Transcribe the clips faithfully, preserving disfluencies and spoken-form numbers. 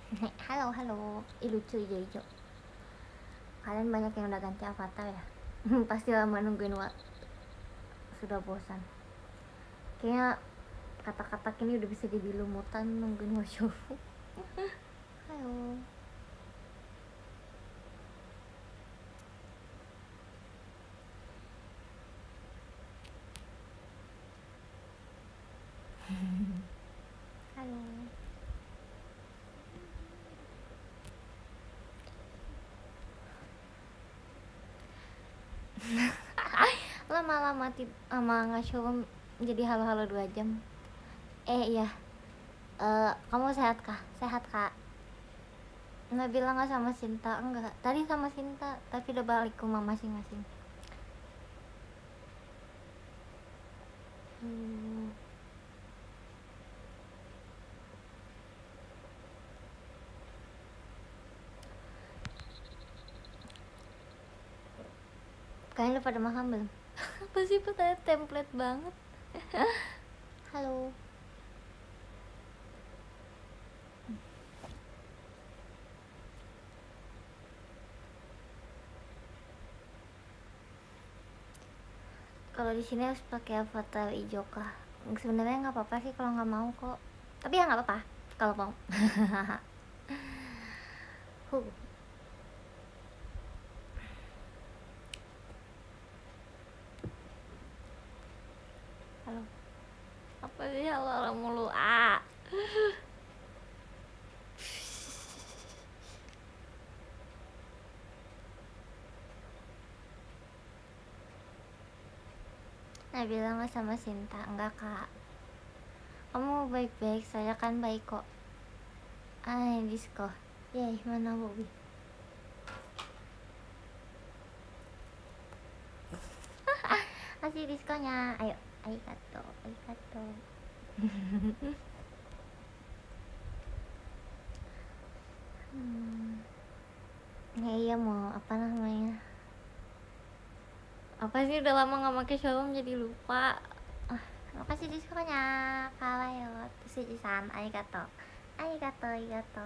Halo, halo. Ih, lucu hijau-hijau. Kalian banyak yang udah ganti avatar ya? Pasti lama nungguin waktu. Sudah bosan. Kayaknya kata-kata ini udah bisa jadi lumutan nungguin workshop. Halo. Halo. Lama-lama lama nggak show jadi halo-halo dua jam. Eh iya. Uh, kamu sehat kah? Sehat kak? Nggak bilang nggak sama Sinta? Enggak. Tadi sama Sinta, tapi udah balik ke rumah masing-masing. Hmm. Kalian udah pada makan belum? Apa sih pertanyaan template banget. Halo. Kalau di sini harus pakai avatar hijau kah? Sebenarnya nggak apa-apa sih kalau nggak mau kok. Tapi ya nggak apa-apa kalau mau. huh. Halo. Apa sih halo halo mulu ah? Nah bilang nggak sama Sinta? Enggak kak. Kamu baik-baik, saya kan baik kok. Ah, disco. Yey, mana Bobby? Kasih diskonya. Ayo, arigato, arigato. hmm. Ya iya mau apa namanya? Apa sih udah lama nggak pakai showroom jadi lupa. Ah, makasih diskonya. Kalayo, Tsuji-san, arigato. Arigato, arigato.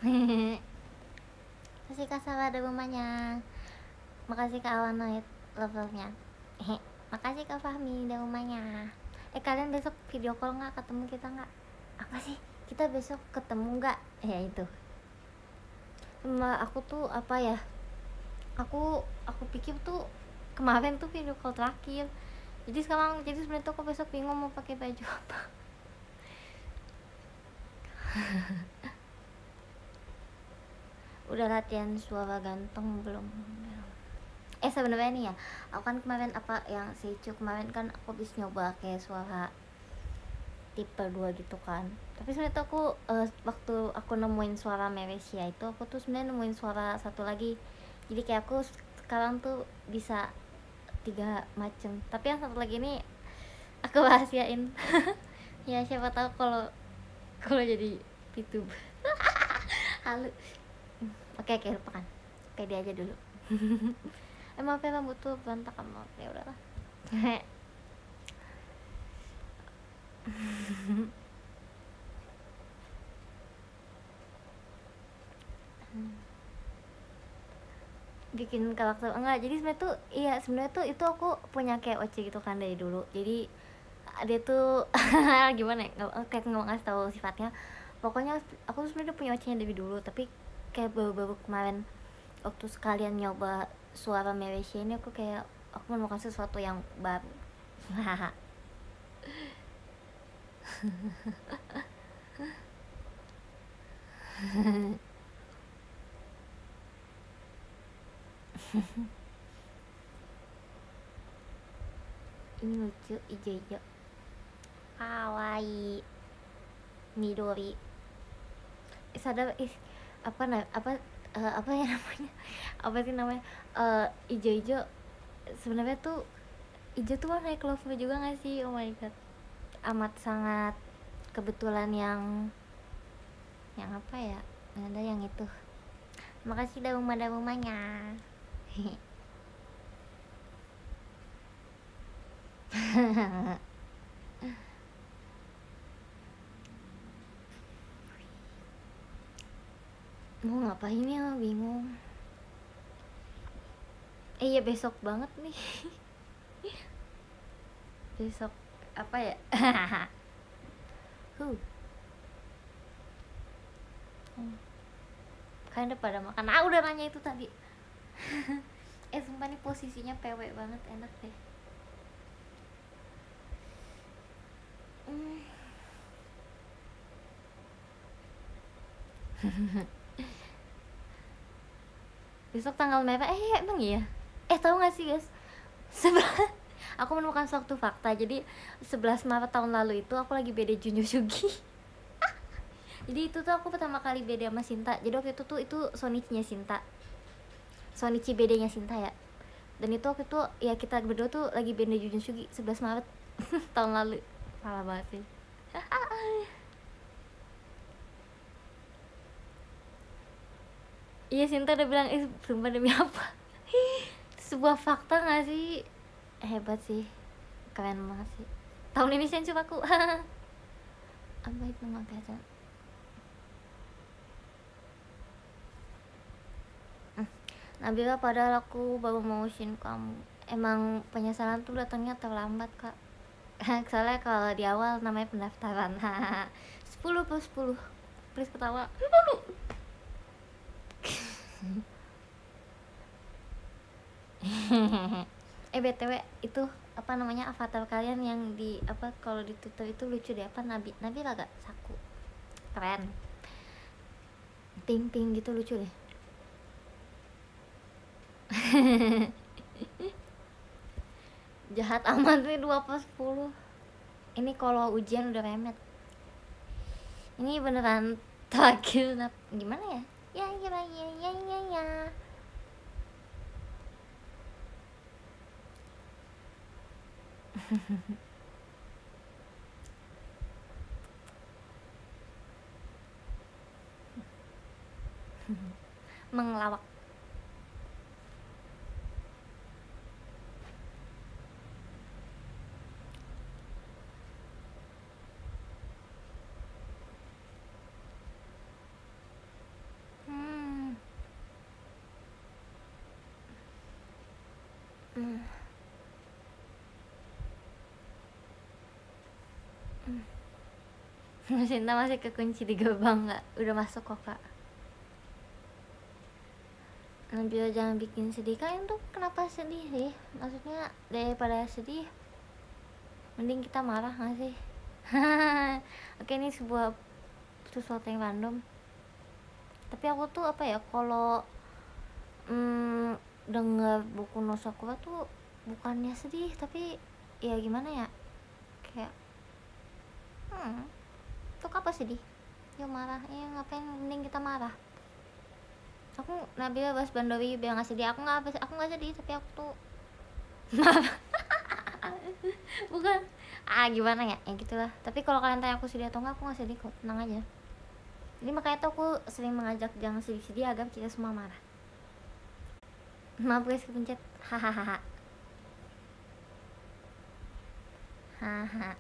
Makasih Kak Salah ada rumahnya. Makasih Kak Awanoid love-love-nya. Makasih Kak Fahmi ada rumahnya. Eh kalian besok video call nggak? Ketemu kita nggak? Apa sih? Kita besok ketemu nggak? Ya itu. Cuma aku tuh apa ya? Aku aku pikir tuh kemarin tuh video call terakhir. Jadi sekarang jadi sebenarnya tuh aku besok bingung mau pakai baju apa. Udah latihan suara ganteng belum? Eh sebenarnya nih ya, aku kan kemarin apa yang si Cu kemarin kan aku bisa nyoba kayak suara tipe dua gitu kan. Tapi sebenarnya aku uh, waktu aku nemuin suara Meresia itu aku tuh sebenarnya nemuin suara satu lagi. Jadi kayak aku sekarang tuh bisa tiga macam. Tapi yang satu lagi ini aku rahasiain. Ya siapa tahu kalau kalau jadi VTuber. Halu. Oke oke lupakan. Oke dia aja dulu. Emang apa rambut tuh berantakan banget ya udahlah. Bikin karakter enggak jadi sebenarnya tuh iya sebenarnya tuh itu aku punya kayak Oce gitu kan dari dulu jadi dia tuh gimana ya nggak kayak nggak ngasih tahu sifatnya pokoknya aku sebenarnya punya Oce dari dulu tapi kayak baru-baru kemarin waktu sekalian nyoba suara Meresia ini aku kayak aku menemukan sesuatu yang baru. Ini lucu ijo-ijo kawaii midori sadar ih apa nah apa uh, apa ya namanya apa sih namanya uh, ijo-ijo sebenarnya tuh ijo tuh warna clover juga nggak sih? Oh my god amat sangat kebetulan yang yang apa ya ada yang itu. Makasih dah rumah dah rumahnya. Mau ngapain ya, bingung. Eh iya besok banget nih. Besok apa ya? huh. Hmm. Kalian udah pada makan? Ah udah nanya itu tadi. Eh sumpah nih posisinya P W banget, enak deh. Hmm. Besok tanggal berapa? Eh emang iya? Eh tahu gak sih guys? Sebelah aku menemukan suatu fakta. Jadi sebelas Maret tahun lalu itu aku lagi B D Junyo Sugi. Jadi itu tuh aku pertama kali B D sama Sinta. Jadi waktu itu tuh itu Sonichi-nya Sinta. Sonichi B D-nya Sinta ya. Dan itu waktu itu ya kita berdua tuh lagi B D Junyo Sugi sebelas Maret tahun lalu. Parah banget sih. Iya Sinta udah bilang, eh sumpah demi apa? Sebuah fakta gak sih? Hebat sih, keren banget sih. Tahun ini sensu aku. Apa itu makanya? Nabila padahal aku baru mau shin kamu. Emang penyesalan tuh datangnya terlambat kak. Soalnya kalau di awal namanya pendaftaran. sepuluh plus sepuluh. Please ketawa. eh btw itu apa namanya avatar kalian yang di apa kalau di Twitter itu lucu deh, apa Nabi Nabi agak saku keren, pink pink gitu lucu deh. Jahat amat nih dua plus sepuluh. Ini kalau ujian udah remet. Ini beneran terakhir gimana ya? Ya ya ya ya ya ya. Mengelawak. Hmm. Hmm. Hmm. Sinta masih kekunci di gerbang nggak? Udah masuk kok kak. Nabila jangan bikin sedih. Kalian tuh kenapa sedih sih? Maksudnya daripada sedih mending kita marah gak sih? Oke ini sebuah sesuatu yang random. Tapi aku tuh apa ya, kalau hmm, dengar buku no Sakura tuh bukannya sedih, tapi ya gimana ya, kayak hmm tuh apa sedih? Ya marah, ya ngapain mending kita marah. Aku Nabila bahas Bandowi bilang gak sedih, aku nggak aku nggak sedih, tapi aku tuh bukan ah gimana ya, ya gitulah. Tapi kalau kalian tanya aku sedih atau enggak, aku nggak sedih kok, tenang aja. Ini makanya tuh aku sering mengajak jangan sedih-sedih agar kita semua marah. Maaf guys kepencet. Hahaha. Haha.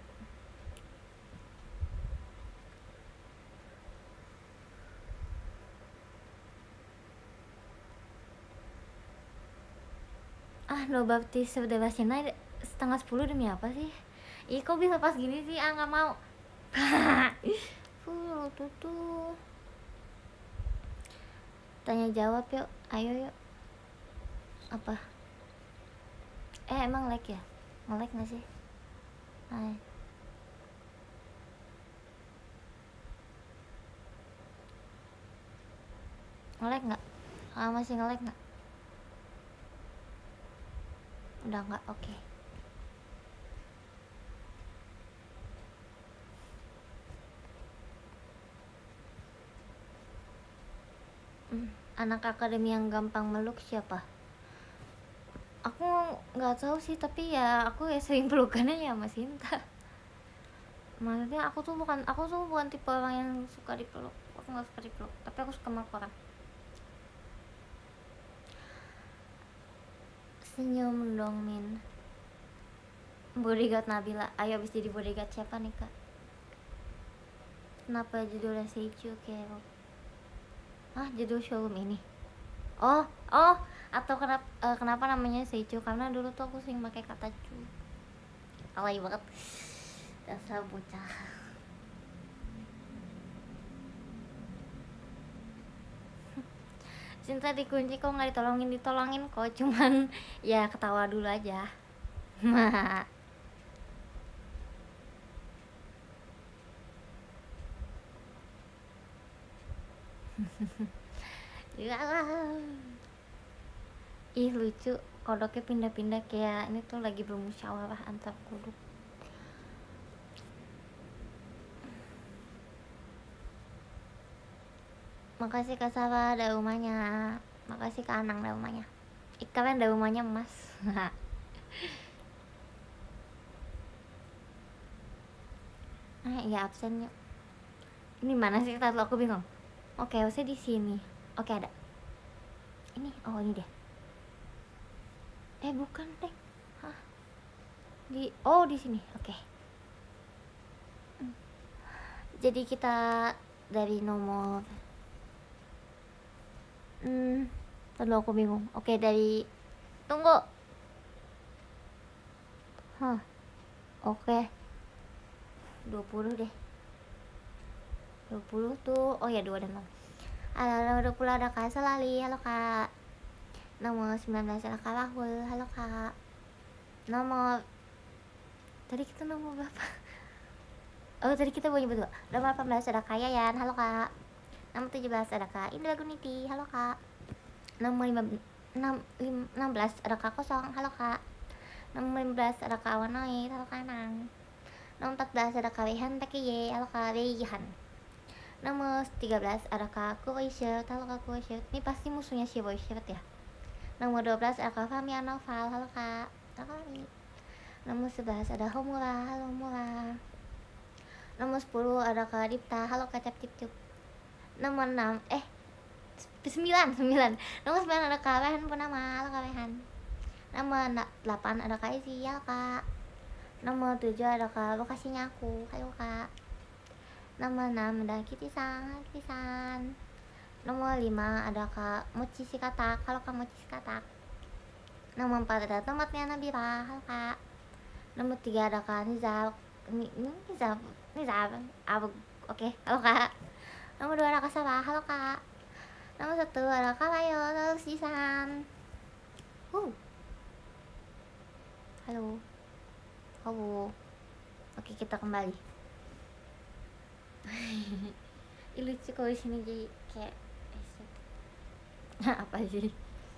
Ah no baptis udah Cina setengah sepuluh demi apa sih? Ih kok bisa pas gini sih? Ah nggak mau. Fuh tuh tuh. Tanya jawab yuk, ayo yuk. Apa? Eh emang lag ya? Nge-lag nggak sih? Hai. Nge-lag nggak? Ah masih nge-lag nggak? Udah nggak? Oke. Okay. Hmm, anak akademi yang gampang meluk siapa? Aku nggak tahu sih, tapi ya aku ya sering pelukannya ya sama Sinta. Maksudnya aku tuh bukan aku tuh bukan tipe orang yang suka dipeluk. Aku nggak suka dipeluk, tapi aku suka meluk orang. Senyum dong Min. Bodyguard Nabila, ayo abis jadi bodyguard siapa nih kak? Kenapa judulnya Seichu Kero? Hah, judul showroom ini? Oh, oh, atau kenapa uh, kenapa namanya Seichu? Karena dulu tuh aku sering pakai kata cu. Alay banget. Dasar bocah. Cinta dikunci kok nggak ditolongin ditolongin kok, cuman ya ketawa dulu aja. Ih lucu, kodoknya pindah-pindah kayak ini tuh lagi bermusyawarah antar kodok. Makasih Kak Sarah ada rumahnya. Makasih Kak Anang ada rumahnya. Ih kalian ada rumahnya emas. Ah ya absen yuk. Ini mana sih, tadi aku bingung. Oke, harusnya di sini. Oke ada. Ini, oh ini dia. Eh bukan deh. Hah? Di, oh di sini. Oke. Jadi kita dari nomor. Hmm, tadi aku bingung. Oke dari. Tunggu. Hah. Oke. dua puluh deh. dua puluh tuh. Oh ya, dua dan nol. Halo, dua puluh ada Kak Selali. Halo Kak. Nomor sembilan belas ada Kak Rahul. Halo Kak. Nomor tadi kita nomor berapa? Oh tadi kita punya berdua. Nomor delapan belas ada Kak Yayan. Halo Kak. Nomor tujuh belas ada Kak Indra Guniti. Halo Kak. Nomor lima, enam, enam belas ada Kak Kosong. Halo Kak. Nomor lima belas ada Kak Wanoid. Halo Kak Nang. Nomor empat belas ada Kak Rehan Takiye. Halo Kak Rehan. Nomor tiga belas ada Kak Kuwai Shirt. Halo Kak Kuwai Shirt. Ini pasti musuhnya si Boy Shirt ya. Nomor dua belas ada Kak Fahmi Anoval. Halo Kak. Halo Kak. Nomor sebelas ada Homura. Halo Homura. Nomor sepuluh ada Kak Dipta. Halo Kak Cap Cip Cup. Nomor enam eh sembilan sembilan. Nomor sembilan ada Kak Rehan Purnama. Halo Kak Rehan. Nomor delapan ada Kak Izzy. Halo Kak. Nomor tujuh ada Kak Lokasinya Aku. Halo Kak. Nomor enam ada Kitisan. Halo Kitisan. Nomor lima ada Kak Mochi Shikatak. Halo Kak Mochi Shikatak. Nomor empat ada Tomatnya Nabila. Halo Kak. Nomor tiga ada Kak Nizal. Nizal Nizal Abu. Oke, halo Kak. Nomor dua ada Kak Sarah. Halo Kak. Nomor satu ada Kak Layo. Halo Sisan. Uh. Halo. Halo. Oke, kita kembali. Ih, lucu kalau di sini jadi kayak apa sih?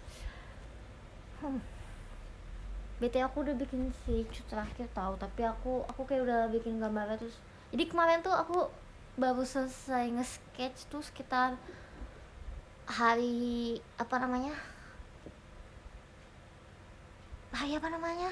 Hmm. B T aku udah bikin si terakhir tahu, tapi aku aku kayak udah bikin gambarnya terus. Jadi kemarin tuh aku baru selesai nge-sketch tuh sekitar hari apa namanya? Hari apa namanya?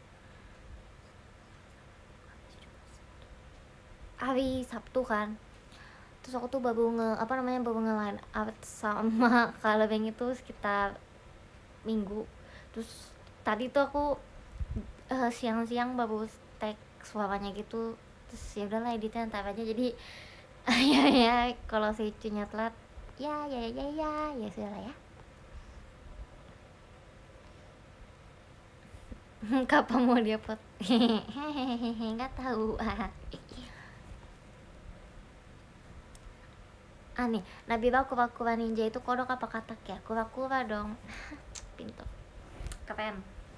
Hari Sabtu kan. Terus aku tuh baru nge apa namanya baru nge-line art sama Kak Lebeng itu sekitar minggu. Terus tadi tuh aku uh, siang-siang baru tag suaranya gitu. Terus ya udahlah editnya ntar aja. Jadi ya ya kalau si cunya telat ya ya ya ya ya sudah lah ya. Kapan mau dia pot? Hehehe nggak tahu. Aneh, Nabila kura-kura ninja itu kodok apa katak ya? Kura-kura dong. Pintar. Keren.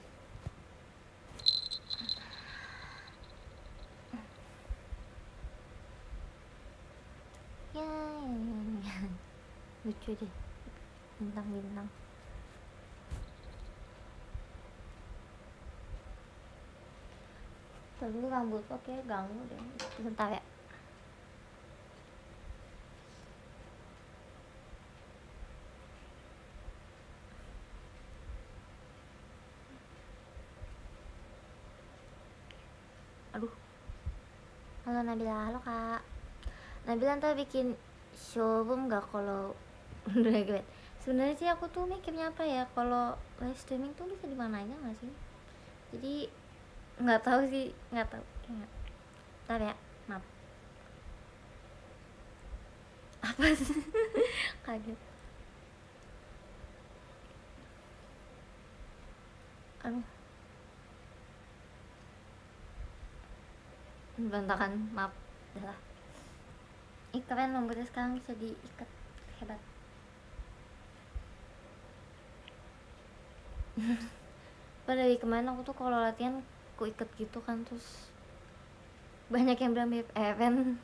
Ya, ya, ya. Lucu deh. Bintang-bintang. Terus rambut oke ganggu deh. Bentar ya. Aduh. Halo Nabila, halo Kak. Nabila ntar bikin showroom gak kalau udah great? Sebenarnya sih aku tuh mikirnya apa ya, kalau live streaming tuh bisa di mana aja nggak sih? Jadi nggak tahu sih, nggak tahu. Nggak. Ntar ya, maaf. Apa sih? Kaget. Aduh, berantakan, maaf. Udah lah. Ih, keren rambutnya sekarang bisa diikat, hebat. Pada dari kemarin aku tuh kalau latihan aku ikat gitu kan, terus banyak yang bilang mirip Evan.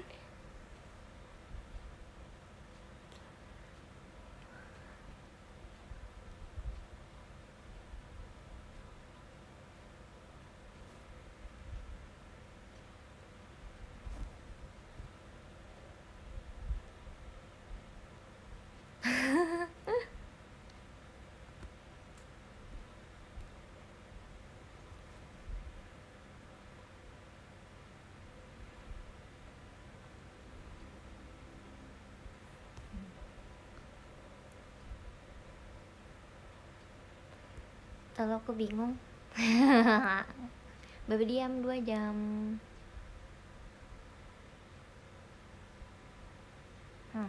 Kalau aku bingung. Baby diam dua jam. Hmm.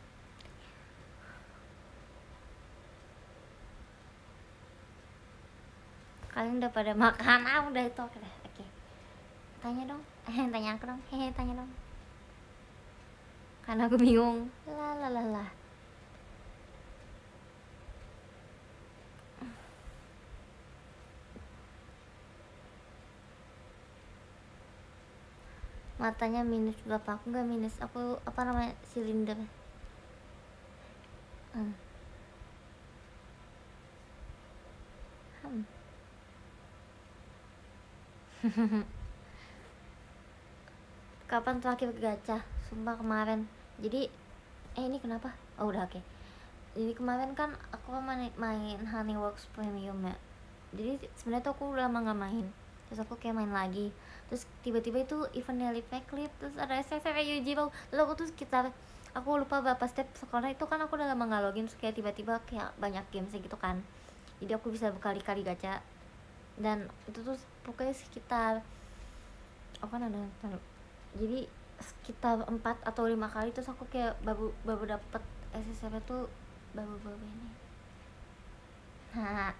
Kalian udah pada makan? Ah, udah itu oke deh. Oke. Tanya dong. Eh, tanya aku dong. Hehe, tanya dong. Karena aku bingung. La la la la. Matanya minus berapa? Aku nggak minus. Aku apa namanya, silinder. Hmm. Hmm. Kapan terakhir gacha? Sumpah kemarin. Jadi eh ini kenapa? Oh udah oke. Okay. Jadi kemarin kan aku main, main Honeyworks Premium ya. Jadi sebenarnya tuh aku udah lama nggak main. Terus aku kayak main lagi. Terus tiba-tiba itu event Live Clip, terus ada S S R Yujiro. Lalu aku tuh sekitar, aku lupa berapa step sekolah itu kan aku udah lama nggak login. Terus kayak tiba-tiba kayak banyak games gitu kan. Jadi aku bisa berkali-kali gacha. Dan itu tuh pokoknya sekitar, oh kan ada, jadi sekitar empat atau lima kali. Terus aku kayak baru baru dapet S S R tuh baru-baru ini. Nah,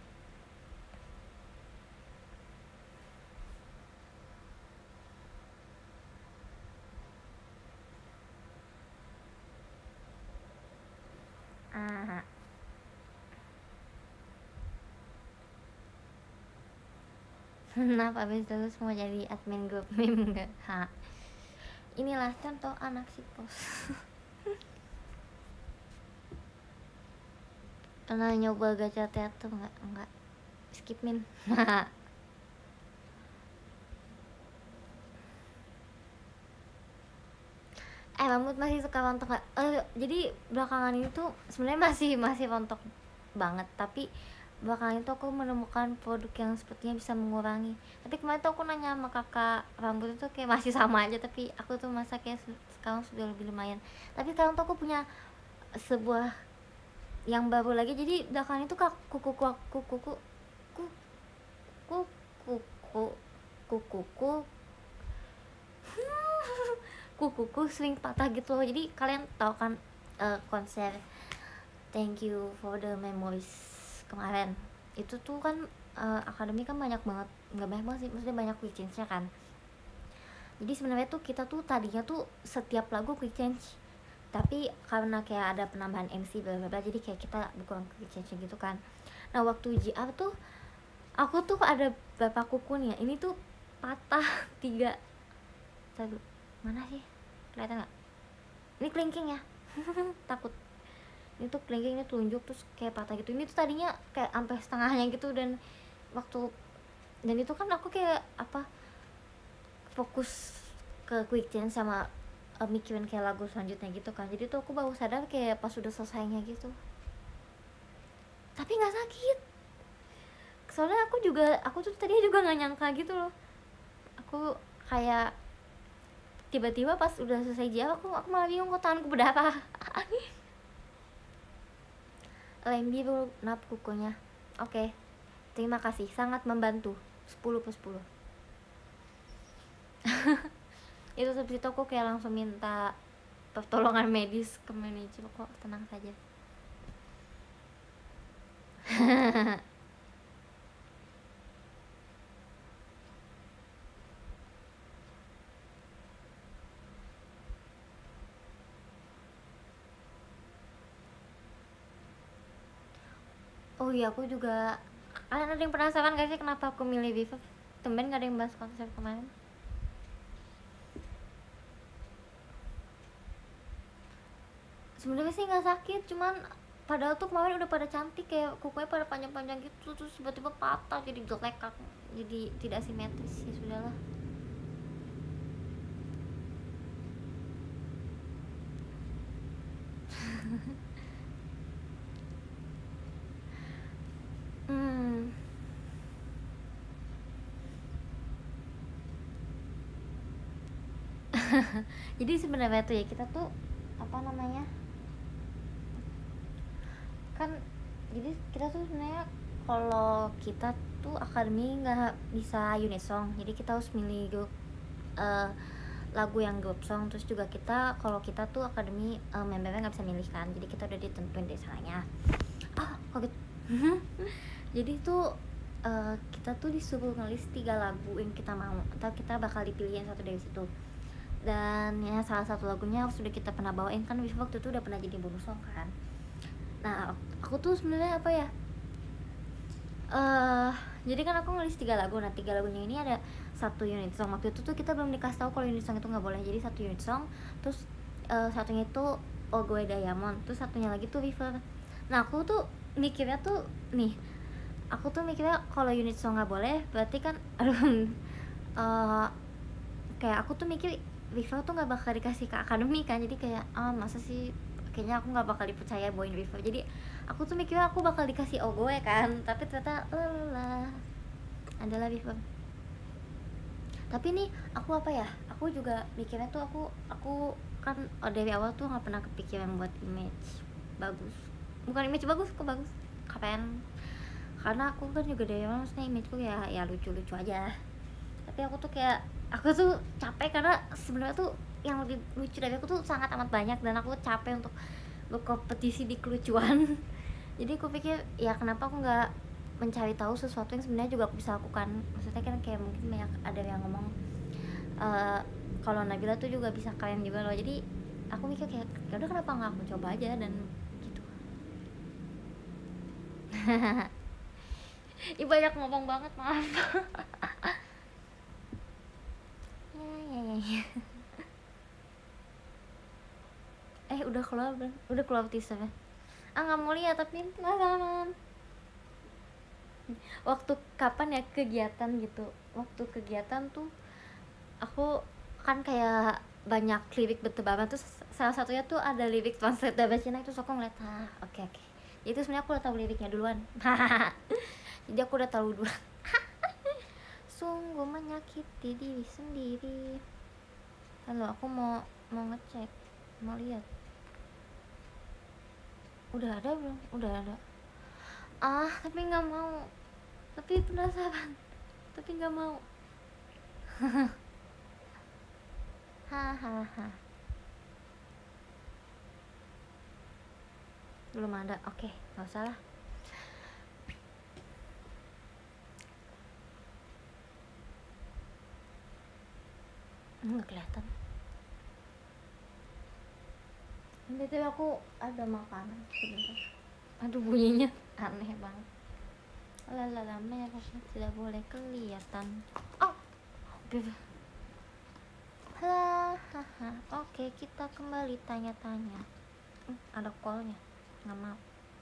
ah, kenapa abis terus mau jadi admin grup meme enggak? Ha, inilah contoh anak si pos. Pernah nyoba gacha teater enggak? Enggak, skip min. eh rambut masih suka rontok nggak? Uh, jadi belakangan ini tuh sebenarnya masih masih rontok banget, tapi belakangan itu aku menemukan produk yang sepertinya bisa mengurangi. Tapi kemarin tuh aku nanya sama kakak, rambut itu kayak masih sama aja, tapi aku tuh masa kayak sekarang sudah lebih lumayan. Tapi sekarang tuh aku punya sebuah yang baru lagi. Jadi belakangan itu kak kuku kuku kuku kuku kuku kuku kuku kukuku sering patah gitu loh. Jadi kalian tahu kan uh, konser Thank You for the Memories kemarin itu tuh kan uh, akademi kan banyak banget, nggak banyak banget sih, maksudnya banyak quick change-nya kan. Jadi sebenarnya tuh kita tuh tadinya tuh setiap lagu quick change, tapi karena kayak ada penambahan M C bla bla bla, jadi kayak kita bukan quick change gitu kan. Nah waktu J R tuh aku tuh ada berapa kuku nih ya, ini tuh patah tiga. Tadu, mana sih, kelihatan nggak? Ini kelingking ya. Takut. Ini tuh kelingking, ini telunjuk, terus kayak patah gitu. Ini tuh tadinya kayak sampai setengahnya gitu. Dan waktu, dan itu kan aku kayak apa, fokus ke quick change sama uh, mikirin kayak lagu selanjutnya gitu kan. Jadi tuh aku baru sadar kayak pas udah selesainya gitu, tapi nggak sakit. Soalnya aku juga, aku tuh tadinya juga nggak nyangka gitu loh. Aku kayak tiba-tiba pas udah selesai jawab, aku aku malah bingung kok tanganku berdarah. Lem biru nap kukunya. Oke, okay. Terima kasih, sangat membantu. Sepuluh per sepuluh. Itu habis itu aku kayak langsung minta pertolongan medis ke manajer. Kok tenang saja. Oh iya, aku juga. Kalian ada yang penasaran gak sih kenapa aku milih Viva? Tumben gak ada yang bahas konser kemarin. Sebenarnya sih nggak sakit, cuman padahal tuh kemarin udah pada cantik, kayak kukunya pada panjang-panjang gitu, terus tiba-tiba patah jadi jelek, jadi tidak simetris. Ya sudahlah. hmm jadi sebenarnya tuh ya, kita tuh apa namanya, kan jadi kita tuh sebenarnya kalau kita tuh akademi nggak bisa unit song, jadi kita harus milih grup uh, lagu yang grup song. Terus juga kita kalau kita tuh akademi uh, membernya nggak bisa milih kan, jadi kita udah ditentuin desanya. Ah kaget. Jadi tuh uh, kita tuh disuruh ngelis tiga lagu yang kita mau, atau kita bakal dipilih yang satu dari situ. Dan ya salah satu lagunya sudah kita pernah bawain kan, waktu itu udah pernah jadi bonus song kan. Nah aku tuh sebenarnya apa ya, uh, jadi kan aku ngelis tiga lagu. Nah tiga lagunya ini ada satu unit song. Waktu itu tuh kita belum dikasih tahu kalau unit song itu nggak boleh, jadi satu unit song. Terus uh, satunya itu Oh Gue Diamond, terus satunya lagi tuh River. Nah aku tuh mikirnya tuh nih, aku tuh mikirnya kalau unit song nggak boleh berarti kan aduh uh, kayak aku tuh mikir River tuh nggak bakal dikasih ke akademi kan, jadi kayak ah masa sih, kayaknya aku nggak bakal dipercaya bawain River. Jadi aku tuh mikirnya aku bakal dikasih Oh Gue kan, tapi ternyata lelah adalah River. Tapi nih aku apa ya, aku juga mikirnya tuh aku aku kan dari awal tuh nggak pernah kepikiran buat image bagus, bukan image bagus, kok bagus kapan, karena aku kan juga dari awal maksudnya imageku ya ya lucu-lucu aja. Tapi aku tuh kayak aku tuh capek karena sebenarnya tuh yang lebih lucu dari aku tuh sangat amat banyak, dan aku capek untuk berkompetisi di kelucuan. Jadi aku pikir ya kenapa aku nggak mencari tahu sesuatu yang sebenarnya juga aku bisa lakukan. Maksudnya kan kayak mungkin banyak ada yang ngomong uh, kalau Nabila tuh juga bisa keren juga loh. Jadi aku mikir kayak ya udah kenapa nggak aku coba aja, dan gitu. Ih banyak ngomong banget, maaf. ya, ya, ya, ya. Eh udah keluar belum? Udah keluar teasernya? Ah nggak mau lihat tapi penasaran. Waktu kapan ya kegiatan gitu, waktu kegiatan tuh aku kan kayak banyak lirik bertebaran, terus salah satunya tuh ada lirik translate dari Cina, itu aku ngeliat ah oke okay, oke okay. Itu sebenarnya aku udah tahu liriknya duluan. Jadi aku udah tahu duluan. Sungguh menyakiti diri sendiri. Halo, aku mau mau ngecek, mau lihat udah ada belum. Udah ada. Ah tapi nggak mau, tapi penasaran, tapi nggak mau. Hahaha. Belum ada, oke okay, nggak usah lah. Nggak kelihatan. Nanti aku ada makanan sebentar. Aduh bunyinya aneh banget. Lalala merah tidak boleh kelihatan. Oh hahaha. Oke kita kembali tanya-tanya. hmm, ada callnya, nggak mau.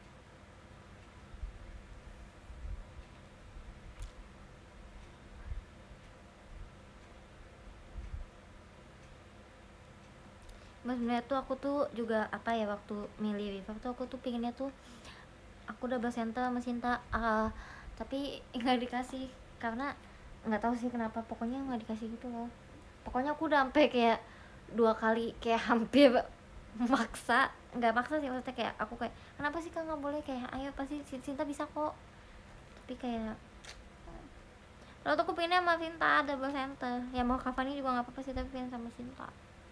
Sebenarnya tuh aku tuh juga apa ya, waktu milih Viva tuh aku tuh pinginnya tuh aku udah bersenta sama Sinta, uh, tapi nggak dikasih karena nggak tahu sih kenapa, pokoknya nggak dikasih gitu loh. Pokoknya aku udah sampai kayak dua kali kayak hampir maksa, nggak maksa sih maksudnya, kayak aku kayak kenapa sih kak nggak boleh, kayak ayo pasti Sinta bisa kok, tapi kayak lalu tuh aku pinginnya sama Sinta double center ya, mau Cavani juga nggak apa-apa sih, tapi pengen sama Sinta.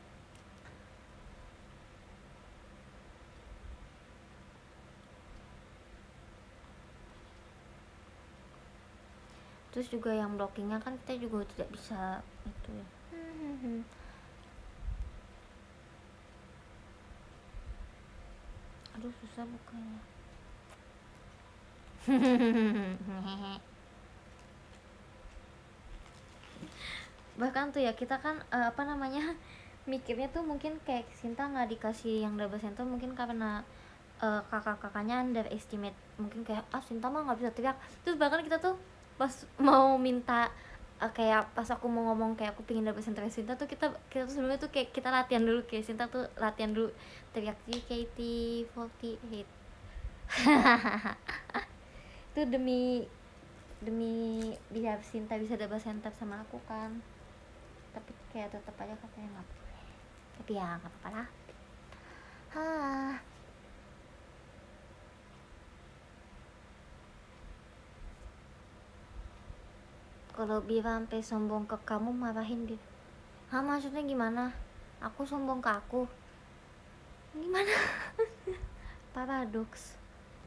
Terus juga yang blockingnya kan kita juga tidak bisa itu ya. Aduh susah bukanya. Bahkan tuh ya kita kan uh, apa namanya mikirnya tuh mungkin kayak Sinta nggak dikasih yang double center mungkin karena uh, kakak-kakaknya underestimate, mungkin kayak ah Sinta mah nggak bisa teriak. Terus bahkan kita tuh pas mau minta uh, kayak pas aku mau ngomong kayak aku pingin double center Sinta tuh kita kita tuh sebelumnya tuh kayak kita latihan dulu, kayak Sinta tuh latihan dulu teriak G K T empat delapan. Itu demi demi biar Sinta bisa double center sama aku kan, tapi kayak tetap aja katanya nggak boleh, tapi ya nggak apa-apa lah. Hah, kalau Bira sampai sombong ke kamu marahin dia. Hah, maksudnya gimana? Aku sombong ke aku gimana? Paradoks.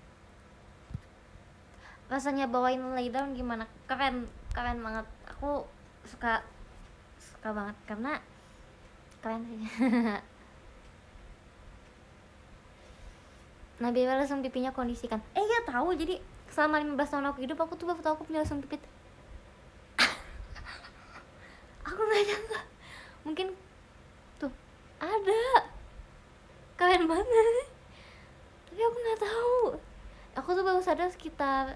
Rasanya bawain lay down gimana? Keren, keren banget. Aku suka suka banget karena keren sih. Nabila langsung pipinya kondisikan. Eh ya tahu, jadi selama lima belas tahun aku hidup aku tuh baru tahu aku punya langsung pipit. Aku nggak nyangka. Mungkin tuh ada. Keren banget. Tapi aku nggak tahu. Aku tuh baru sadar sekitar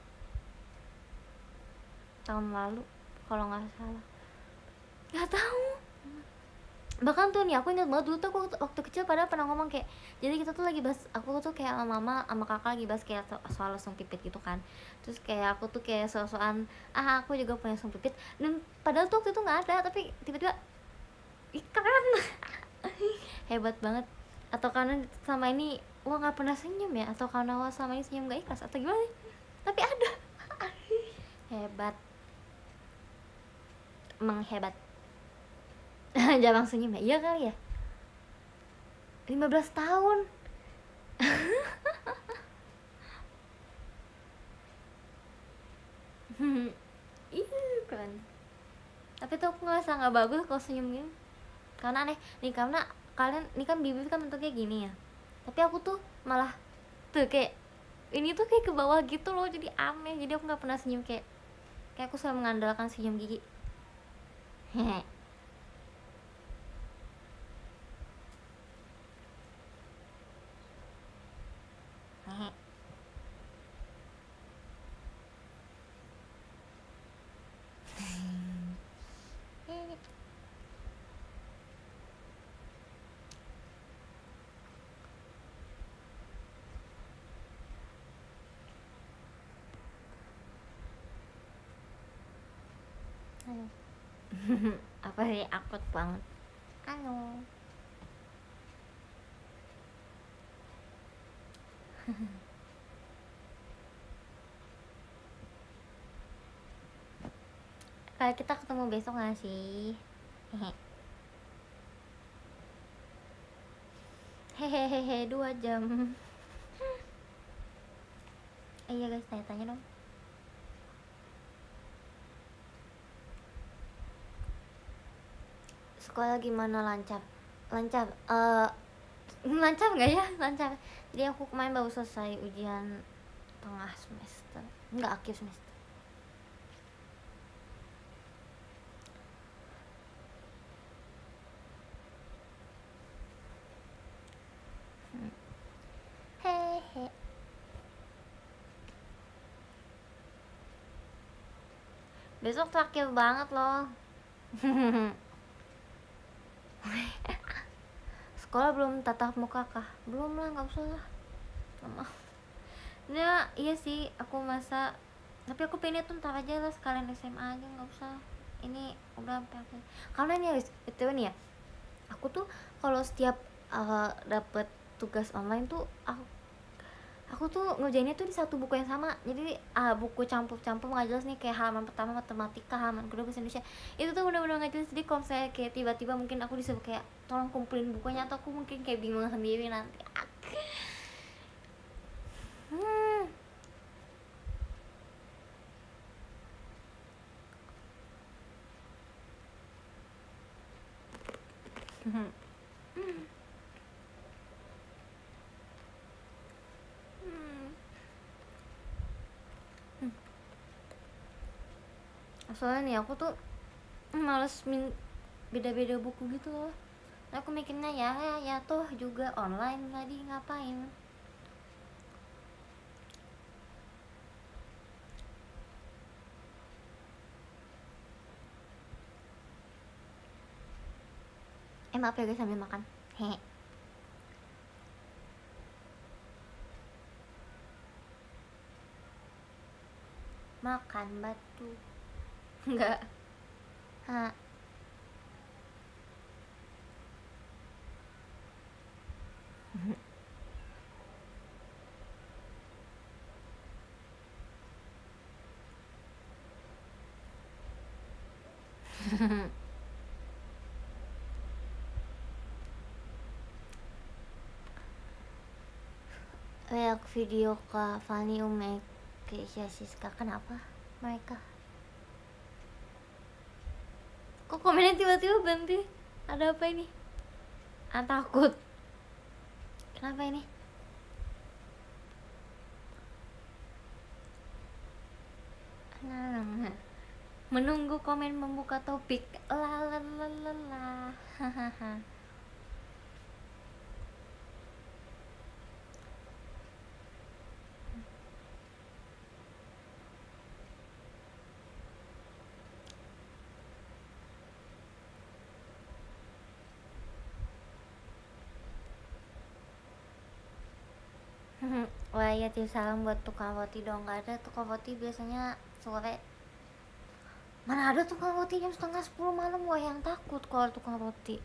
tahun lalu kalau nggak salah. Nggak tahu. Bahkan tuh nih aku ingat banget dulu tuh aku waktu kecil pada pernah ngomong kayak, jadi kita tuh lagi bahas, aku tuh kayak sama mama sama kakak lagi bahas kayak soal langsung pipit gitu kan. Terus kayak aku tuh kayak soal-soalan ah aku juga punya langsung pipit, dan padahal tuh waktu itu nggak ada, tapi tiba-tiba ih keren. Hebat banget. Atau karena sama ini wah nggak pernah senyum ya, atau karena wah sama ini senyum gak ikhlas atau gimana, tapi ada. Hebat, emang hebat. Jarang senyum ya, iya kali ya, lima belas tahun. Ih keren. Tapi tuh aku ngerasa nggak bagus kalau senyum gini, karena aneh nih, karena kalian ini kan bibir kan bentuknya gini ya, tapi aku tuh malah tuh kayak ini tuh kayak ke bawah gitu loh, jadi aneh. Jadi aku nggak pernah senyum kayak kayak aku selalu mengandalkan senyum gigi. Hehe. Halo. Apa sih, akut banget. Halo. Kayak kita ketemu besok gak sih? Hehehehe, dua jam. Eh, iya guys, tanya-tanya dong. Sekolah gimana? Lancar? Lancar? Uh, lancar nggak ya? Lancar. Jadi aku kemarin baru selesai ujian tengah semester, nggak akhir semester. hmm. Hehe. Besok terakhir banget loh. Sekolah belum tatap muka kah? Belum lah, nggak usah lah. Mama. Nah, iya sih, aku masa, tapi aku pengen tuh ntar aja lah, sekalian S M A aja, nggak usah. Ini udah sampai aku. Karena nih guys, itu nih ya, aku tuh kalau setiap uh, dapet tugas online tuh aku aku tuh ngerjainnya tuh di satu buku yang sama. Jadi uh, buku campur-campur nggak jelas nih, kayak halaman pertama matematika, halaman kedua bahasa Indonesia, itu tuh bener-bener nggak jelas. Jadi kalau saya kayak tiba-tiba mungkin aku disuruh kayak tolong kumpulin bukunya, atau aku mungkin kayak bingung sendiri nanti. hmm. Hmm. soalnya nih aku tuh males min beda-beda buku gitu loh. Aku mikirnya ya ya, ya toh juga online tadi ngapain. Eh maaf ya guys sambil makan. Hehe. Makan batu. Enggak. Ha. Reak video Kak Fani Umek Keisha Siska, kenapa mereka? Kok komennya tiba-tiba berhenti? Ada apa ini? Ah, takut. Kenapa ini? Nah, menunggu komen membuka topik. La la la la la. Hahaha. Wah ya, tips salam buat tukang roti dong. Gak ada tukang roti biasanya sore. Mana ada tukang roti jam setengah sepuluh malam. Wah yang takut kalau tukang roti.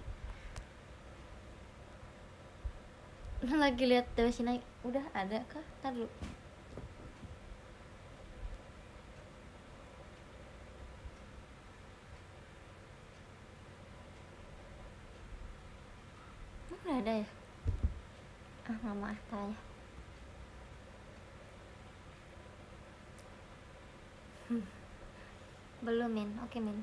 Lagi lihat dari sini udah ada kah? Ntar dulu. Udah ada ya? Ah nggak mau ah tanya. Hmm. Belum Min, oke Min.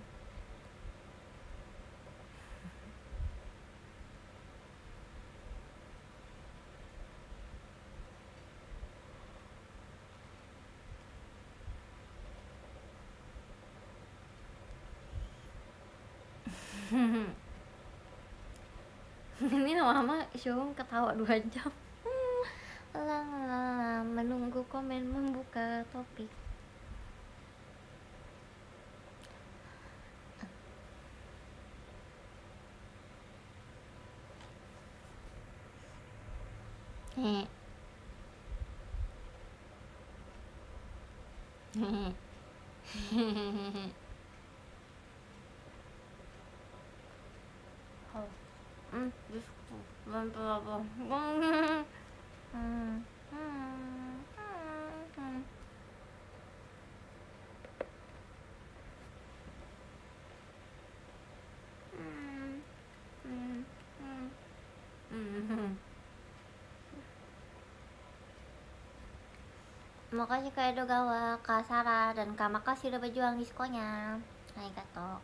Ini lama-lama Syung ketawa dua jam. Lala, menunggu komen membuka topik. Hehe. Hehe. Hehehe. Oh. Hmm, bis bantu apa? Hmm. Hmm. Hmm. Hmm. Hmm. Hmm. Makasih Kak Edo Gawa, Kak Sarah, dan Kak Makasih udah berjuang diskonya. Hai Gato.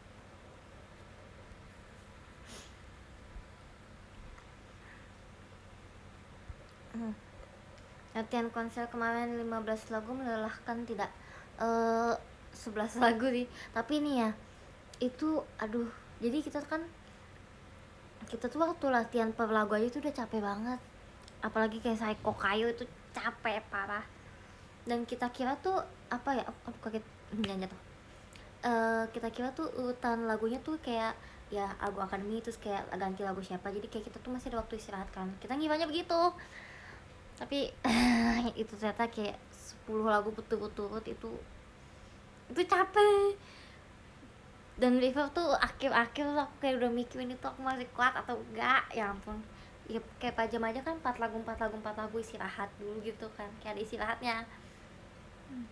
Hmm. Latihan konser kemarin lima belas lagu melelahkan tidak? Eh, sebelas lagu sih. Tapi ini ya, itu aduh. Jadi kita kan kita tuh waktu latihan per lagu aja tuh udah capek banget. Apalagi kayak Psycho Kayo itu capek parah. Dan kita kira tuh apa ya? Aduh kaget jangan jatuh. Uh, kita kira tuh urutan lagunya tuh kayak ya lagu akademi terus kayak ganti lagu siapa, jadi kayak kita tuh masih ada waktu istirahat kan, kita ngiranya begitu. Tapi itu ternyata kayak sepuluh lagu betul-betul itu itu capek. Dan River tuh akhir-akhir aku kayak udah mikirin itu aku masih kuat atau enggak, ya ampun. Ya kayak pajam aja kan empat lagu empat lagu empat lagu istirahat dulu gitu kan, kayak ada istirahatnya. hmm.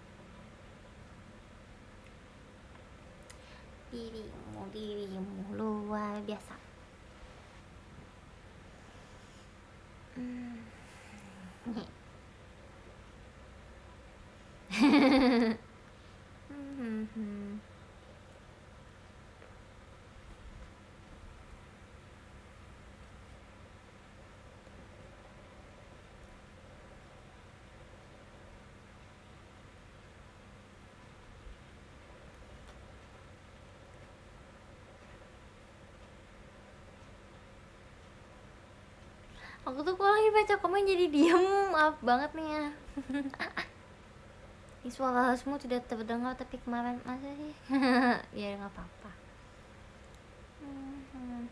Dirimu, dirimu luar biasa. Hmm. Hmm. Aku tuh kalau lagi baca komen jadi diem, maaf banget nih ya. Suara halsmu tidak terdengar tapi kemarin masa sih? Ya nggak apa-apa. Hmm.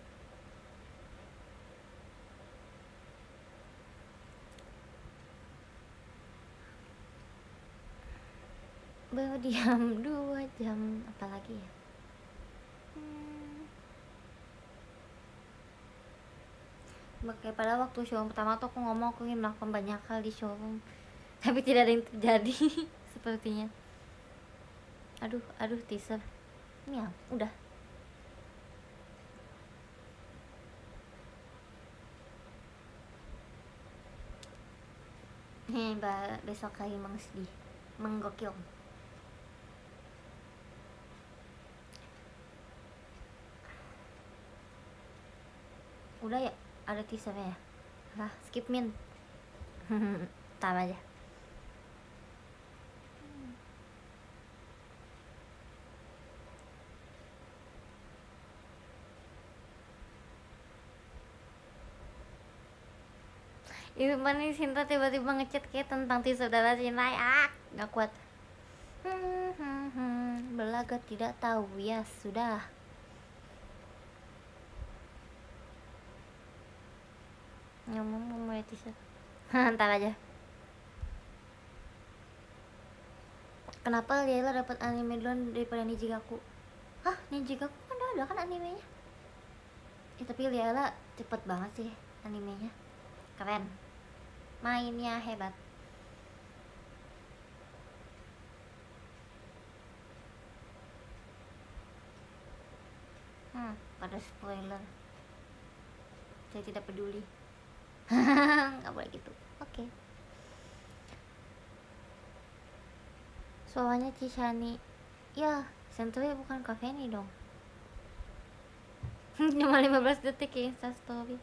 Baru diam dua jam, apalagi ya? Hmm. Makanya pada waktu showroom pertama tuh aku ngomong aku ingin melakukan banyak hal di showroom, tapi tidak ada yang terjadi. Sepertinya. Aduh, aduh teaser. Ini ya, udah. Nih, besok lagi mengsedih, menggokil. Udah ya, ada teasernya ya. Lah, skip min. Tar aja. Itu mana Sinta tiba-tiba ngechat kayak tentang teaser saudara Cinta. Ah, gak kuat. Hmm, hmm, hmm. Belaga tidak tahu, ya sudah. Ngomong mau mulai teaser. Ntar aja. Kenapa Layla dapat anime duluan daripada Nijigaku? Hah, Nijigaku kan udah ada kan animenya? Ya tapi Layla cepet banget sih animenya. Keren. Mainnya hebat. Hmm, pada spoiler. Saya tidak peduli. Nggak boleh gitu. Oke. Okay. Soalnya Cishani. Ya, Sentunya bukan Kafeni dong. Cuma lima belas detik ya Instastory.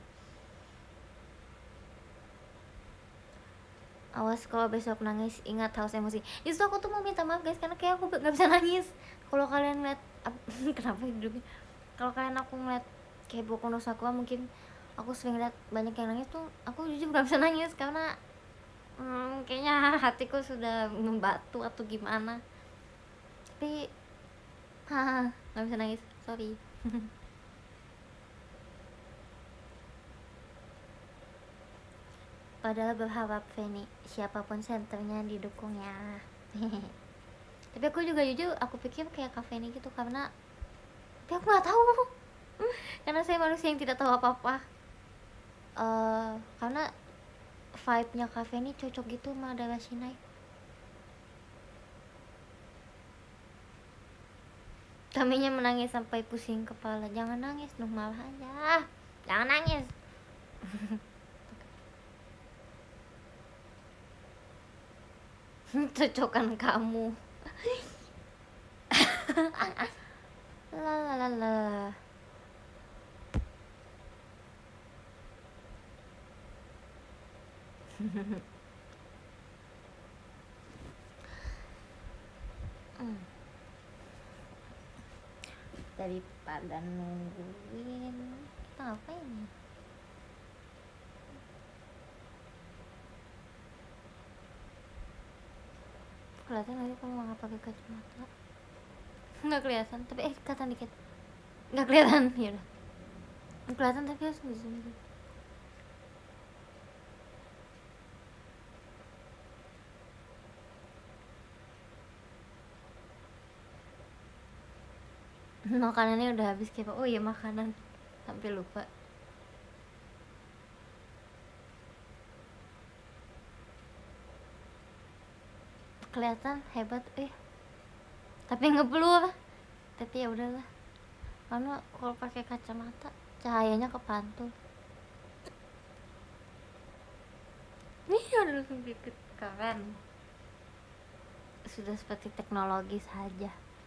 Awas kalau besok nangis, ingat haus emosi. Justru aku tuh mau minta maaf guys, karena kayak aku gak bisa nangis. Kalau kalian ngeliat kenapa hidupnya, kalau kalian aku ngeliat kayak Boku no Sakura, mungkin aku sering lihat banyak yang nangis tuh, aku jujur gak bisa nangis karena hmm, kayaknya hatiku sudah membatu atau gimana. Tapi haha, gak bisa nangis, sorry. Padahal berharap Feni siapapun senternya didukung ya. Tapi aku juga jujur aku pikir kayak Kak Feni gitu, karena tapi aku nggak tahu. Karena saya manusia yang tidak tahu apa-apa. Uh, karena vibe-nya Kak Feni cocok gitu sama Darashinai. Taminya menangis sampai pusing kepala. Jangan nangis dong, malah aja. Jangan nangis. Cocokan kamu. La la la la. hmm. Daripada nungguin, kita ngapain ya? Kelihatan lagi kamu nggak pakai kacamata? Nggak kelihatan, tapi eh kelihatan dikit. Nggak kelihatan, ya udah. Kelihatan tapi harus di zoom. Makanannya udah habis kayak, oh iya makanan, sampai lupa. Kelihatan hebat eh, tapi ngeblur. Tapi ya udahlah, karena kalau pakai kacamata cahayanya kepantul. Nih udah langsung dikit, keren. Sudah seperti teknologi saja.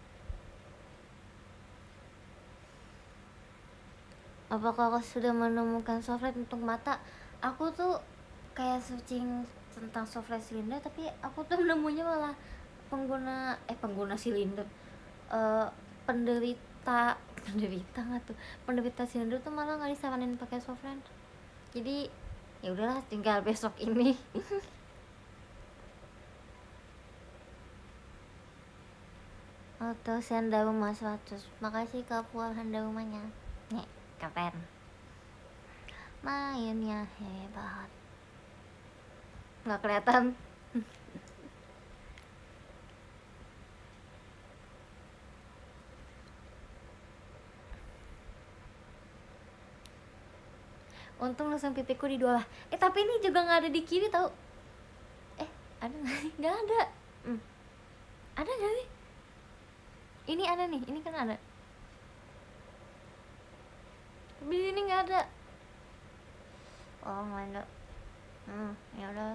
Apakah kau sudah menemukan softlight untuk mata? Aku tuh kayak searching tentang softlight silinder, tapi aku tuh nemunya malah pengguna eh pengguna silinder, uh, penderita penderita nggak tuh penderita silinder tuh malah nggak disaranin pakai softlight. Jadi Ya udahlah, tinggal besok ini. Auto Sendauma seratus. Makasih Kak Pual Handaumanya. Nih, keren. Mainnya hebat. Nggak kelihatan. Untung langsung pipiku di dua lah. Eh tapi ini juga nggak ada di kiri tau. Eh ada nggak sih? Nggak ada. Hmm. Ada nggak sih? Ini ada nih. Ini kan ada. Tapi di sini nggak ada. Oh nggak ada. Hmm ya udah.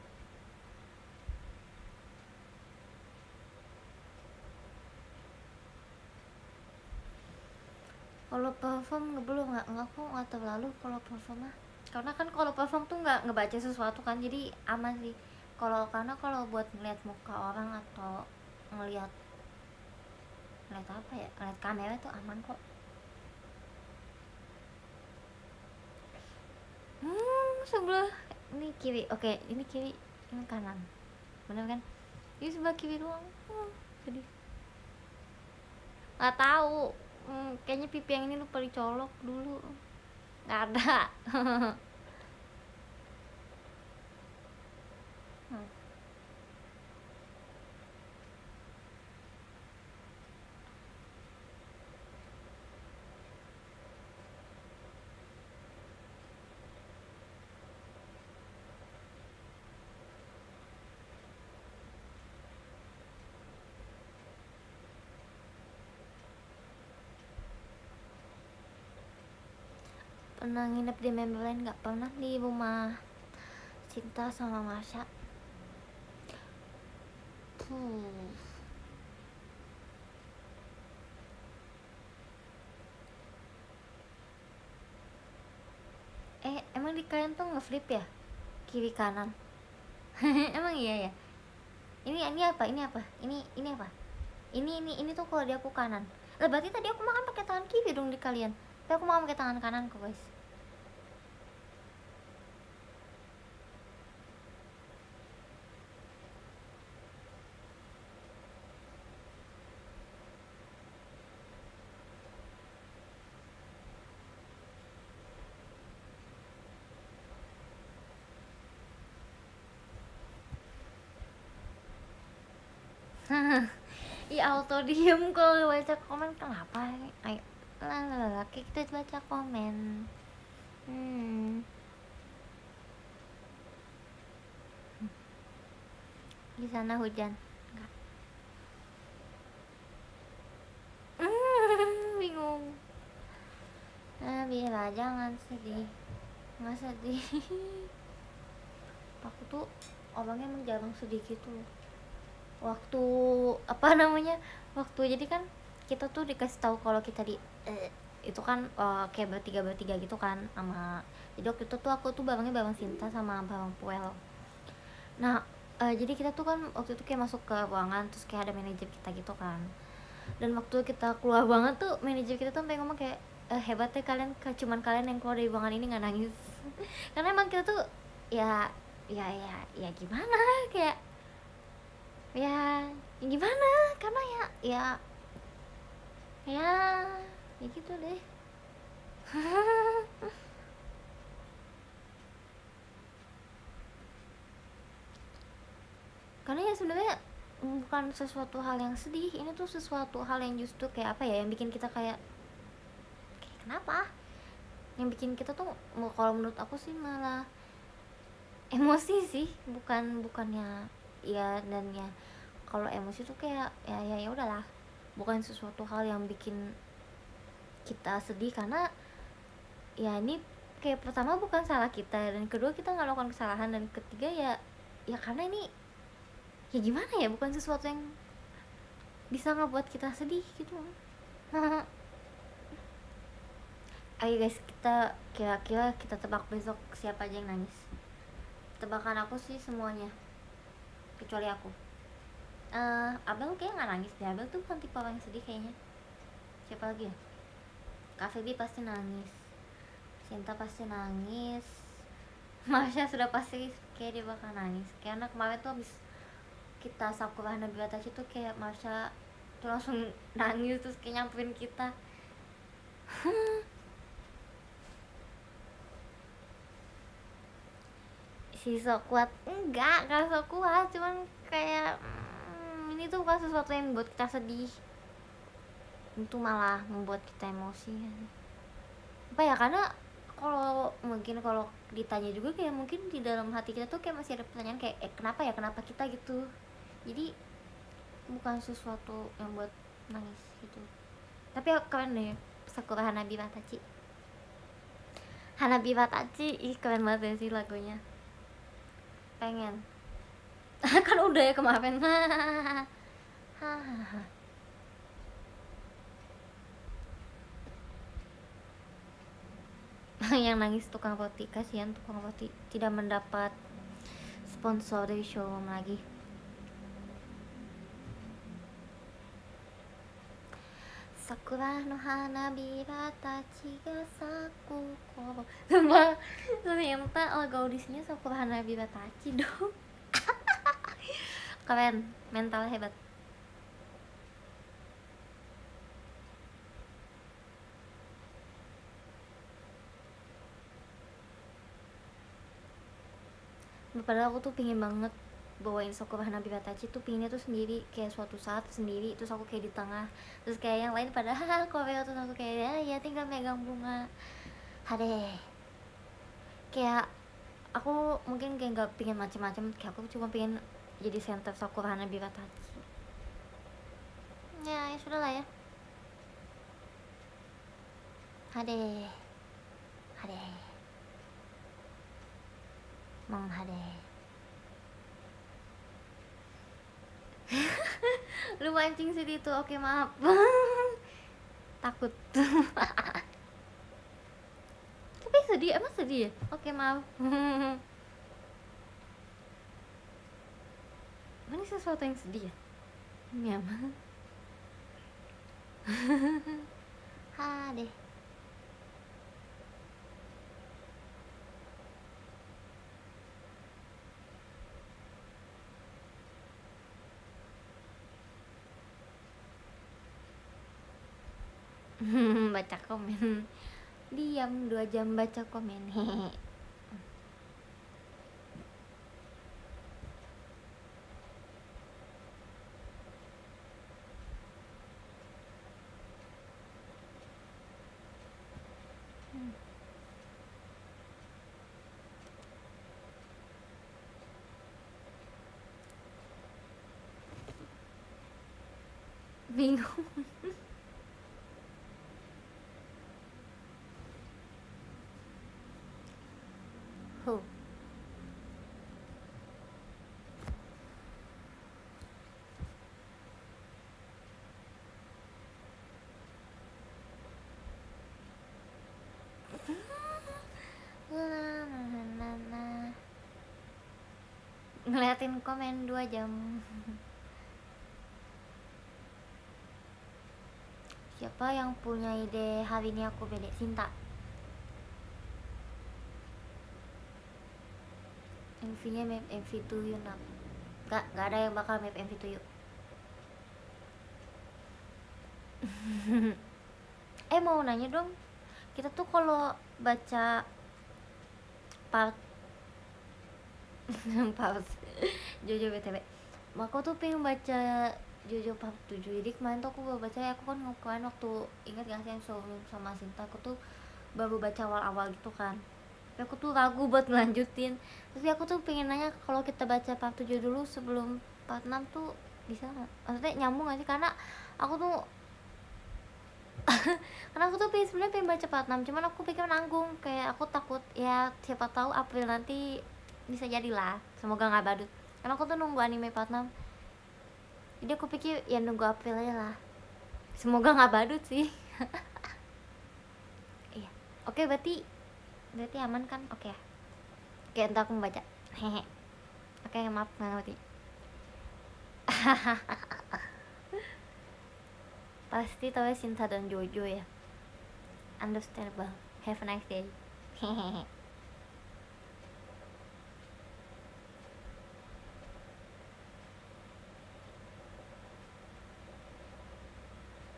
Kalau perform nggak belum nggak nggak aku nggak terlalu kalau perform mah. Karena kan kalau perform tuh nggak ngebaca sesuatu kan, jadi aman sih. Kalau karena kalau buat ngeliat muka orang atau ngeliat ngeliat apa ya, ngeliat kamera tuh aman kok. Hmm sebelah ini kiri, oke ini kiri, ini kanan, bener kan? Ini sebelah kiri doang. Hmm, sedih. Nggak tahu. Hmm, kayaknya pipi yang ini lupa dicolok dulu. Nggak ada. Hmm. Pernah nginep di member lain? Nggak pernah, di rumah Cinta sama Marsha. Puh. Eh emang di kalian tuh ngeflip ya, kiri kanan? Emang iya ya. Ini ini apa? Ini apa? Ini ini apa? Ini ini ini tuh kalau di aku kanan. Lah berarti tadi aku makan pakai tangan kiri dong di kalian. Tapi aku makan pakai tangan kanan kok guys. Ih auto diem kalau baca komen, kenapa? Ayo lah lah lah kita baca komen. Hmm. Di sana hujan. Enggak. Hmm, bingung. Nah, Bila jangan sedih. Nggak sedih. Aku tuh orangnya emang jarang sedih gitu loh. Waktu apa namanya, waktu jadi kan kita tuh dikasih tahu kalau kita di eh, itu kan uh, kayak bertiga bertiga gitu kan sama, jadi waktu itu tuh aku tuh barengnya bareng Sinta sama bareng Puel. Nah uh, jadi kita tuh kan waktu itu kayak masuk ke ruangan terus kayak ada manajer kita gitu kan, dan waktu kita keluar ruangan tuh manajer kita tuh sampai ngomong kayak e, hebat ya kalian, cuman kalian yang keluar dari ruangan ini nggak nangis. Karena emang kita tuh ya ya ya ya gimana, kayak ya, ya gimana, karena ya ya ya ya gitu deh. Karena ya sebenarnya bukan sesuatu hal yang sedih, ini tuh sesuatu hal yang justru kayak apa ya, yang bikin kita kayak, kayak kenapa, yang bikin kita tuh kalau menurut aku sih malah emosi sih, bukan bukannya ya, dan ya kalau emosi tuh kayak ya ya ya udahlah, bukan sesuatu hal yang bikin kita sedih, karena ya ini kayak pertama bukan salah kita, dan kedua kita nggak melakukan kesalahan, dan ketiga ya ya karena ini ya gimana ya, bukan sesuatu yang bisa ngebuat kita sedih gitu. Ayo guys, kita kira-kira kita tebak besok siapa aja yang nangis. Tebakan aku sih semuanya kecuali aku. uh, Abel kayak nggak nangis deh, Abel tuh bukan tipe orang yang sedih kayaknya. Siapa lagi ya? Kak Feby pasti nangis, Sinta pasti nangis, Marsha sudah pasti kayak dia bakal nangis karena kemarin tuh habis kita Sakura Hanabi Watashi tuh kayak Marsha tuh langsung nangis terus kayak nyamperin kita. Si sok kuat enggak enggak sok kuat cuman kayak hmm, ini tuh bukan sesuatu yang membuat kita sedih, itu malah membuat kita emosi apa ya, karena kalau mungkin kalau ditanya juga kayak mungkin di dalam hati kita tuh kayak masih ada pertanyaan kayak eh kenapa ya kenapa kita gitu, jadi bukan sesuatu yang buat nangis gitu. Tapi keren deh Sakura Hanabi Watashi. Hanabi Watashi ih keren banget ya sih lagunya, pengen kan udah ya kemarin. Yang nangis tukang roti, kasihan tukang roti tidak mendapat sponsor dari showroom lagi. Sakura no hanabi watashi ga saku kobo. Sumpah, ternyata lagu audisinya Sakura Hanabi Watashi dong. Keren, mental hebat. Padahal aku tuh pingin banget bawain Sakura Hanabi Watashi tuh pinginnya tuh sendiri, kayak suatu saat sendiri, terus aku kayak di tengah, terus kayak yang lain pada hahaha koreo, terus aku kayak ya, ya tinggal megang bunga. Hade, kayak aku mungkin kayak nggak pingin macem-macem, kayak aku cuma pingin jadi center Sakura Hanabi Watashi. Ya, ya sudah lah ya. Hade, hade, menghade. Lu mancing sedih tuh, oke maaf. Takut. Tapi sedih, emang sedih ya? Oke maaf. Ini sesuatu yang sedih ya? Ya mah. Ha deh. Baca komen, diam dua jam baca komen. Hehe. Bingung. Huh. Ngeliatin komen dua jam. Siapa yang punya ide hari ini aku beda? Sinta. M V-nya map M V to you nak. Gak, gak ada yang bakal map M V to you. Eh mau nanya dong, kita tuh kalau baca part part Jojo B T W, aku tuh pengen baca Jojo part tujuh. Jadi kemarin tuh aku baru baca, aku kan kemarin waktu ingat gak sih yang sama Sinta, aku tuh baru baca awal-awal gitu kan, tapi aku tuh ragu buat ngelanjutin. Tapi aku tuh pengen nanya, kalau kita baca part tujuh dulu sebelum part enam tuh bisa gak? Maksudnya nyambung gak sih? Karena aku tuh karena aku tuh pengen, sebenarnya pengen baca part enam, cuman aku pikir nanggung, kayak aku takut ya siapa tahu April nanti bisa jadilah, semoga nggak badut, karena aku tuh nunggu anime part enam, jadi aku pikir ya nunggu April aja lah, semoga nggak badut sih. Iya, oke berarti berarti aman kan? Oke ya, oke entar aku membaca. Hehe, oke maaf nggak ngerti. Pasti tahu Sinta dan Jojo ya, understandable. Have a nice day. Hehehe.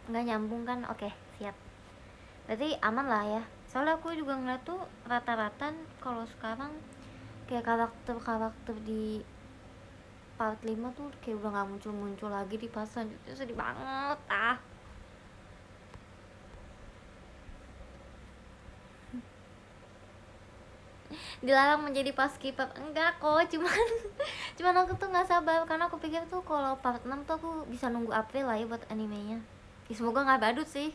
nggak nyambung kan, oke siap, berarti aman lah ya. Soalnya aku juga ngeliat tuh rata-rata kalau sekarang kayak karakter-karakter di part lima tuh kayak udah nggak muncul-muncul lagi di part selanjutnya, sedih banget ah. Dilarang menjadi pas K-pop enggak kok, cuman cuman aku tuh nggak sabar karena aku pikir tuh kalau part enam tuh aku bisa nunggu April lah ya buat animenya ya, semoga nggak badut sih.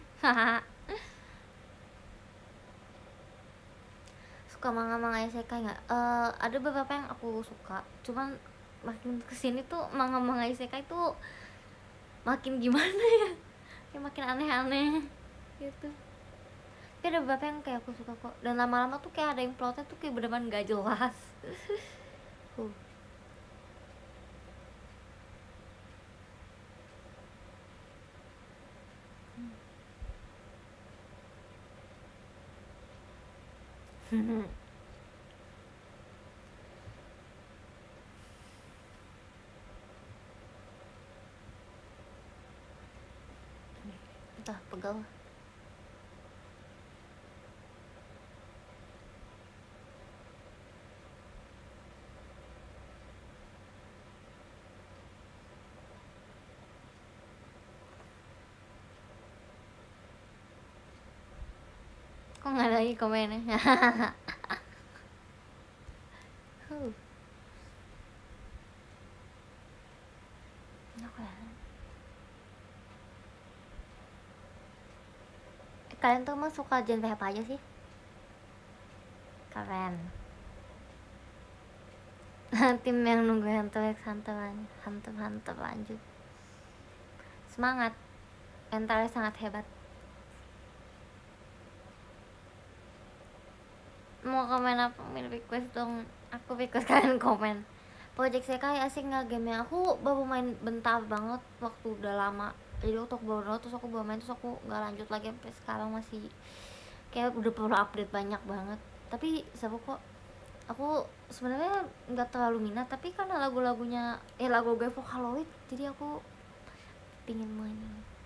Suka manga-manga isekai nggak? Uh, ada beberapa yang aku suka, cuman makin kesini tuh manga-manga isekai tuh makin gimana ya, kayak makin aneh-aneh gitu. Tapi ada beberapa yang kayak aku suka kok, dan lama-lama tuh kayak ada yang plotnya tuh kayak bener-bener nggak jelas. uh. Entah pegal. Kok nggak ada lagi komennya? huh. Eh, kalian tuh mau suka genre apa aja sih? Keren. Tim yang nunggu Hunter x Hunter Hunter Hunter lanjut. Semangat, mentalnya sangat hebat. Mau komen apa? Min request dong, aku request kalian komen. Project Sekai asik nggak gamenya? Aku baru main bentar banget, waktu udah lama. Jadi waktu aku baru download terus aku baru main, terus aku nggak lanjut lagi sampai sekarang, masih kayak udah perlu update banyak banget. Tapi seru kok. Aku sebenarnya nggak terlalu minat, tapi karena lagu-lagunya eh lagu gue Vocaloid, jadi aku pingin main.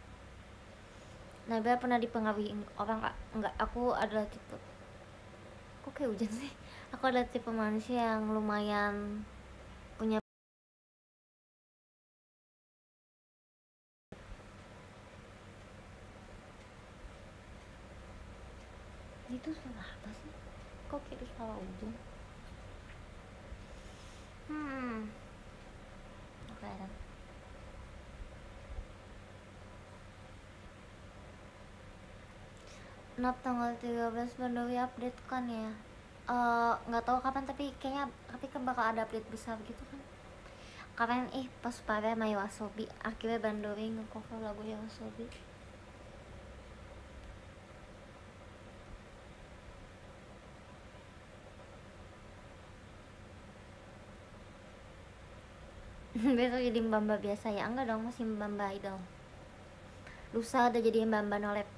Nah, biar pernah dipengaruhi orang nggak? Nggak, aku adalah tipe, kok kayak hujan sih, aku adalah tipe manusia yang lumayan punya. Itu suara apa sih? Kok kayak itu suara hujan? Hmm oke. Nop tanggal tiga belas Bandowi update kan ya? Nggak uh, tahu kapan, tapi kayaknya tapi kan bakal ada update besar gitu kan. Keren ih, pas pada My Wasobi akhirnya Bandowi nge-cover lagu ya Wasobi. Besok jadi mbamba biasa ya? Enggak dong, masih mbamba idol. Lusa udah jadi mbamba nolep.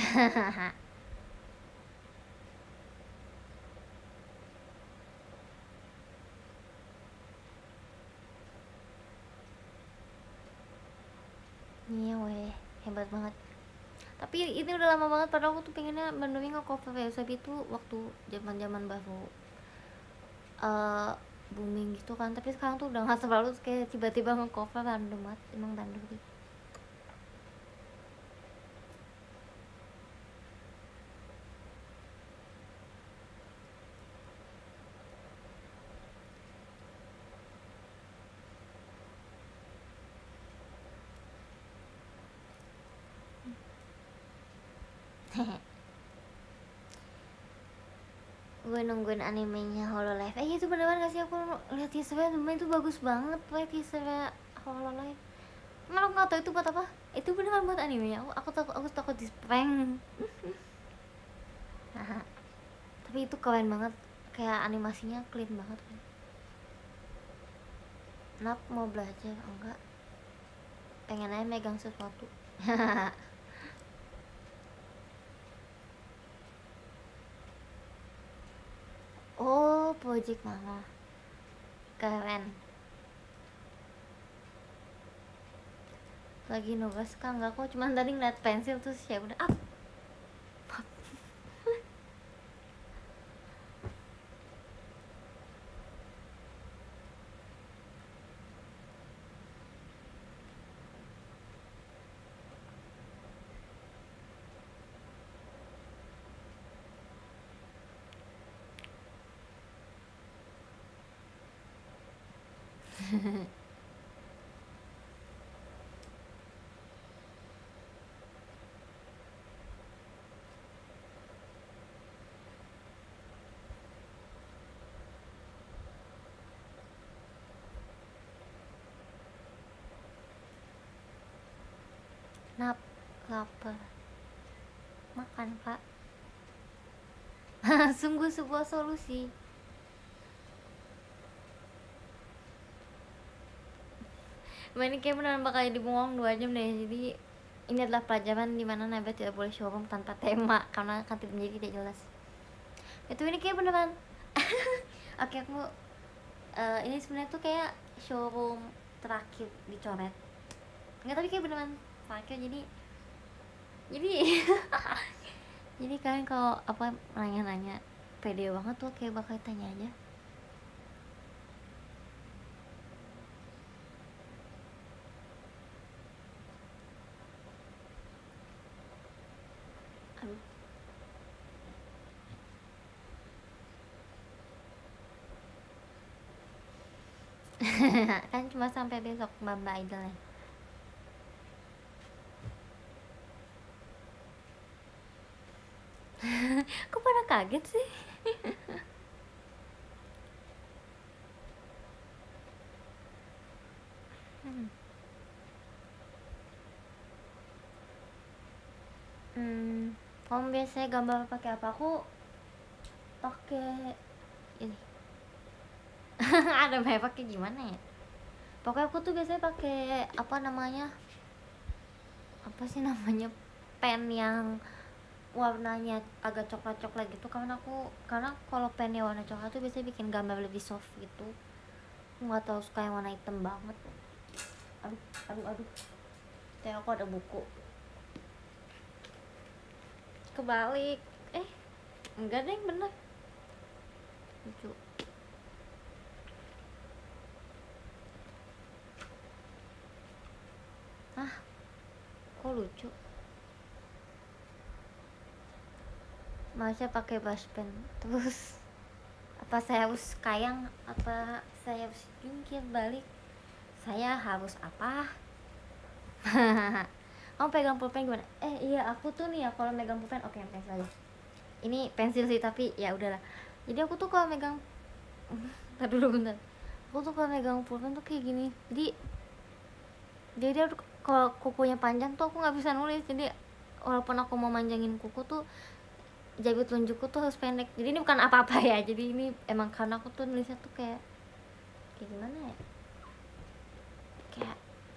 Iya weh, hebat banget. Tapi ini udah lama banget, padahal aku tuh pengennya Bandowi nge-cover Wasobi itu waktu zaman-zaman baru uh, booming gitu kan. Tapi sekarang tuh udah nggak terlalu, kayak tiba-tiba nge-cover random banget emang Bandowi. Gue nungguin animenya Hololive. Eh itu beneran gak sih? Aku lihat teasernya, temen itu bagus banget lihat teasernya Hololive. Malah nggak tahu itu buat apa. Itu beneran buat animenya. Aku aku takut aku takut di prank. Tapi itu keren banget, kayak animasinya clean banget. Nap mau belajar enggak? Pengen aja megang sesuatu. Oh, Project Mama keren. lagi nugas kan nggak, aku cuma tadi ngeliat pensil terus ya udah ah. Nap, lapar. Makan, Kak. Sungguh sebuah solusi. Ini kayak beneran bakal jadi bengong dua jam deh. Jadi ini adalah pelajaran dimana Nabila tidak boleh showroom tanpa tema karena akan menjadi tidak jelas. Itu ini kayak beneran. Oke, aku uh, ini sebenarnya tuh kayak showroom terakhir dicoret. Enggak, tapi kayak beneran terakhir, jadi jadi jadi kalian kalau apa nanya-nanya pede banget tuh kayak bakal tanya aja. Aduh. Kan cuma sampai besok Mbak Idol ya. Kok pada kaget sih? hmm. Hmm, kamu biasanya gambar pakai apa? Aku pakai ini. Ada banyak pakai gimana ya? Pokoknya aku tuh biasanya pakai apa namanya? Apa sih namanya? Pen yang warnanya agak coklat-coklat gitu, karena aku karena kalau pennya warna coklat tuh biasanya bikin gambar lebih soft gitu. Aku nggak tahu suka yang warna hitam banget. Aduh, aduh, aduh. Kayak aku ada buku. Kebalik. Eh, enggak deh, bener. Lucu. Ah, kok lucu? Masa pakai brush pen terus apa saya harus kayang, apa saya harus jungkir balik, saya harus apa? Kamu pegang pulpen gimana? Eh iya, aku tuh nih ya kalau megang pulpen oke okay, pensil aja. Ini pensil sih tapi ya udahlah. Jadi aku tuh kalau megang Ntar dulu bentar. Aku tuh kalau megang pulpen tuh kayak gini. Jadi jadi kalau kukunya panjang tuh aku nggak bisa nulis. Jadi walaupun aku mau manjangin kuku tuh jabut telunjukku tuh harus pendek. Jadi ini bukan apa-apa ya, jadi ini emang karena aku tuh nulisnya tuh kayak kayak gimana ya, kayak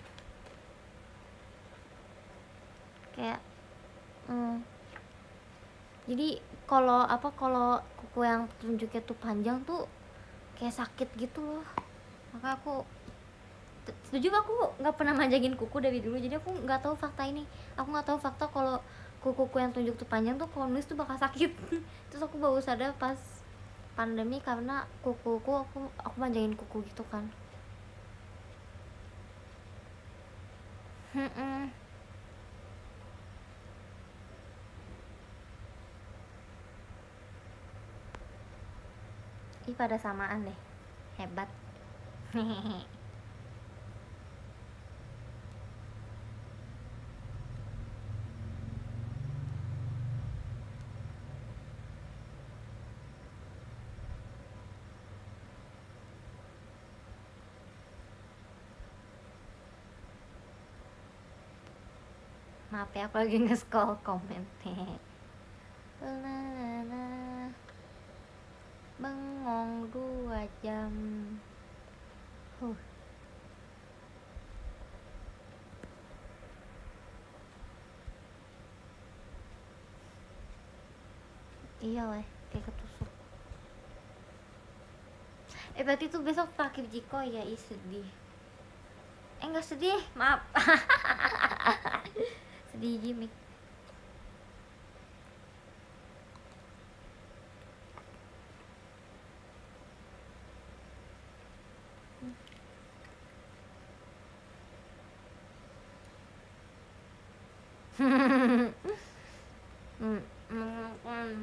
kayak hmm. Jadi kalau apa kalau kuku yang telunjuknya tuh panjang tuh kayak sakit gitu loh. Maka aku setuju, aku nggak pernah manjangin kuku dari dulu, jadi aku nggak tahu fakta ini. Aku nggak tahu fakta kalau kukuku yang tunjuk tuh panjang tuh kalau nulis tuh bakal sakit. Terus aku baru sadar pas pandemi karena kukuku aku aku manjangin kuku gitu kan. Hmm. Ih, pada samaan deh, hebat. Maaf ya, aku lagi nge-scroll komen. Bengong dua jam. Huh. Iya weh, kayak ketusuk. Eh berarti tuh besok terakhir Jiko ya, ih sedih. Eh nggak sedih, maaf. Sedih gimmick. Hmm, hmm, hmm.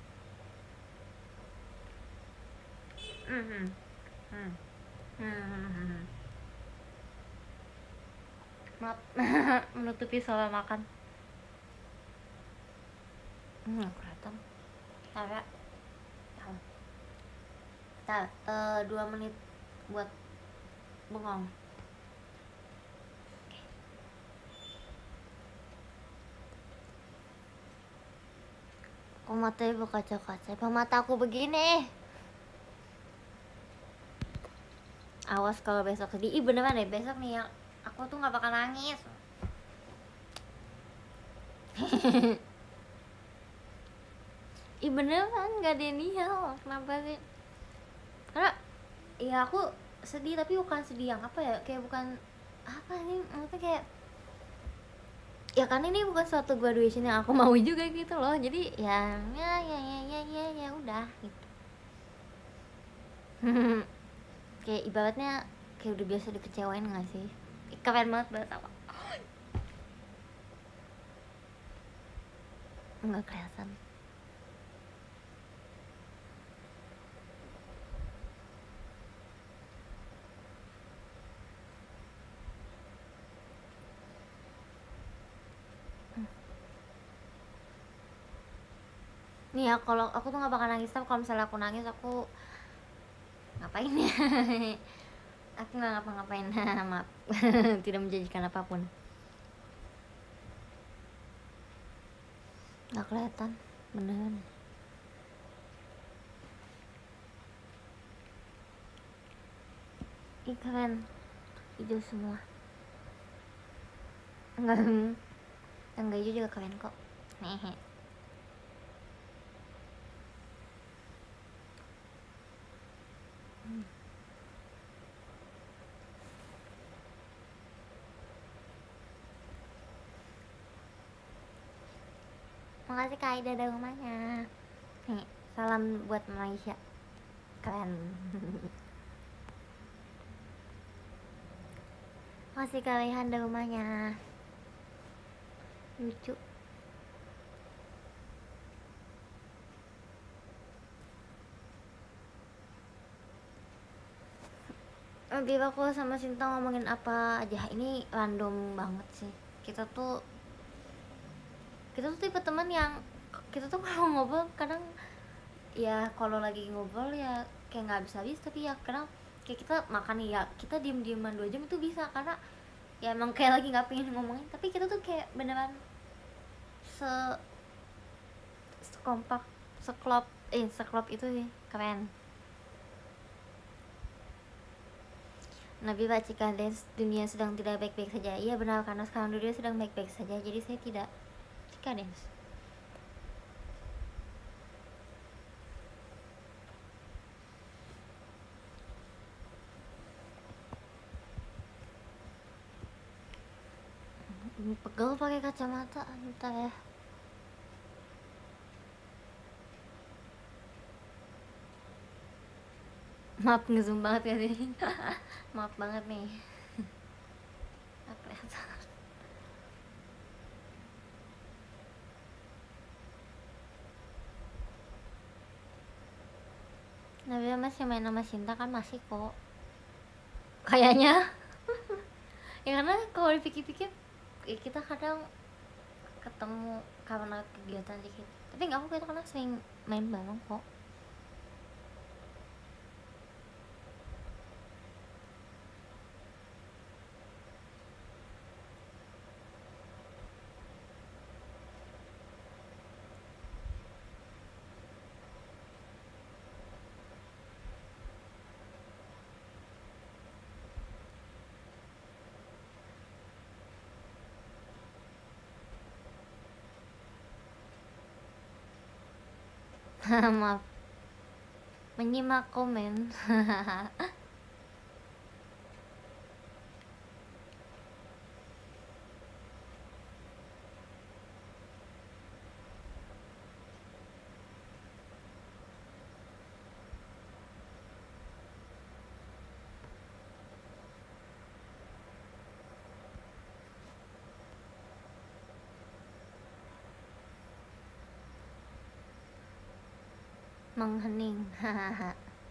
Mhm. Hmm. Hmm. Maaf. Menutupi soal makan. Hmm, kelihatan. Tahu ya? Tahu. Tahu. Eh, dua menit buat bengong. Kok matanya berkaca-kaca? Apa mata aku begini? Awas kalau besok sedih. Ih beneran deh, besok nih ya aku tuh nggak bakal nangis. Ih beneran nggak Daniel, kenapa sih? Karena ya aku sedih tapi bukan sedih yang apa ya, kayak bukan apa nih, maksudnya kayak ya kan ini bukan suatu graduation yang aku mau juga gitu loh, jadi ya ya ya ya ya ya, ya udah gitu. Kayak ibaratnya kayak udah biasa dikecewain nggak sih? Keren banget banget apa? Nggak kelihatan. Nih ya kalau aku tuh nggak bakal nangis, tapi kalau misalnya aku nangis aku ngapain ya? Aku nggak ngapa-ngapain. Maaf. Tidak menjanjikan apapun. Nggak kelihatan beneran. Ih keren, hijau semua. Enggak, enggak hijau juga keren kok. Hehe. Hmm. Makasih Kak Aida ada rumahnya. Nih, salam buat Malaysia. Keren. Makasih Kak Rehan ada rumahnya. Lucu. Lebih aku sama Sinta ngomongin apa aja, ini random banget sih. Kita tuh kita tuh tipe teman yang kita tuh kalau ngobrol kadang ya kalau lagi ngobrol ya kayak nggak habis habis, tapi ya kadang kayak kita makan nih ya kita diem dieman dua jam itu bisa, karena ya emang kayak lagi nggak pengen ngomongin, tapi kita tuh kayak beneran se sekompak seklop eh seklop itu sih, keren. Nabi baca des dunia sedang tidak baik-baik saja. Iya benar, karena sekarang dunia sedang baik-baik saja, jadi saya tidak cika des. Pegel pakai kacamata, entah ya. Maaf ngezoom banget ya sih. Maaf banget nih. Apa ya? Nabila masih main sama Sinta kan, masih kok kayaknya. Ya karena kalau dipikir-pikir ya kita kadang ketemu karena kegiatan dikit, tapi nggak, aku kita karena sering main bareng kok. Maaf, menyimak komen. menghening. Hahaha.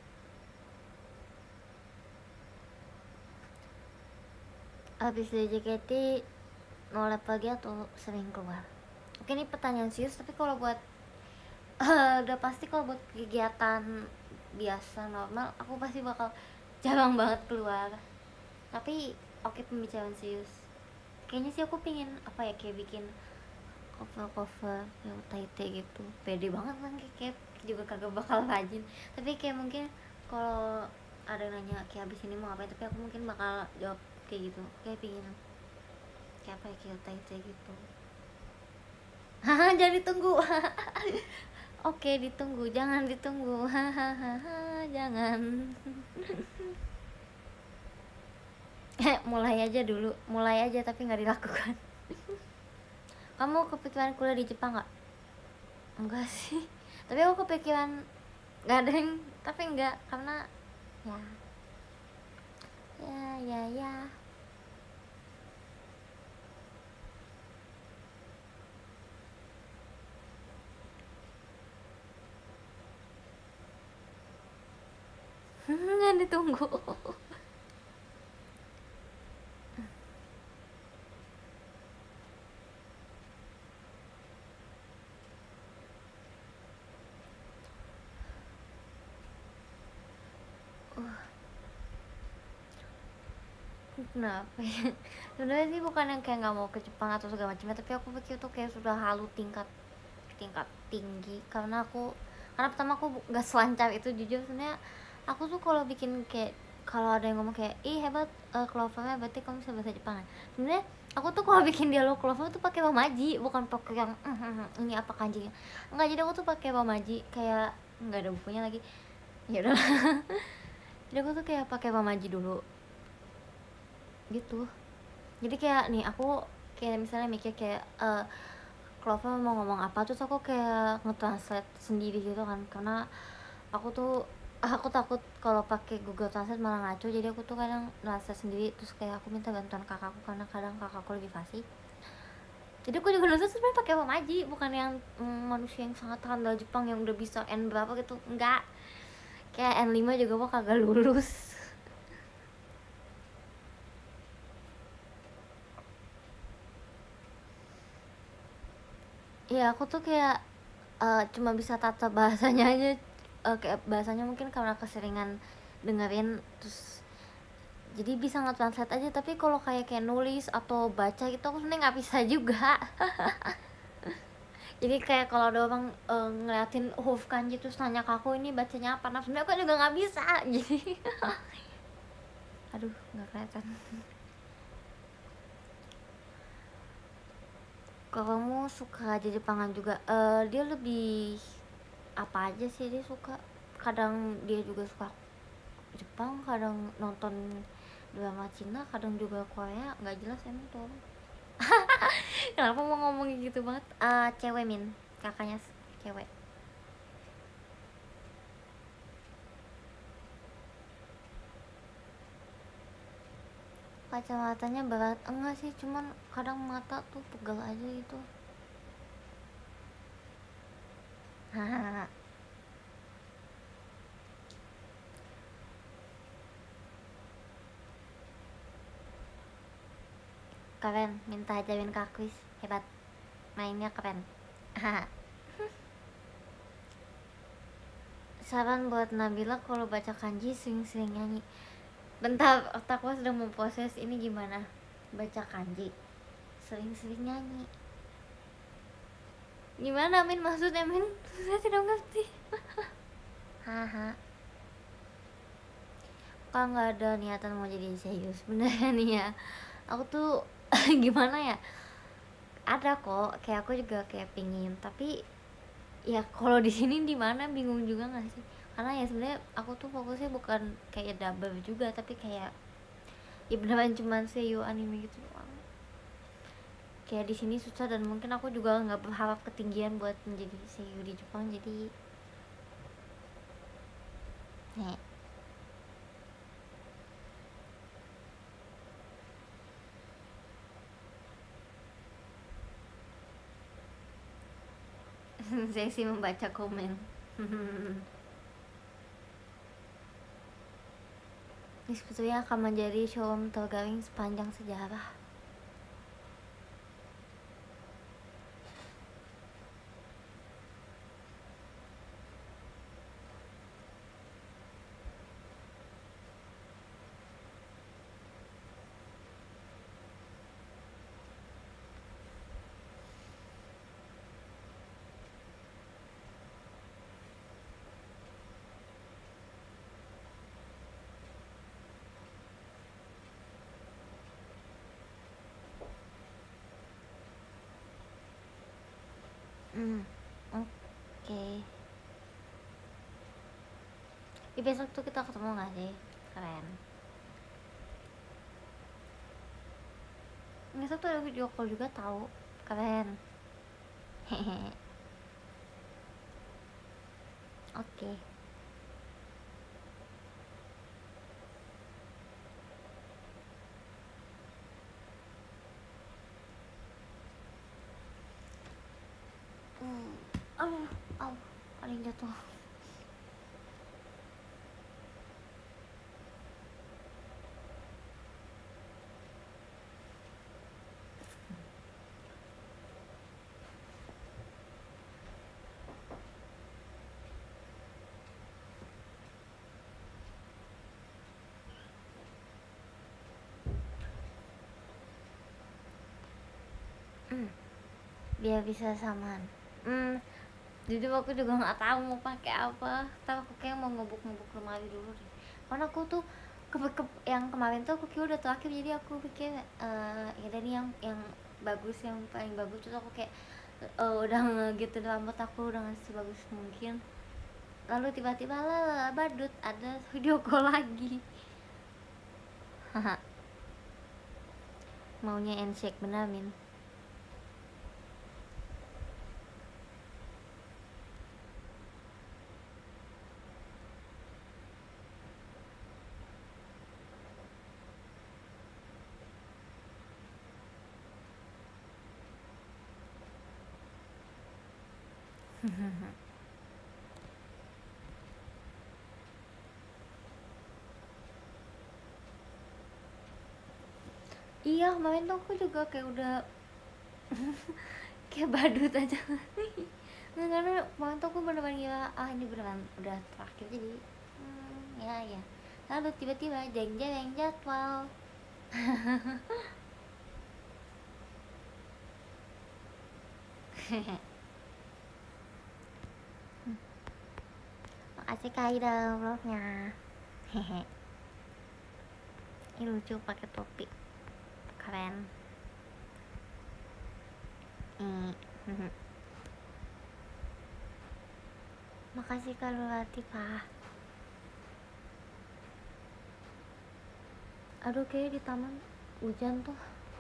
Habis dari J K T mau lab pagi atau sering keluar? Oke, ini pertanyaan serius, tapi kalau buat uh, udah pasti kalau buat kegiatan biasa normal aku pasti bakal jarang banget keluar. Tapi oke, pembicaraan serius, kayaknya sih aku pingin apa ya, kayak bikin cover-cover yang tai-tai gitu. Pede banget kan, kayak juga kagak bakal rajin, tapi kayak mungkin kalau ada yang nanya kayak abis ini mau ngapain, tapi aku mungkin bakal jawab kayak gitu, kayak pingin kayak apa ya, kayak tai-tai gitu. Haha, jangan ditunggu. Oke, ditunggu, jangan ditunggu. Hahaha, jangan. Eh, mulai aja dulu, mulai aja tapi nggak dilakukan. Kamu kepikiran kuliah di Jepang nggak? Enggak sih, tapi aku kepikiran nggak ada yang, tapi enggak, karena ya ya ya ya nggak ditunggu. uh, Kenapa ya? Sebenarnya sih bukan yang kayak nggak mau ke Jepang atau segala macamnya, tapi aku pikir tuh kayak sudah halu tingkat tingkat tinggi, karena aku karena pertama aku nggak selancar itu jujur. Sebenarnya aku tuh kalau bikin kayak, kalau ada yang ngomong kayak ih hebat uh, Clovernya berarti kamu bisa bahasa Jepang kan, sebenarnya aku tuh kalau bikin dialog Clover tuh pakai romaji, bukan pakai yang mm, mm, mm, ini apa kanjinya, enggak. Jadi aku tuh pakai romaji, kayak nggak ada bukunya lagi, ya udah. Jadi aku tuh kayak pakai romaji dulu gitu. Jadi kayak nih aku kayak misalnya mikir kayak uh, Clover mau ngomong apa, terus aku kayak nge-translate sendiri gitu kan, karena aku tuh aku takut kalau pakai Google Translate malah ngaco. Jadi aku tuh kadang translate sendiri, terus kayak aku minta bantuan kakakku karena kadang kakakku lebih fasih. Jadi aku juga nulis sebenarnya pakai romaji, bukan yang mm, manusia yang sangat handal Jepang yang udah bisa N berapa gitu, enggak. Kayak N lima juga gua kagak lulus. Ya aku tuh kayak uh, cuma bisa tata bahasanya aja, uh, kayak bahasanya mungkin karena keseringan dengerin, terus jadi bisa nge-translate aja. Tapi kalau kayak kayak nulis atau baca gitu aku sebenarnya nggak bisa juga. Jadi kayak kalau ada orang uh, ngeliatin huruf kanji terus nanya ke aku ini bacanya apa, nah sebenarnya aku juga nggak bisa. Jadi aduh, nggak kelihatan. Kalau kamu suka aja Jepangan juga, uh, dia lebih apa aja sih dia suka? Kadang dia juga suka Jepang, kadang nonton drama Cina, kadang juga Korea, nggak jelas emang tuh. Kenapa mau ngomongin gitu banget? Uh, cewek Min, kakaknya cewek. Kacamatanya berat enggak sih, cuman kadang mata tuh pegel aja gitu. Hahaha. Keren, minta ajarin Kak Kris, hebat, mainnya keren. Haha. Saran buat Nabila kalau baca kanji sering-sering nyanyi. Bentar, otakku sedang memproses ini gimana baca kanji sering-sering nyanyi. Gimana Min maksudnya Min? Saya tidak ngerti. Haha. Kalau nggak ada niatan mau jadi serius sebenarnya nih ya, aku tuh gimana ya, ada kok kayak aku juga kayak pingin, tapi ya kalau di sini di mana bingung juga nggak sih, karena ya sebenarnya aku tuh fokusnya bukan kayak double juga, tapi kayak ya beneran cuman seiyu anime gitu doang. Kayak di sini susah, dan mungkin aku juga nggak berharap ketinggian buat menjadi seiyu di Jepang, jadi nih. Saya sih membaca komen. Ini sebetulnya akan menjadi showroom tergaring sepanjang sejarah. Hmm, oke. Okay. Di besok tuh kita ketemu nggak sih? Keren. Besok tuh ada video call juga tahu. Keren. Hehe. Oke. Okay. Hmm. Aduh, aduh, ada yang jatuh. Hmm. Biar bisa samaan. Hmm. Jadi aku juga nggak tahu mau pakai apa. Tapi aku kayak mau ngebuk-ngebuk lemari dulu deh. Karena aku tuh ke, ke yang kemarin tuh aku kira udah terakhir, jadi aku pikir uh, ya dari yang yang bagus, yang paling bagus. Terus aku kayak uh, udah ngegitu rambut aku udah ngasih sebagus mungkin. Lalu tiba-tiba lah badut ada video call lagi. Haha. Maunya handshake bener Min. Iya, kemarin tuh aku juga kayak udah kayak badut aja. Nggak, karena kemarin tuh aku bener-bener gila, ah ini beneran udah terakhir, jadi hmm, ya ya. Lalu tiba-tiba jeng-jeng jadwal. Makasih Kak Ida vlognya. Hehe. Ini lucu pakai topi. Keren. Hmm. Makasih Kak Latifah. Aduh, kayak di taman hujan tuh.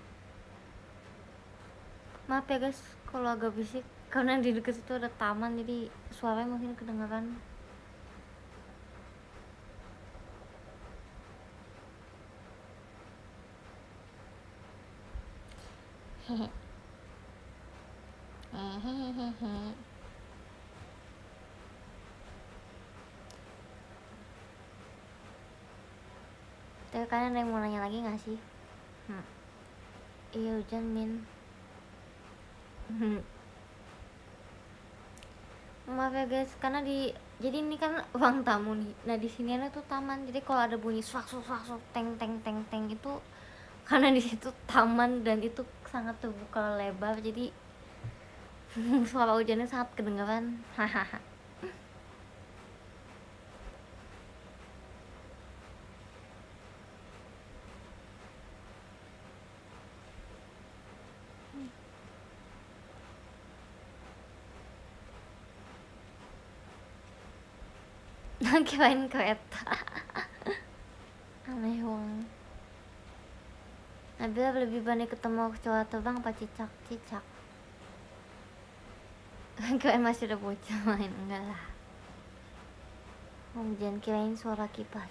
Maaf ya guys kalau agak bisik, karena di dekat situ ada taman, jadi suaranya mungkin kedengeran. Hehe. Hehehe. Tapi kalian ada yang mau nanya lagi gak sih? Hmm. Iya hujan Min. Maaf ya guys, karena di jadi ini kan ruang tamu nih. Nah di sini ada tuh taman, jadi kalau ada bunyi swak swak swak swak teng teng teng teng itu karena di situ taman dan itu sangat terbuka lebar, jadi suara hujannya sangat kedengaran. Hahaha. Kirain kereta. Aneh banget. Nabila lebih berani ketemu kecoa terbang apa cicak-cicak? Kirain masih udah bocah main. Enggak lah. Hujan, kirain suara kipas.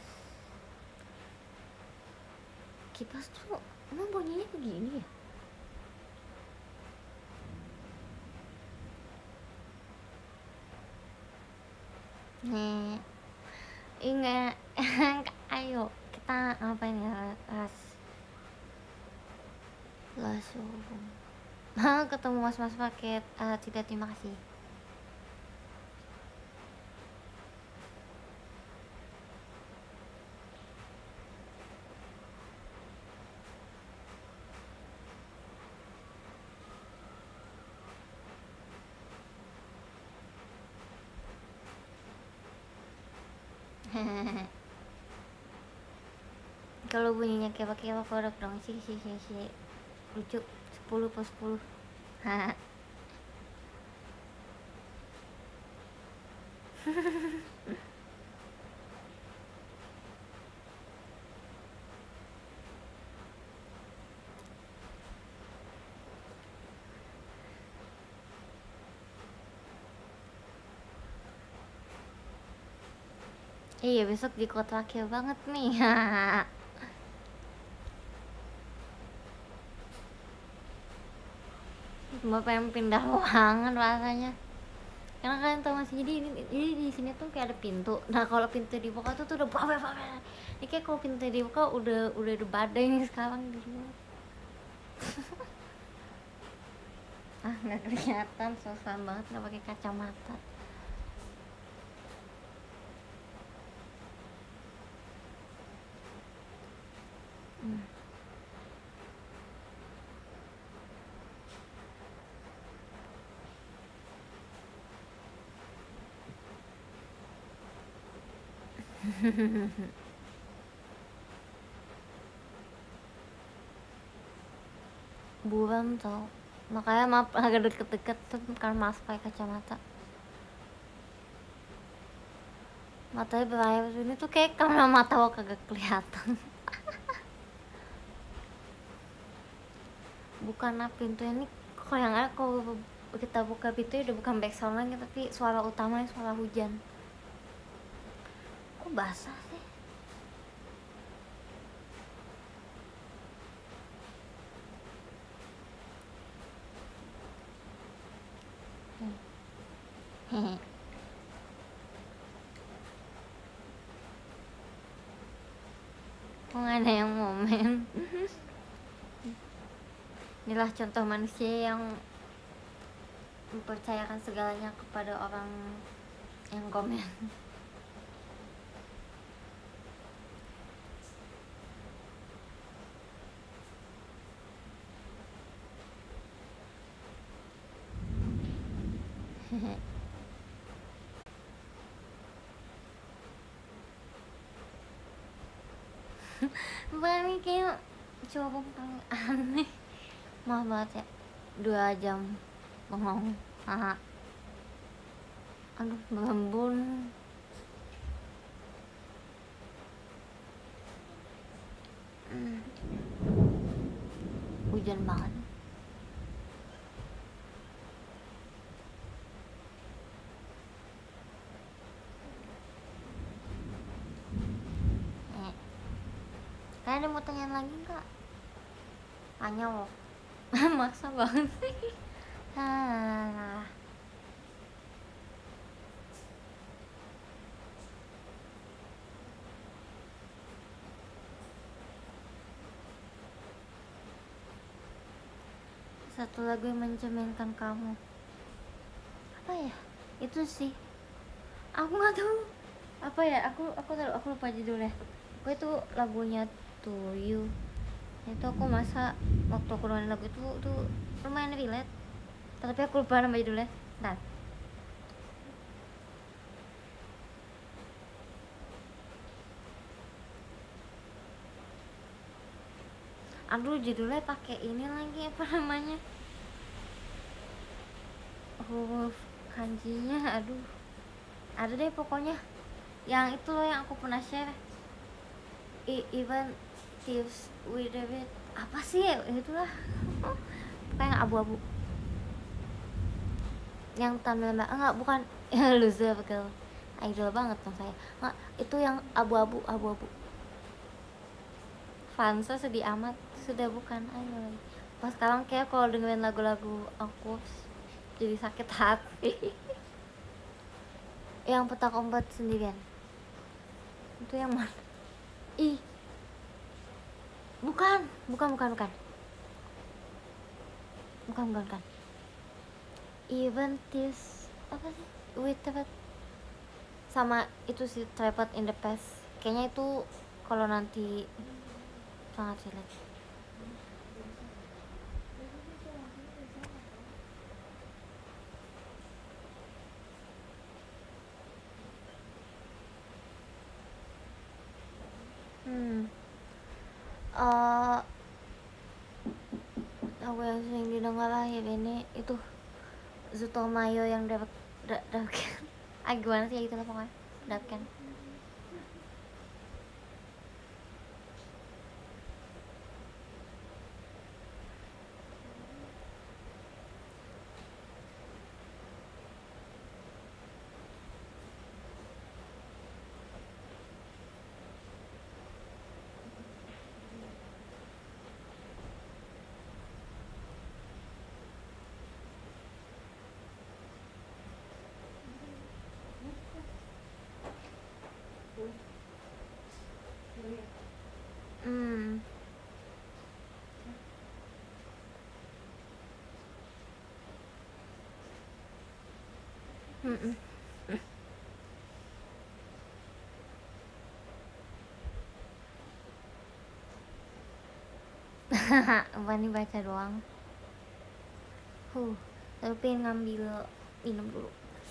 Kipas tuh emang bunyinya begini ya? Nih, ingat. Ayo kita ngapain ya, ras langsung ketemu mas-mas paket. Uh, tidak, terima kasih. Kalau bunyinya kayak pakai apa produk dong sih sih sih sih lucu. Sepuluh plus sepuluh. Iya, besok di kota wakil banget nih. Cuma pengen pindah ruangan rasanya. Karena kalian tau masih jadi ini, jadi di sini tuh kayak ada pintu. Nah kalau pintu dibuka tuh tuh udah bawa bawa. Ini kayak kalau pintu dibuka udah udah ada badai nih sekarang di sini. Ah nggak kelihatan, susah banget nggak pakai kacamata. Hmm. Buram tau, makanya maaf agak deket-deket tuh karena mas pakai kacamata. Matanya berlayar ini tuh kayak kamera mata lo kagak kelihatan. Bukan pintu ini kok yang ada, kalau kita buka pintu udah bukan background lagi tapi suara utamanya suara hujan. Kok basah sih? Hehe. Kok gak ada yang momen? Inilah contoh manusia yang mempercayakan segalanya kepada orang yang komen. Bani kayak cowok paling aneh. Maaf banget ya, dua jam bengong. Haha. Aduh berembun. hmm. Hujan banget. eh. Kalian ada mau tanya lagi nggak? Tanya loh. Maksa banget sih. Ah. Satu lagu yang mencerminkan kamu, apa ya itu sih, aku nggak tahu apa ya, aku aku tahu aku lupa judulnya. Aku itu lagunya To You, itu aku masa waktu aku dengerin lagu itu tuh lumayan relate, tapi aku lupa nama judulnya. Nah, aduh judulnya pakai ini lagi, apa namanya, huruf kanjinya, aduh ada deh pokoknya. Yang itu loh yang aku pernah share, I, even tips with a bit, apa sih itulah kayak abu-abu yang tampil mbak, enggak bukan loser girl, idol banget dong saya, enggak itu yang abu-abu abu-abu Fansa sedih amat, sudah bukan idol lagi. Pas sekarang kayak kalau dengerin lagu-lagu aku jadi sakit hati. Yang peta kombat sendirian itu yang mana? Ih bukan bukan bukan bukan bukan bukan bukan even this apa sih with apa sama itu sih tripod in the past kayaknya itu kalau nanti sangat relate. Hmm. Uh, aku yang sering didengar akhir ini itu Zutomayo yang dapat dapat ah gimana sih gitu lah pokoknya dapat. Hmm. Hmm. Bani baca doang. Huh, tapi pengen ngambil minum dulu.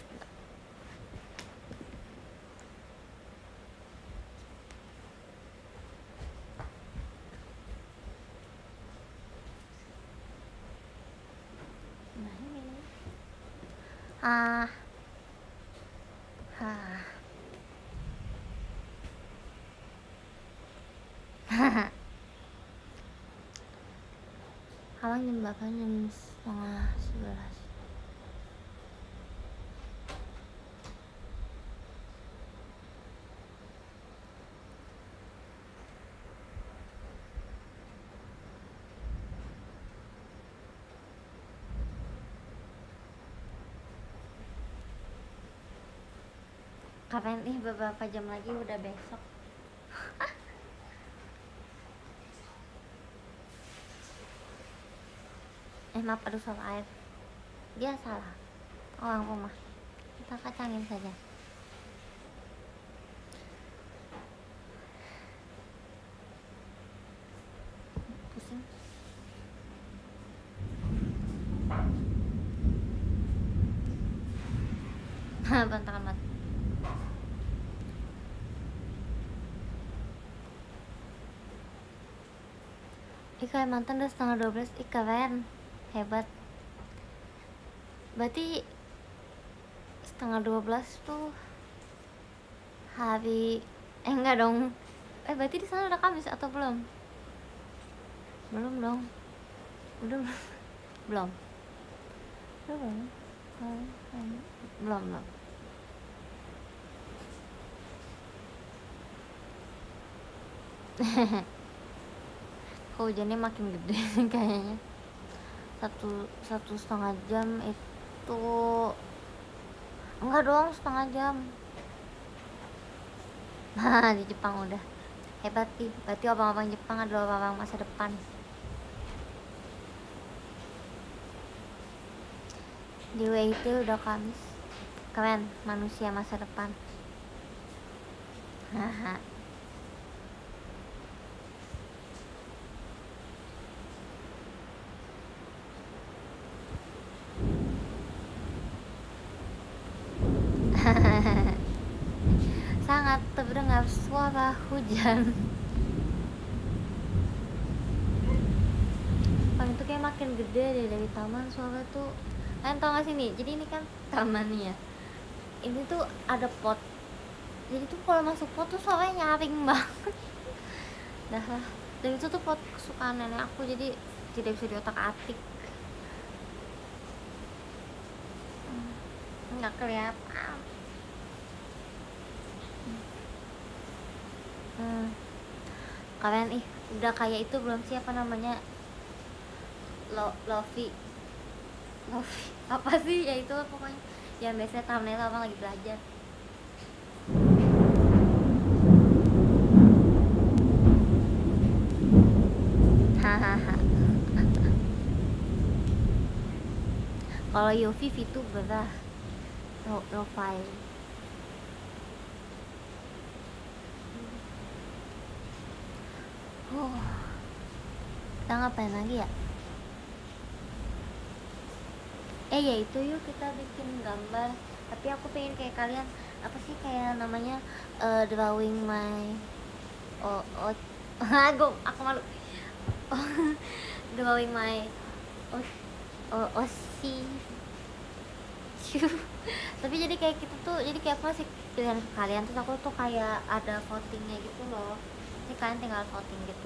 Nah, ini. Ah. Hah. Halang jam berapa? Jam setengah sebelas. Kapan nih beberapa jam lagi udah besok. eh maaf aduh salah air. Dia salah. Orang rumah. Kita kacangin saja. Pusing. Bantakan banget. Ih Kalimantan udah setengah dua belas. Ih keren. Hebat. Berarti setengah dua belas tuh hari eh enggak dong. Eh berarti di sana udah Kamis atau belum? Belum dong. Udah belum. Belum. Belum belum. Kok hujannya makin gede kayaknya. Satu satu setengah jam itu enggak dong setengah jam. Nah di Jepang udah hebat sih. Berarti abang-abang Jepang adalah abang-abang masa depan. Di W I T udah Kamis. Keren manusia masa depan. Haha. Sangat terdengar suara hujan. Paling itu kayak makin gede deh dari taman suara tuh. Kalian tau gak sih nih? Jadi ini kan taman nih ya. Ini tuh ada pot. Jadi tuh kalau masuk pot tuh suaranya nyaring banget. Dah lah. Dan itu tuh pot kesukaan nenek aku jadi tidak bisa diotak-atik. Nggak kelihatan. Hmm. Kalian ih udah kayak itu belum sih apa namanya Lo, Lofi Lofi apa sih ya itu pokoknya yang biasanya thumbnail abang lagi belajar. Kalau Yofi VTuber lah, lo lo-fi. Oh, kita ngapain lagi ya? Eh ya itu yuk kita bikin gambar. Tapi aku pengen kayak kalian, apa sih kayak namanya, uh, drawing my oh oh aku aku malu. Oh, drawing my oh oh oh si. Tapi jadi kayak gitu tuh, jadi kayak aku masih pilihan ke kalian, terus aku tuh kayak ada votingnya gitu loh. Jadi kalian tinggal voting gitu.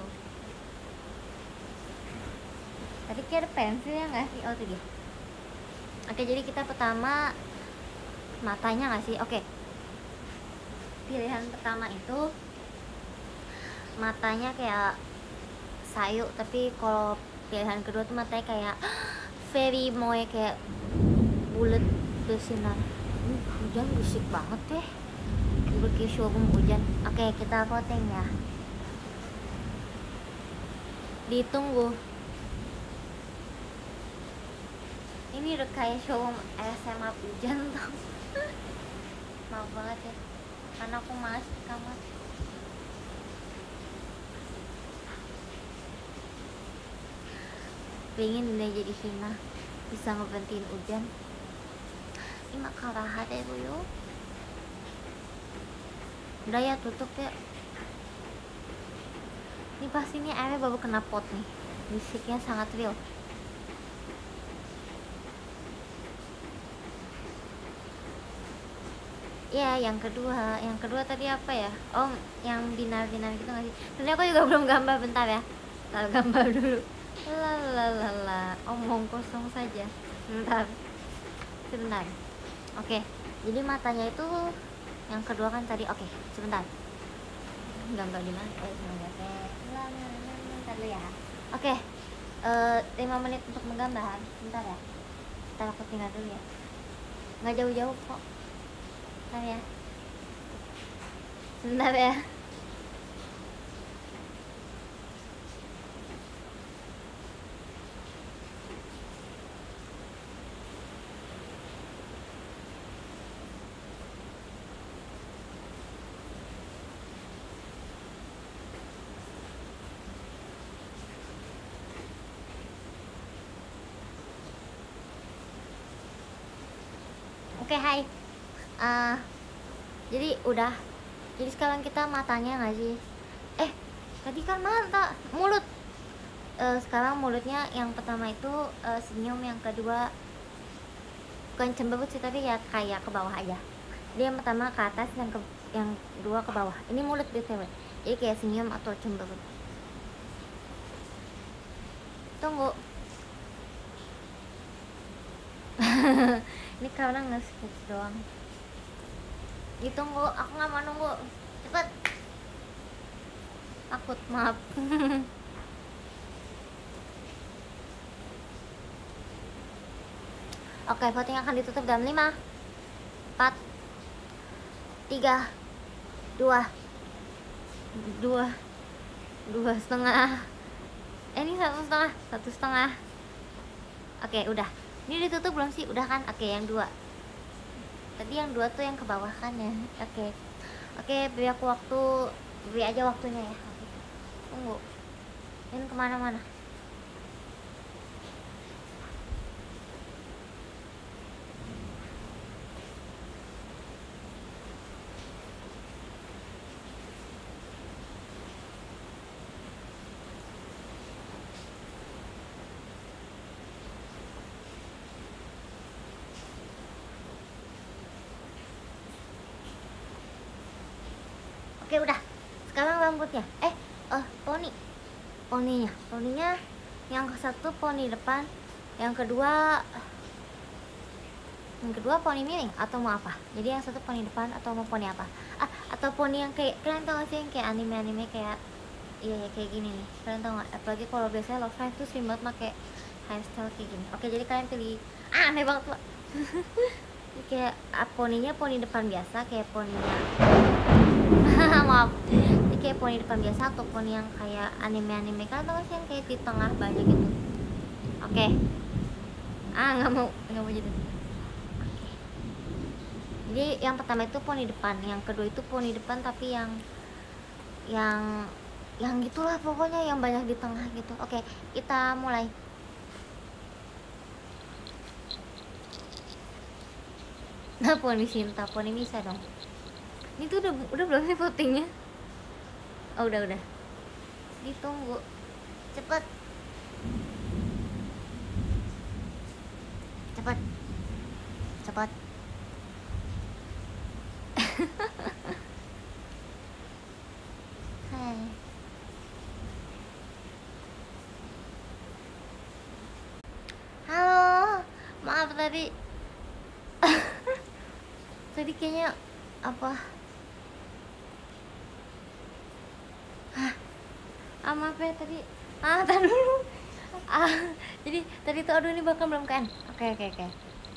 Tadi kayak ada pensilnya nggak sih? Oh tuh dia. Oke, jadi kita pertama matanya nggak sih? Oke, pilihan pertama itu matanya kayak sayu, tapi kalau pilihan kedua tuh matanya kayak very moe, kayak bulat bersinar. Hmm, hujan berisik banget deh, kayak showroom hujan. Oke, kita voting ya, ditunggu. Ini udah kayak showroom S M A hujan tuh. Maaf banget ya, karena aku malas di kamar. Pengen udah jadi hina, bisa ngebentiin hujan. Ini makaraha deh bu yuk. Udah ya, tutup ya. Ini pasti nih airnya baru kena pot nih, bisiknya sangat real. Ya, yang kedua, yang kedua tadi apa ya? Oh, yang binar-binar gitu nggak sih? Sebenarnya aku juga belum gambar, bentar ya. Kita gambar dulu. Lalalala, omong kosong saja. Bentar, sebentar. Oke, jadi matanya itu yang kedua kan tadi. Oke, sebentar. Gambar di mana? Eh, sebentar. Bentar dulu ya. Oke, uh, lima menit untuk menggambar. Bentar ya. Bentar aku tinggal dulu ya. Nggak jauh-jauh kok. Bentar ya. Sebentar ya. Oke, hai. Uh, jadi udah. Jadi sekarang kita matanya nggak sih? Eh, tadi kan mata, mulut. Uh, sekarang mulutnya yang pertama itu uh, senyum, yang kedua bukan cemberut sih, tapi ya kayak ke bawah aja. Dia yang pertama ke atas, yang ke yang kedua ke bawah. Ini mulut B T W. Jadi kayak senyum atau cemberut. Tunggu. Ini karena nge-sketch doang. Ditunggu, aku nggak mau nunggu. Cepet. Takut, maaf. Oke, voting akan ditutup dalam lima, empat, tiga, dua, dua, dua setengah. Eh, ini satu setengah, satu setengah. Oke, udah. Ini ditutup belum sih? Udah kan? Oke, yang dua. Tadi yang dua tuh yang ke bawah kan ya. Oke. Oke, beri aku waktu, beri aja waktunya ya. Tunggu. Ini kemana-mana? Oke, udah. Sekarang rambutnya. Eh, oh, poni. Poninya. Poninya yang ke satu poni depan, yang kedua yang kedua poni miring atau mau apa? Jadi yang satu poni depan atau mau poni apa? Ah, atau poni yang kayak, kalian tau gak sih yang kayak anime-anime kayak, iya ya kayak gini nih. Kalian tau gak? Apalagi kalau biasanya Love Live tuh sering banget pakai hairstyle kayak gini. Oke, jadi kalian pilih. Ah, aneh banget Pak. Kayak ah, poninya poni depan biasa, kayak poninya maaf, ini kayak poni depan biasa atau poni yang kayak anime-anime, kan tau sih yang kayak di tengah banyak gitu. Oke, Ah, nggak mau, nggak mau jadi. Jadi yang pertama itu poni depan, yang kedua itu poni depan tapi yang yang yang gitulah pokoknya, yang banyak di tengah gitu. Oke, kita mulai. Nah, poni Sinta, poni bisa dong. Ini tuh udah udah belum sih votingnya? Oh, udah udah. Ditunggu. Cepet. Cepet. Cepet. Hai. Halo. Maaf tadi. Tadi kayaknya apa? Hah? Ah, maaf ya tadi. Ah, tahan dulu. Ah, jadi tadi tuh aduh ini bakal belum kan. Oke, oke, oke.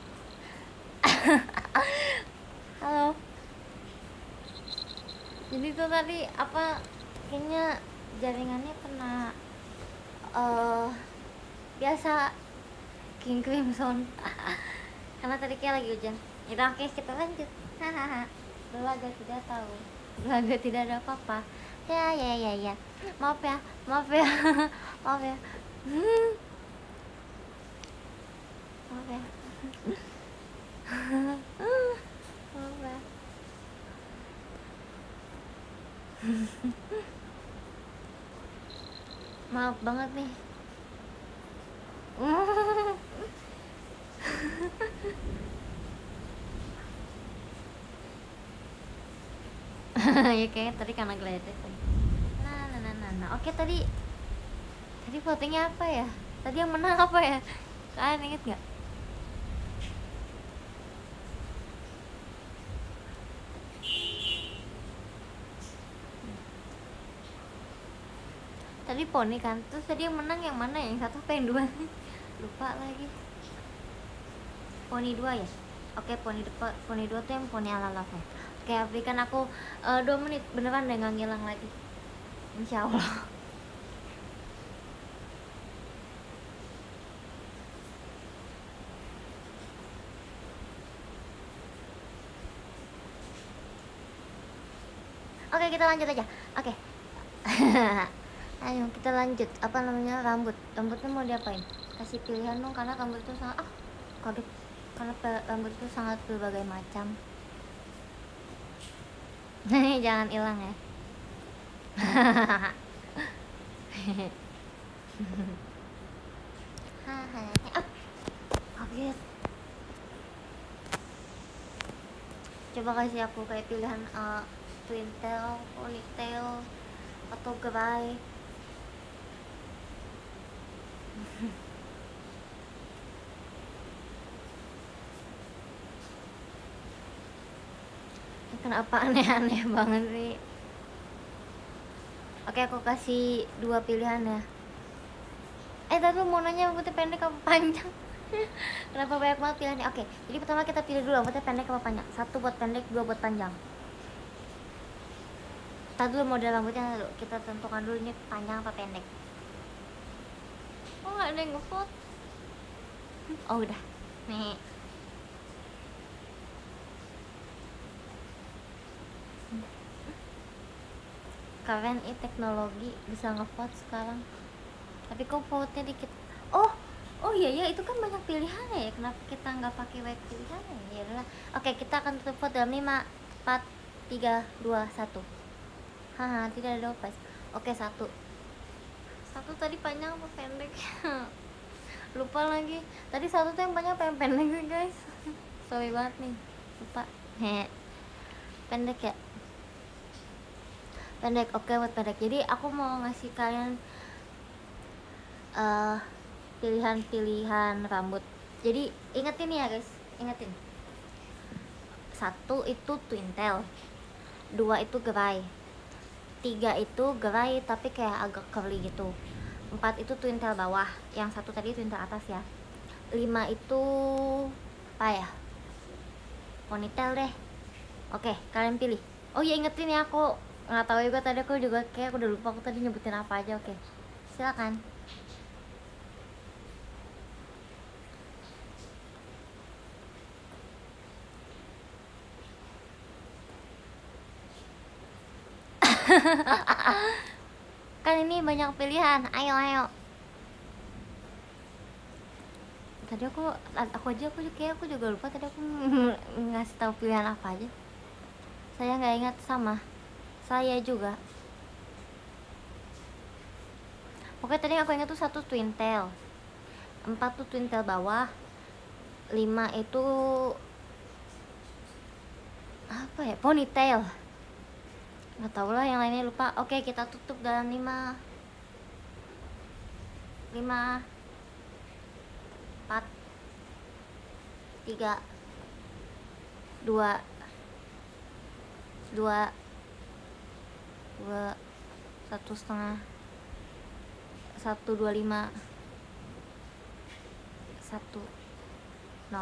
Halo. Jadi tuh tadi apa, kayaknya jaringannya kena uh, biasa King Crimson. Karena tadi kayak lagi hujan. Yaudah, oke, kita lanjut. Hahaha. Belaga tidak tahu. Belaga tidak ada apa-apa. Ya, ya, ya, ya. Maaf ya, maaf ya. Maaf ya. Maaf ya. Maaf ya. Maaf banget nih. Ya kayaknya tadi karena geledek. Nah, nah, nah, nah, nah. Oke, tadi tadi votingnya apa ya? Tadi yang menang apa ya? Kalian inget nggak? Tadi poni kan, terus tadi yang menang yang mana? Yang satu apa yang dua? Lupa lagi. Poni dua ya? Oke, poni depan, poni dua tuh yang poni ala love. Oke, berikan aku uh, dua menit, beneran deh nggak ngilang lagi, insya Allah. Oke, kita lanjut aja. Oke. Ayo kita lanjut. Apa namanya, rambut? Rambutnya mau diapain? Kasih pilihan dong, karena rambut itu sangat ah kaget. Karena rambut itu sangat berbagai macam. Jangan hilang ya. Kaget. Coba kasih aku kayak pilihan uh, twin tail, ponytail, atau gerai. Kenapa aneh-aneh banget sih? Oke, aku kasih dua pilihan ya. Eh, tadi mau nanya rambutnya pendek apa panjang? Kenapa banyak banget pilihannya? Oke, jadi pertama kita pilih dulu rambutnya pendek apa panjang. Satu buat pendek, dua buat panjang. Tadi dulu model rambutnya dulu. Kita tentukan dulu ini panjang apa pendek. Oh, nggak ada yang ngevote. Oh, udah. Nih. Keren nih teknologi, bisa ngevote sekarang. Tapi kok vote-nya dikit. Oh, oh iya ya, itu kan banyak pilihannya ya. Kenapa kita nggak pakai banyak pilihannya? Ya udah. Oke, kita akan tutup vote dalam lima, empat, tiga, dua, satu. Haha, tidak ada opas. Oke, satu. Satu tadi panjang apa pendek? Lupa lagi. Tadi satu tuh yang panjang apa yang pendek sih, guys? Sorry banget nih. Lupa. He. Pendek ya? Pendek. Oke, buat pendek. Jadi aku mau ngasih kalian uh, pilihan-pilihan rambut. Jadi ingetin ya guys, ingetin. Satu itu twin tail, dua itu gerai, tiga itu gerai tapi kayak agak curly gitu, empat itu twin tail bawah, yang satu tadi twin tail atas ya, lima itu apa ya, ponytail deh. Oke, kalian pilih. Oh ya, ingetin ya, aku nggak tahu juga tadi, aku juga kayak aku udah lupa aku tadi nyebutin apa aja. Oke, silakan. Kan ini banyak pilihan, ayo ayo. Tadi aku aku aja aku kayak aku juga lupa tadi aku ngasih tahu pilihan apa aja. Saya nggak ingat, sama saya juga. Oke, tadi aku ingat tuh satu twin tail, empat tuh twin tail bawah, lima itu apa ya, ponytail, nggak tahu lah yang lainnya lupa. Oke, kita tutup dalam lima lima empat tiga dua dua dua satu setengah satu dua lima satu nol.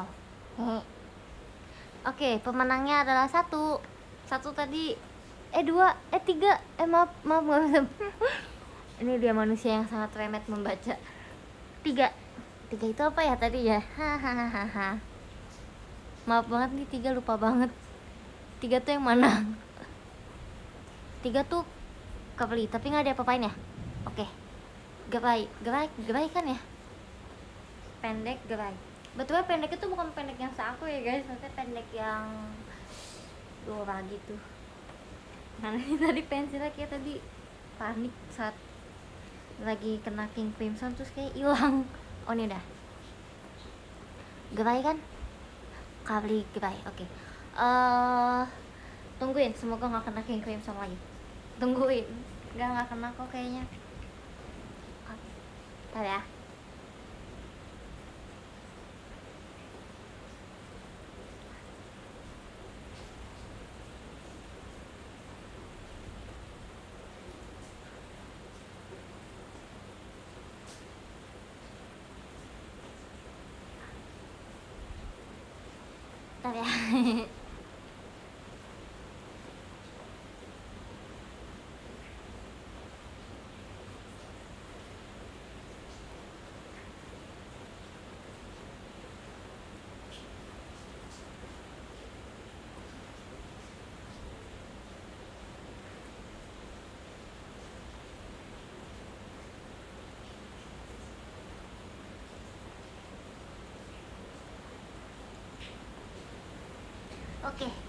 Oke, pemenangnya adalah satu satu tadi eh dua eh tiga eh maaf maaf nggak bisa. Ini dia manusia yang sangat remet membaca. Tiga tiga itu apa ya tadi ya, hahaha. Maaf banget nih, tiga lupa banget. Tiga tuh yang mana? Tiga tuh kebeli tapi nggak ada apa-apain ya. Oke, gerai gerai gerai kan ya, pendek gerai. Betul, pendek itu bukan pendek yang seaku ya guys, maksudnya pendek yang Dora gitu. Nah ini tadi pensilnya kayak tadi panik saat lagi kena king crimson terus kayak hilang. Oh ini udah gerai kan, kali gerai. Oke, okay. uh, tungguin, semoga nggak kena king crimson lagi. Tungguin, nggak nggak kena kok kayaknya. Ntar ya. Ntar ya. Oke. Okay.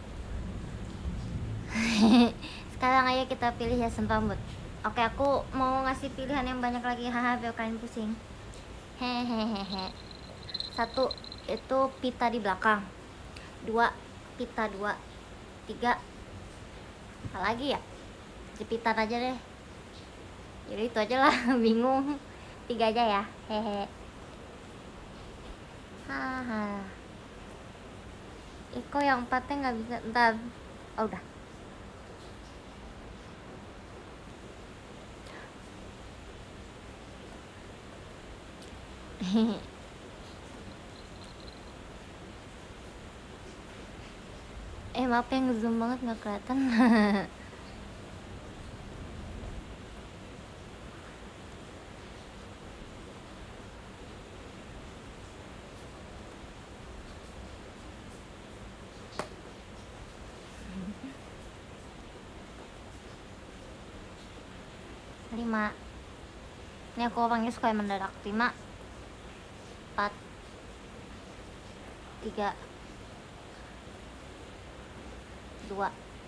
Sekarang ayo kita pilih hiasan rambut. Oke, okay, aku mau ngasih pilihan yang banyak lagi, haha, biar kalian pusing. Hehehehe. Satu itu pita di belakang. Dua pita dua. Tiga apa lagi ya? Jepitan aja deh. Jadi itu aja lah, bingung. Tiga aja ya. Hehe. Haha. Iko yang empatnya nggak bisa, ntar. Oh udah. Eh maaf yang zoom banget nggak kelihatan. Lima. Ini aku orangnya suka yang mendadak. Lima empat tiga dua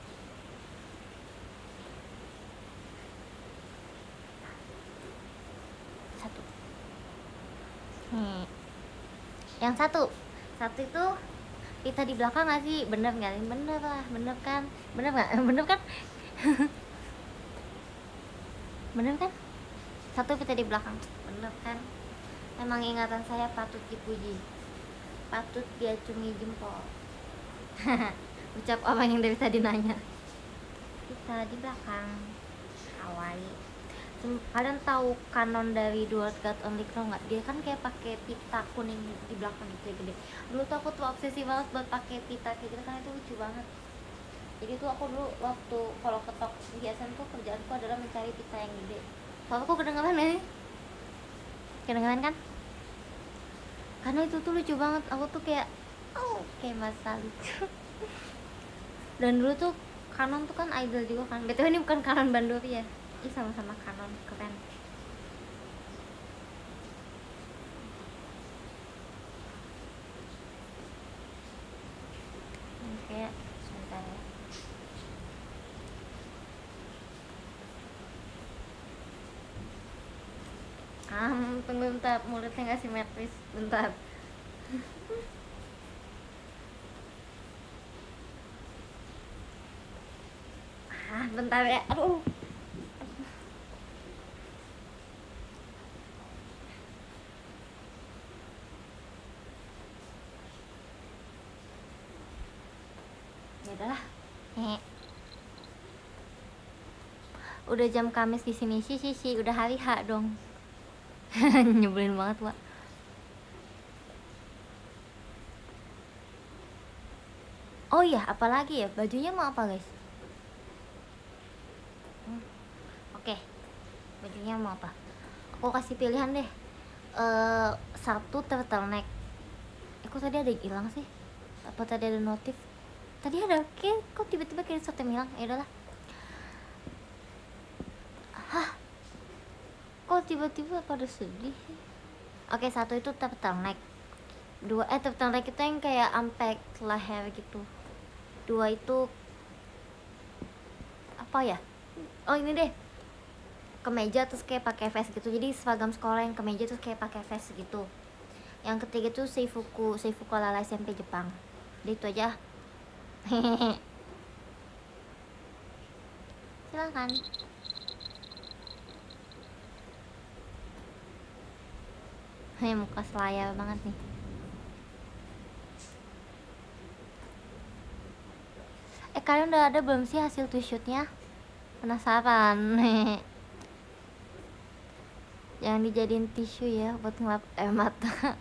satu. Nih yang satu satu itu pita di belakang nggak sih? Bener nggak? Bener lah, bener kan? Bener nggak? Bener kan? Bener kan? Satu pita di belakang, bener kan? Emang ingatan saya patut dipuji, patut diacungi jempol. Ucap apa yang dari tadi nanya. Pita di belakang, kawaii. Kalian tahu kanon dari The World God Only Crow nggak? Dia kan kayak pakai pita kuning di belakang gitu gede. Dulu tuh aku tuh obsesi banget buat pakai pita kayak gitu, kan itu lucu banget. Jadi tuh aku dulu waktu kalau ketok hiasan tuh kerjaanku adalah mencari pita yang gede. Soalnya aku kedengeran ya, kedengeran kan? Karena itu tuh lucu banget. Aku tuh kayak oh kayak masa lucu. Dan dulu tuh Canon tuh kan idol juga kan. Btw ini bukan Canon Bandori ya. Ini sama-sama Canon, keren. Oke, sebentar ya. Ah, tunggu bentar, mulutnya nggak simetris, bentar. Ah, bentar ya, aduh. Ya udahlah. Hehe. Udah jam Kamis di sini sih sih sih, udah hari H dong. Nyebelin banget, Wak. Oh iya, apalagi ya? Bajunya mau apa, guys? Hmm. Oke. Okay. Bajunya mau apa? Aku kasih pilihan deh. Uh, satu turtleneck. Eh, kok tadi ada yang hilang sih? Apa tadi ada notif? Tadi ada, oke, kok tiba-tiba kayak sesuatu yang hilang? Ya udahlah. Hah? Kok tiba-tiba pada sedih sih? Oke, satu itu turtleneck. Dua, eh turtleneck itu yang kayak ampe leher gitu. Dua itu apa ya? Oh ini deh, kemeja terus kayak pakai vest gitu. Jadi seragam sekolah yang kemeja terus kayak pakai vest gitu. Yang ketiga tuh seifuku seifuku ala S M P Jepang. Udah itu aja. Silakan. Hei, muka selayar banget nih. Eh, kalian udah ada belum sih hasil t-shirtnya? Penasaran. Jangan dijadiin tisu ya buat ngelap air mata.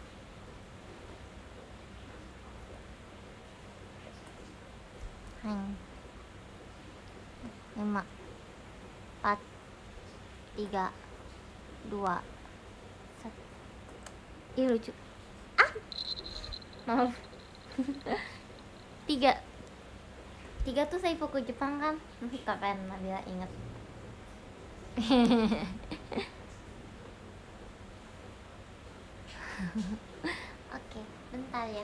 Hmm. lima empat tiga dua satu. Ih lucu. Ah, maaf. tiga tiga tuh seifuku Jepang kan. Keren, Nabila inget. Oke, bentar ya.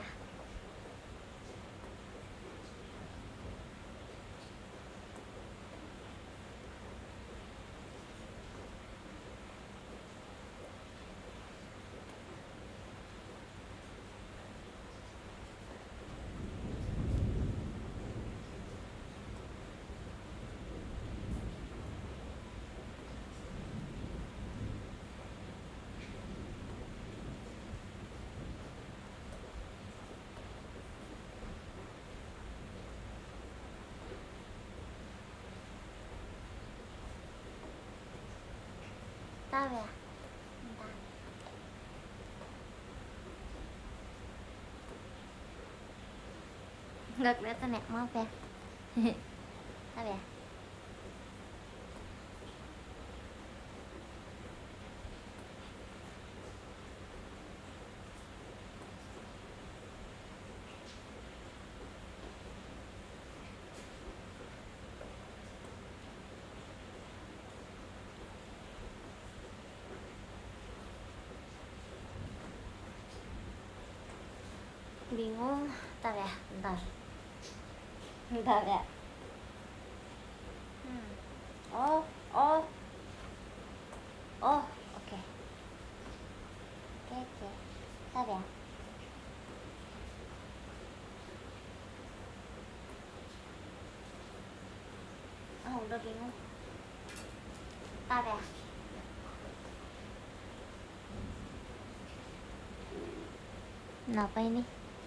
Bentar ya. Bentar. Nggak kelihatan ya, maaf ya. Bentar ya. Bingung, bentar ya, bentar. Bentar ya. Hmm. Oh, oh. Oh, oke. Okay. Oke, okay, oke. Okay. Bentar ya. Oh, udah bingung. Bentar ya. Kenapa ini?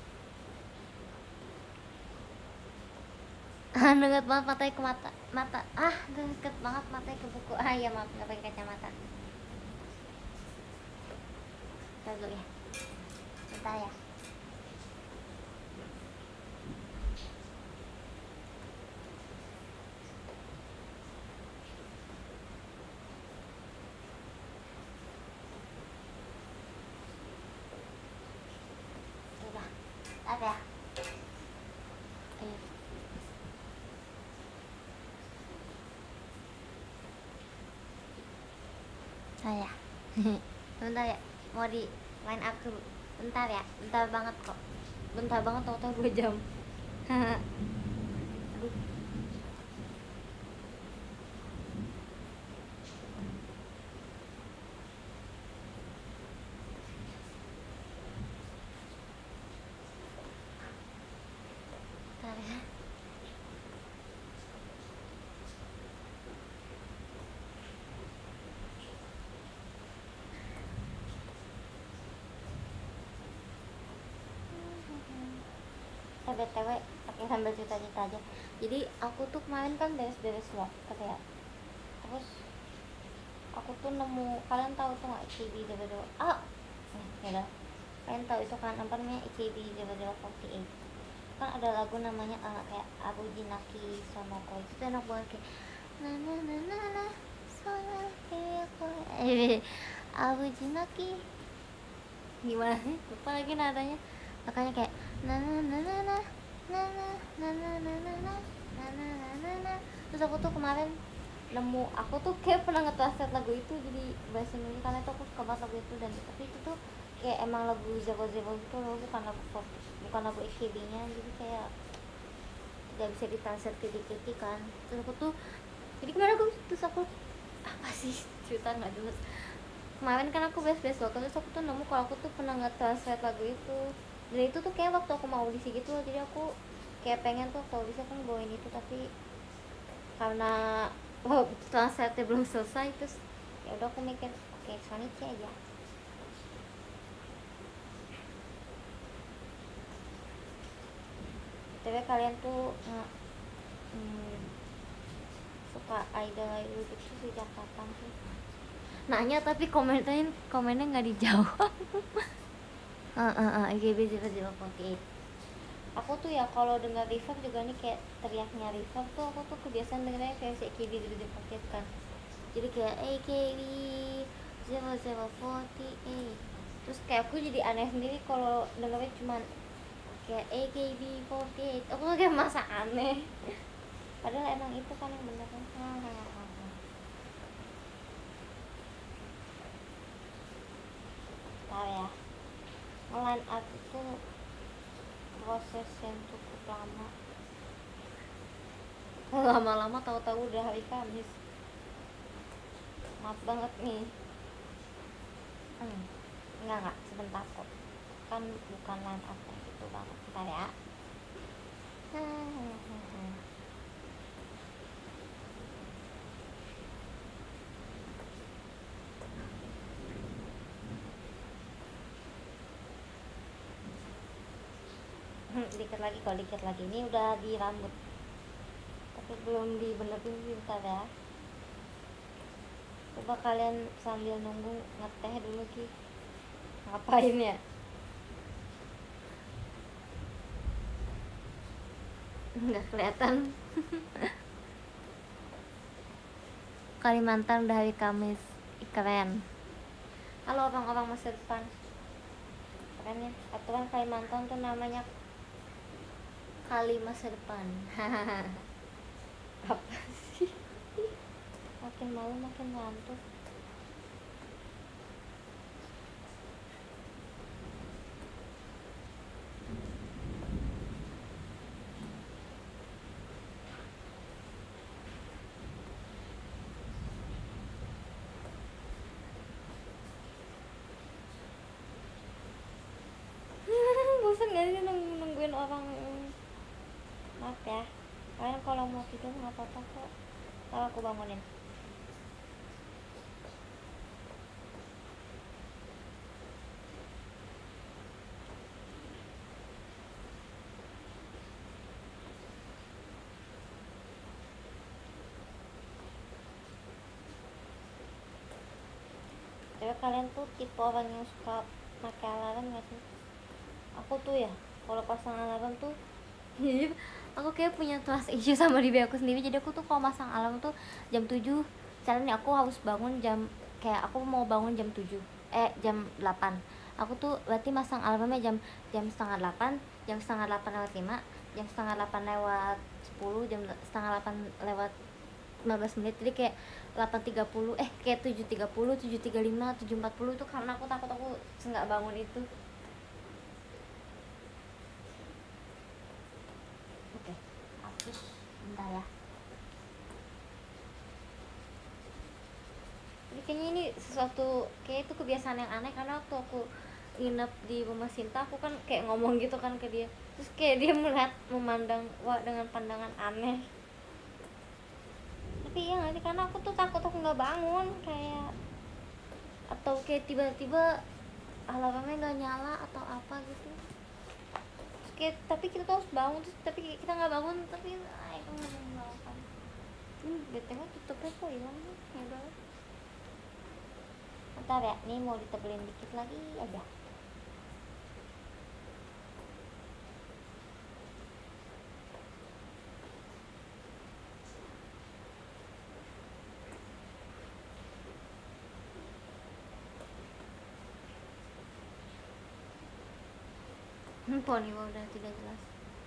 Deket banget matanya ke mata mata ah deket banget matanya ke buku. Ah ya maaf, nggak pakai kacamata. Bentar dulu ya, bentar ya. Udah, bentar ya. ya. Bentar ya, mau di line up dulu. Bentar ya, bentar banget kok. Bentar banget, tau-tau dua jam. Aduh. Bentar ya. Eh B T W pakai sambil cerita-cerita aja. Jadi aku tuh kemarin kan beres-beres vlog ya. Terus aku tuh nemu, kalian tahu tuh nggak A K B double ah ya udah, kalian tahu itu kan apa namanya A K B double empat delapan. Kan ada lagu namanya uh, kayak Abu Jinaki Sonoko, itu enak banget kayak na na na na na sonoko eh Abu Jinaki gimana sih, lupa lagi nadanya, makanya kayak na na na na na na na na na na na na na na na na. Terus aku tuh kemarin nemu, aku tuh kayak pernah nge-translate lagu itu jadi bahasa Indonesia karena itu aku suka banget lagu itu, dan tapi itu tuh kayak emang lagu Zebo Zebo gitu loh, bukan lagu pop, bukan lagu A K B nya, jadi kayak gak bisa ditranslate ke D K T kan. Terus aku tuh jadi kemarin aku terus aku apa sih cerita nggak jelas, kemarin kan aku best-best loh, terus aku tuh nemu kalau aku tuh pernah nge-translate lagu itu, dan itu tuh kayak waktu aku mau audisi gitu loh, jadi aku kayak pengen tuh kalau bisa kan bawain itu, tapi karena oh, translate belum selesai, terus ya udah aku mikir oke okay, Sonichi aja. Tapi kalian tuh nggak hmm, suka idol idol gitu sejak kapan sih? Nanya tapi komennya komennya nggak dijawab. Ah ah ah A K B zero zero empat delapan. Aku tuh ya kalau dengar reverb juga nih kayak teriaknya reverb tuh aku tuh kebiasaan dengernya kayak si A K B zero zero empat delapan kan. Jadi kayak A K B zero zero empat delapan. Terus kayak aku jadi aneh sendiri kalau dengernya cuman kayak A K B empat delapan. Aku tuh kayak masa aneh. Padahal emang itu kan yang bener kan. Tahu ya. Line up itu proses yang cukup lama. Lama-lama tahu-tahu udah hari Kamis. Maaf banget nih. Hmm, enggak enggak sebentar kok. Kan bukan line up yang gitu banget. Bentar ya. Dikit lagi, kalau dikit lagi, ini udah di rambut tapi belum dibenerin, bentar ya. Coba kalian sambil nunggu ngeteh dulu Ki, ngapain ya? Nggak kelihatan. Kalimantan udah hari Kamis, keren. Halo abang-abang masa depan, keren ya. Aturan Kalimantan tuh namanya Kali Masa Depan. Apa sih? Makin malu makin ngantuk. Bosan gak sih nung nungguin orang? Maaf ya, kalian kalau mau tidur nggak apa-apa kok, ntar aku bangunin. Tapi kalian tuh tipe orang yang suka pakai alarm gak sih? Aku tuh ya, kalau pasang alarm tuh aku kayak punya trust issue sama diri aku sendiri. Jadi aku tuh kalau masang alarm tuh jam tujuh, caranya aku harus bangun jam, kayak aku mau bangun jam tujuh eh jam delapan. Aku tuh berarti masang alarmnya jam jam setengah delapan, jam setengah delapan lewat lima, jam setengah delapan lewat sepuluh, jam setengah delapan lewat lima belas menit. Jadi kayak delapan tiga puluh eh kayak tujuh tiga puluh, tujuh tiga puluh lima, tujuh empat puluh itu karena aku takut aku nggak bangun itu. Oke, hapus bentar ya. Jadi kayaknya ini sesuatu kayak itu kebiasaan yang aneh karena waktu aku nginep di rumah Sinta aku kan kayak ngomong gitu kan ke dia, terus kayak dia melihat memandang wah dengan pandangan aneh. Tapi iya nggak sih, karena aku tuh takut aku nggak bangun kayak, atau kayak tiba-tiba alarmnya nggak nyala atau apa gitu. Terus kayak tapi kita tuh harus bangun, terus tapi kita nggak bangun, tapi ay aku nggak bangun. Ini btw tutupnya kok hilang nih ya udah. Bentar ya, nih mau ditebelin dikit lagi aja. Poni udah tidak jelas.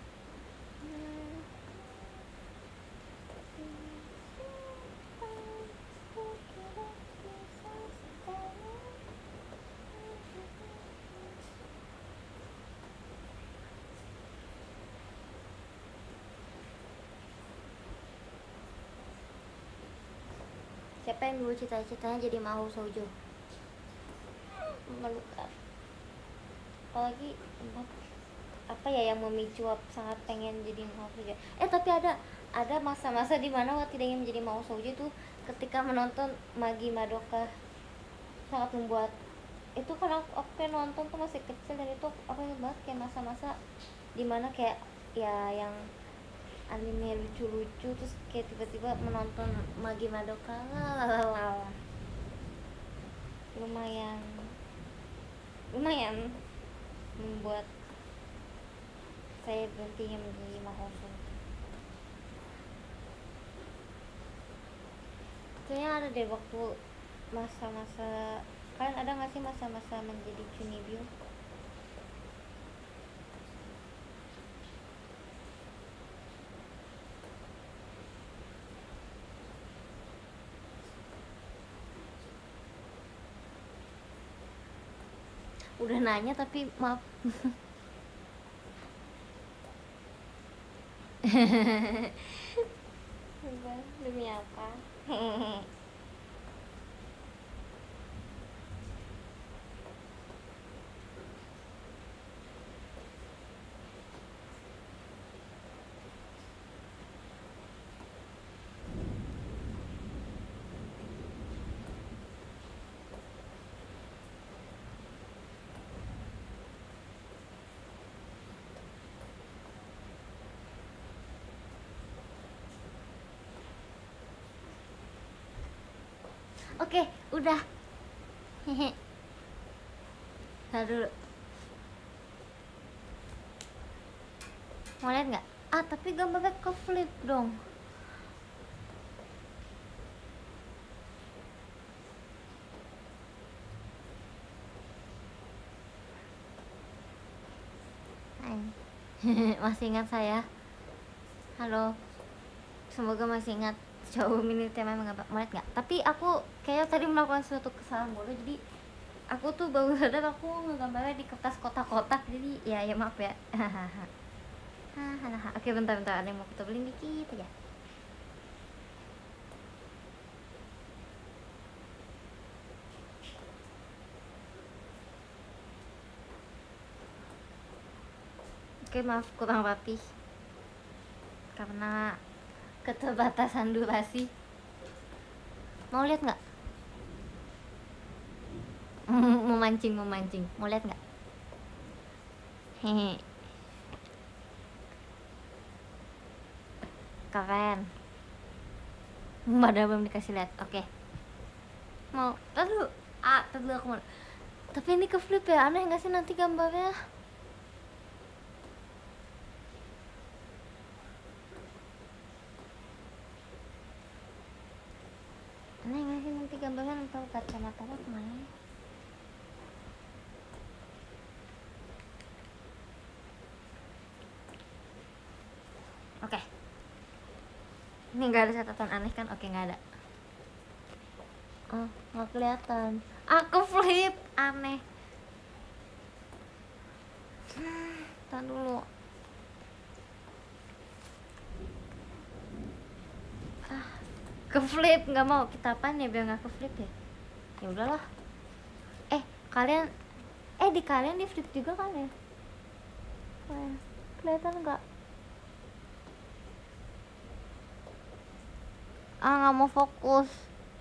Siapa yang dulu cita-citanya jadi mau sojo? Melukat. Apalagi apa ya yang memicu sangat pengen jadi mau sojo. Eh tapi ada ada masa-masa di mana waktu tidak ingin menjadi mau sojo itu ketika menonton Magi Madoka. Sangat membuat itu kan aku, aku kayak nonton tuh masih kecil dan itu aku ingat banget kayak masa-masa dimana kayak ya yang anime lucu-lucu terus kayak tiba-tiba menonton Magi Madoka lalalala. lumayan lumayan membuat saya berhentinya menjadi mahasiswa. Kayaknya ada deh waktu masa-masa, kalian ada nggak sih masa-masa menjadi Chunibyo? Udah nanya tapi maaf. Demi apa? Oke, udah. Hehe. Nah dulu. Mau lihat nggak? Ah, tapi gambarnya ke flip dong. Masih ingat saya? Halo. Semoga masih ingat jauh mini tema mengapa mau lihat nggak? Tapi aku kayak tadi melakukan suatu kesalahan bodoh, jadi aku tuh baru sadar aku ngegambarnya di kertas kotak-kotak, jadi ya ya maaf ya. Hahaha. Oke bentar-bentar, ada yang mau kita beli dikit aja. Oke maaf kurang rapi karena keterbatasan durasi. Mau lihat nggak? memancing memancing mau lihat nggak? Hehe, keren. Padahal belum dikasih lihat. Oke, mau lalu ah tadi aku mau, tapi ini ke flip ya, aneh nggak sih nanti gambarnya? Aneh nggak sih nanti gambarnya, ntar kacamata apa kemana? Oke, ini nggak ada catatan aneh kan? Oke, nggak ada. Oh, nggak kelihatan. Aku flip, aneh. Tahan dulu. Ah, ke flip nggak mau. Kita apaan ya biar nggak ke flip ya? Ya udahlah. Eh, kalian eh di kalian di flip juga kan ya? Oh, kelihatan nggak? Ah, nggak mau fokus.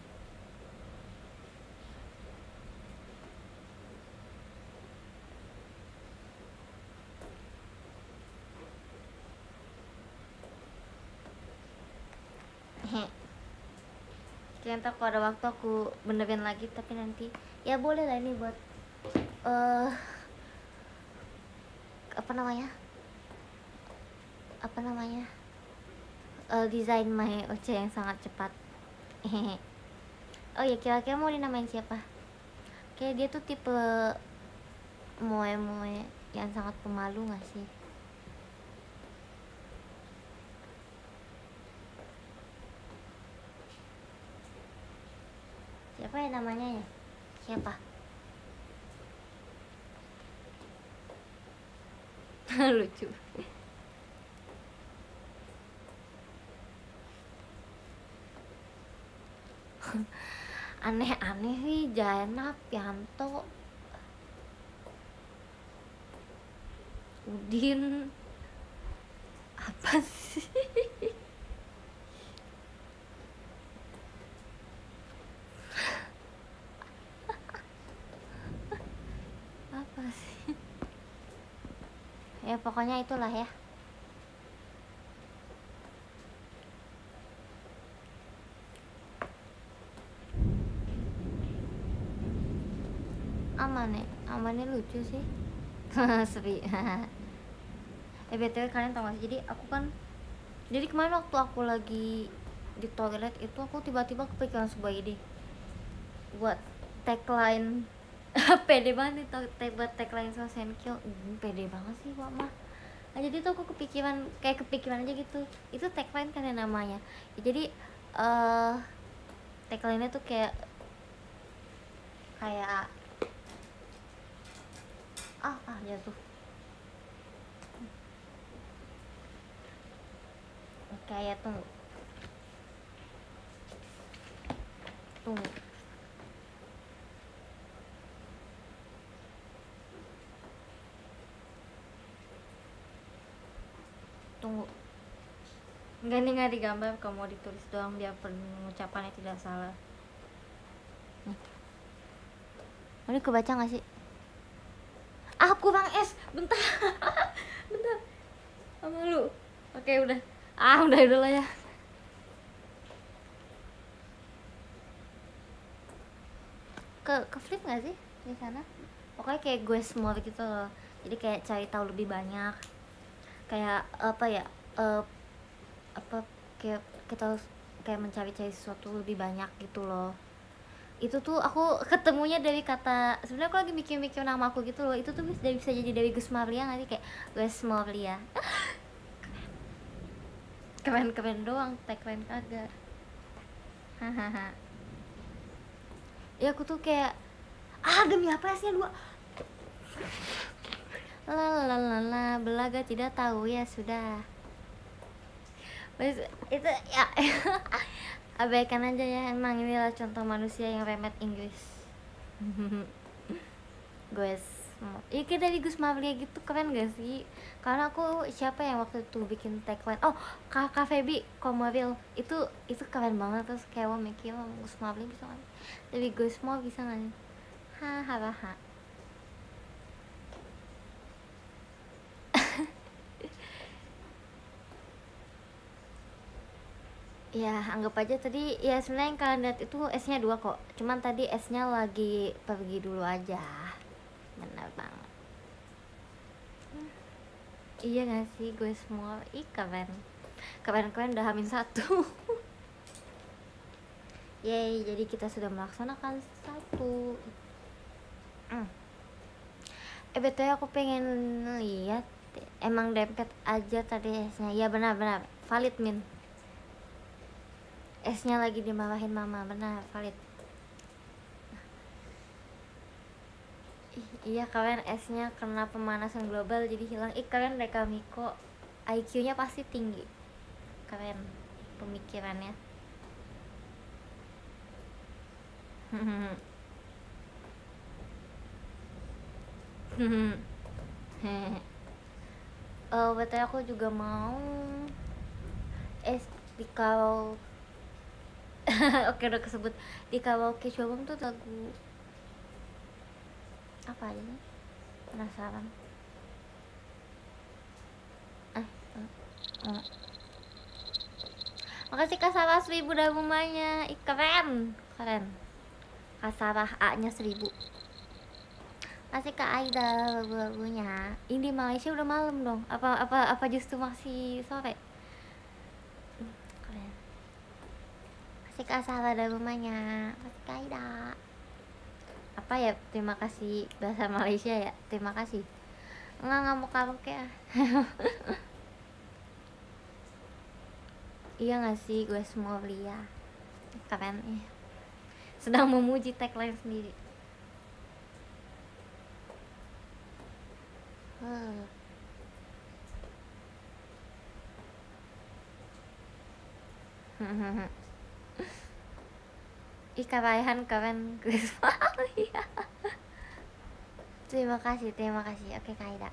Kalian tahu kalau ada waktu aku benerin lagi, tapi nanti ya boleh lah ini buat uh, apa namanya apa namanya uh, desain my Oce yang sangat cepat. Oh ya, kira-kira mau dinamain siapa? Kayak dia tuh tipe moe-moe yang sangat pemalu gak sih? Siapa ya namanya ya? Siapa? Lucu. Aneh-aneh sih, Jainab, Yanto, Udin. Apa sih? Apa sih? Ya pokoknya itulah ya. Aman ya, amannya lucu sih. Sepi. Eh btw kalian tau gak sih, jadi aku kan jadi kemarin waktu aku lagi di toilet itu aku tiba-tiba kepikiran sebuah ide buat tagline. Pede banget nih buat tagline so Senkyo. hmm, pede banget sih Wak mah. Nah, jadi tuh aku kepikiran kayak kepikiran aja gitu, itu tagline kan ya namanya ya, jadi uh, tagline-nya tuh kayak kayak ah ah jatuh. Kayak tunggu tunggu tunggu enggak nih, nggak digambar, kamu mau ditulis doang biar pengucapannya tidak salah. Nih. Ini kebaca nggak sih? Ah, kurang es, bentar. Bentar, sama lu. Oke udah, ah udah udah lah ya. Ke ke flip nggak sih di sana? Pokoknya kayak gue semua gitu loh. Jadi kayak cari tahu lebih banyak. Kayak apa ya? Uh, apa kayak kita harus kayak mencari-cari sesuatu lebih banyak gitu loh. Itu tuh aku ketemunya dari kata, sebenarnya aku lagi mikir-mikir nama aku gitu loh, itu tuh bisa, bisa jadi dari Gus Marlia nanti kayak Gus Marlia. Keren-keren doang, tagline kagak. Hahaha. Ya aku tuh kayak ah demi apa esnya dua. Lalalala, belaga tidak tahu ya sudah. Itu ya. Abaikan aja ya, emang inilah contoh manusia yang remet Inggris. Guys, iya kayak dari Gus Mavlia gitu, keren gak sih? Karena aku siapa yang waktu itu bikin tagline, oh Kak Febi Komaril, itu itu keren banget. Terus kayak wah mikir Gus Mavlia bisa kan, tapi Gus mau bisa kan? Hahaha. Ya anggap aja tadi ya, sebenarnya yang kalian lihat itu S nya dua kok, cuman tadi S nya lagi pergi dulu aja. Benar banget. hmm. Iya gak sih gue semua, ih keren keren keren udah hamin satu. Yeay, jadi kita sudah melaksanakan satu. hmm. Eh betulnya aku pengen lihat, emang dempet aja tadi S nya. Ya benar-benar valid min, S nya lagi dimarahin mama, benar valid. Ih, iya kalian esnya kena pemanasan global jadi hilang. Ih kalian mereka Miko I Q-nya pasti tinggi. Keren pemikirannya. Oh, betul aku juga mau es di kalau oke udah kesebut di karaoke showroom tuh lagu apa aja nih? Penasaran. Eh, oh. Makasih Kak Sarah seribu dari rumahnya. Ih, keren, keren. Kak Sarah A-nya seribu. Masih Kak Aida lagu-lagunya. Ini di Malaysia udah malam dong. Apa apa apa justru masih sore? Keren. Masih Kak Sarah dari rumahnya. Masih Kak Aida. Apa ya? Terima kasih bahasa Malaysia ya. Terima kasih. Enggak enggak mau karaoke ah. Iya gak sih gue semua Lia. Keren ya. Sedang memuji tagline sendiri. Huh. Ih Raihan keren gue semua Lia. Terima kasih, terima kasih. Oke Kaida.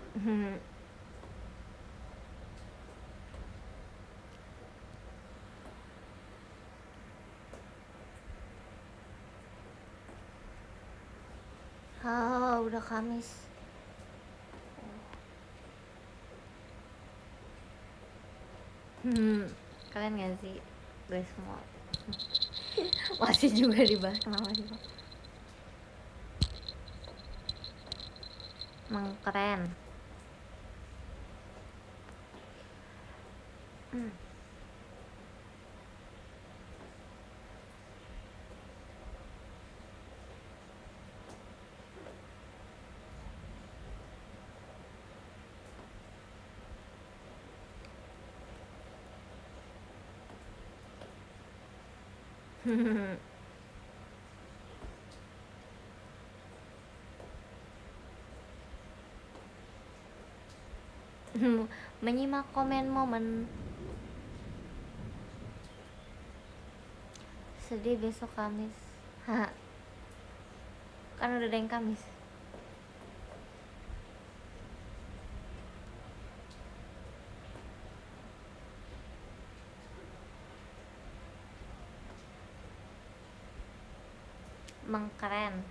Oh, udah Kamis. Hmm, kalian gak sih gue semua masih juga dibahas kenapa sih Pak? Emang keren. Hmm. Menyimak komen momen sedih besok Kamis. Kan udah ada yang Kamis. Emang keren.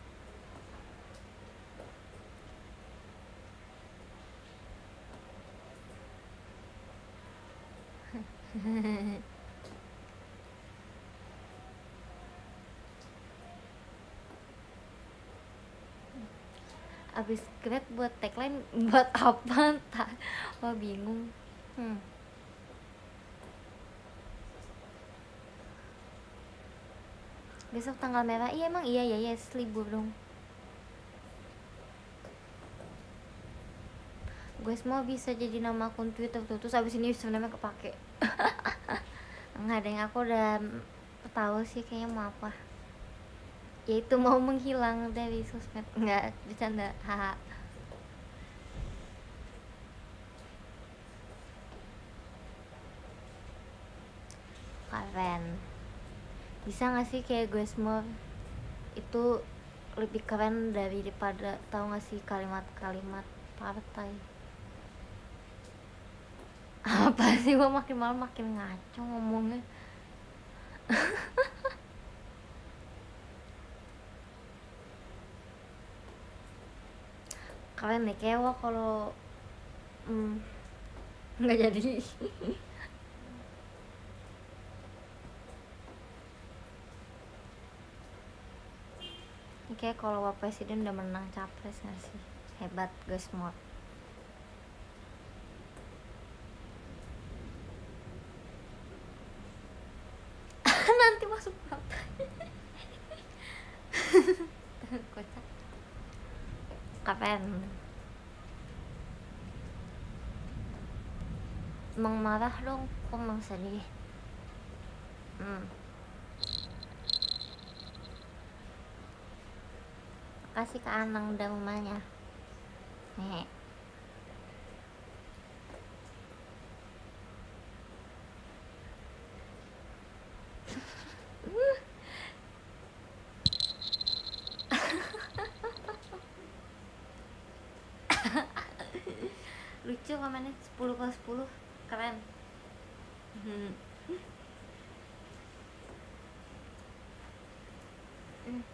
Abis grade buat tagline buat apa tak? Wah bingung. Hmm. Besok tanggal merah. Iya emang iya ya yes libur dong. Gue semua bisa jadi nama akun Twitter tuh. Terus abis ini username kepake. Nggak ada yang aku udah tahu sih kayaknya mau apa. Yaitu mau menghilang dari sosmed. Nggak bercanda. Haha. Keren. Bisa nggak sih kayak gue semua itu lebih keren daripada tahu nggak sih kalimat-kalimat partai. Apa sih gue makin malam makin ngaco ngomongnya. Kalian nih kewa kalau hmm, nggak jadi. Ini kayak kalau Wak Presiden udah menang capres nggak sih? Hebat guys semua. Nanti masuk partai. Kocak. Keren. Emang marah dong, kok emang sedih. Hmm. kasih ke Anang dan mamanya. Nih. Lucu komennya sepuluh ke sepuluh, keren. Hmm. Hmm.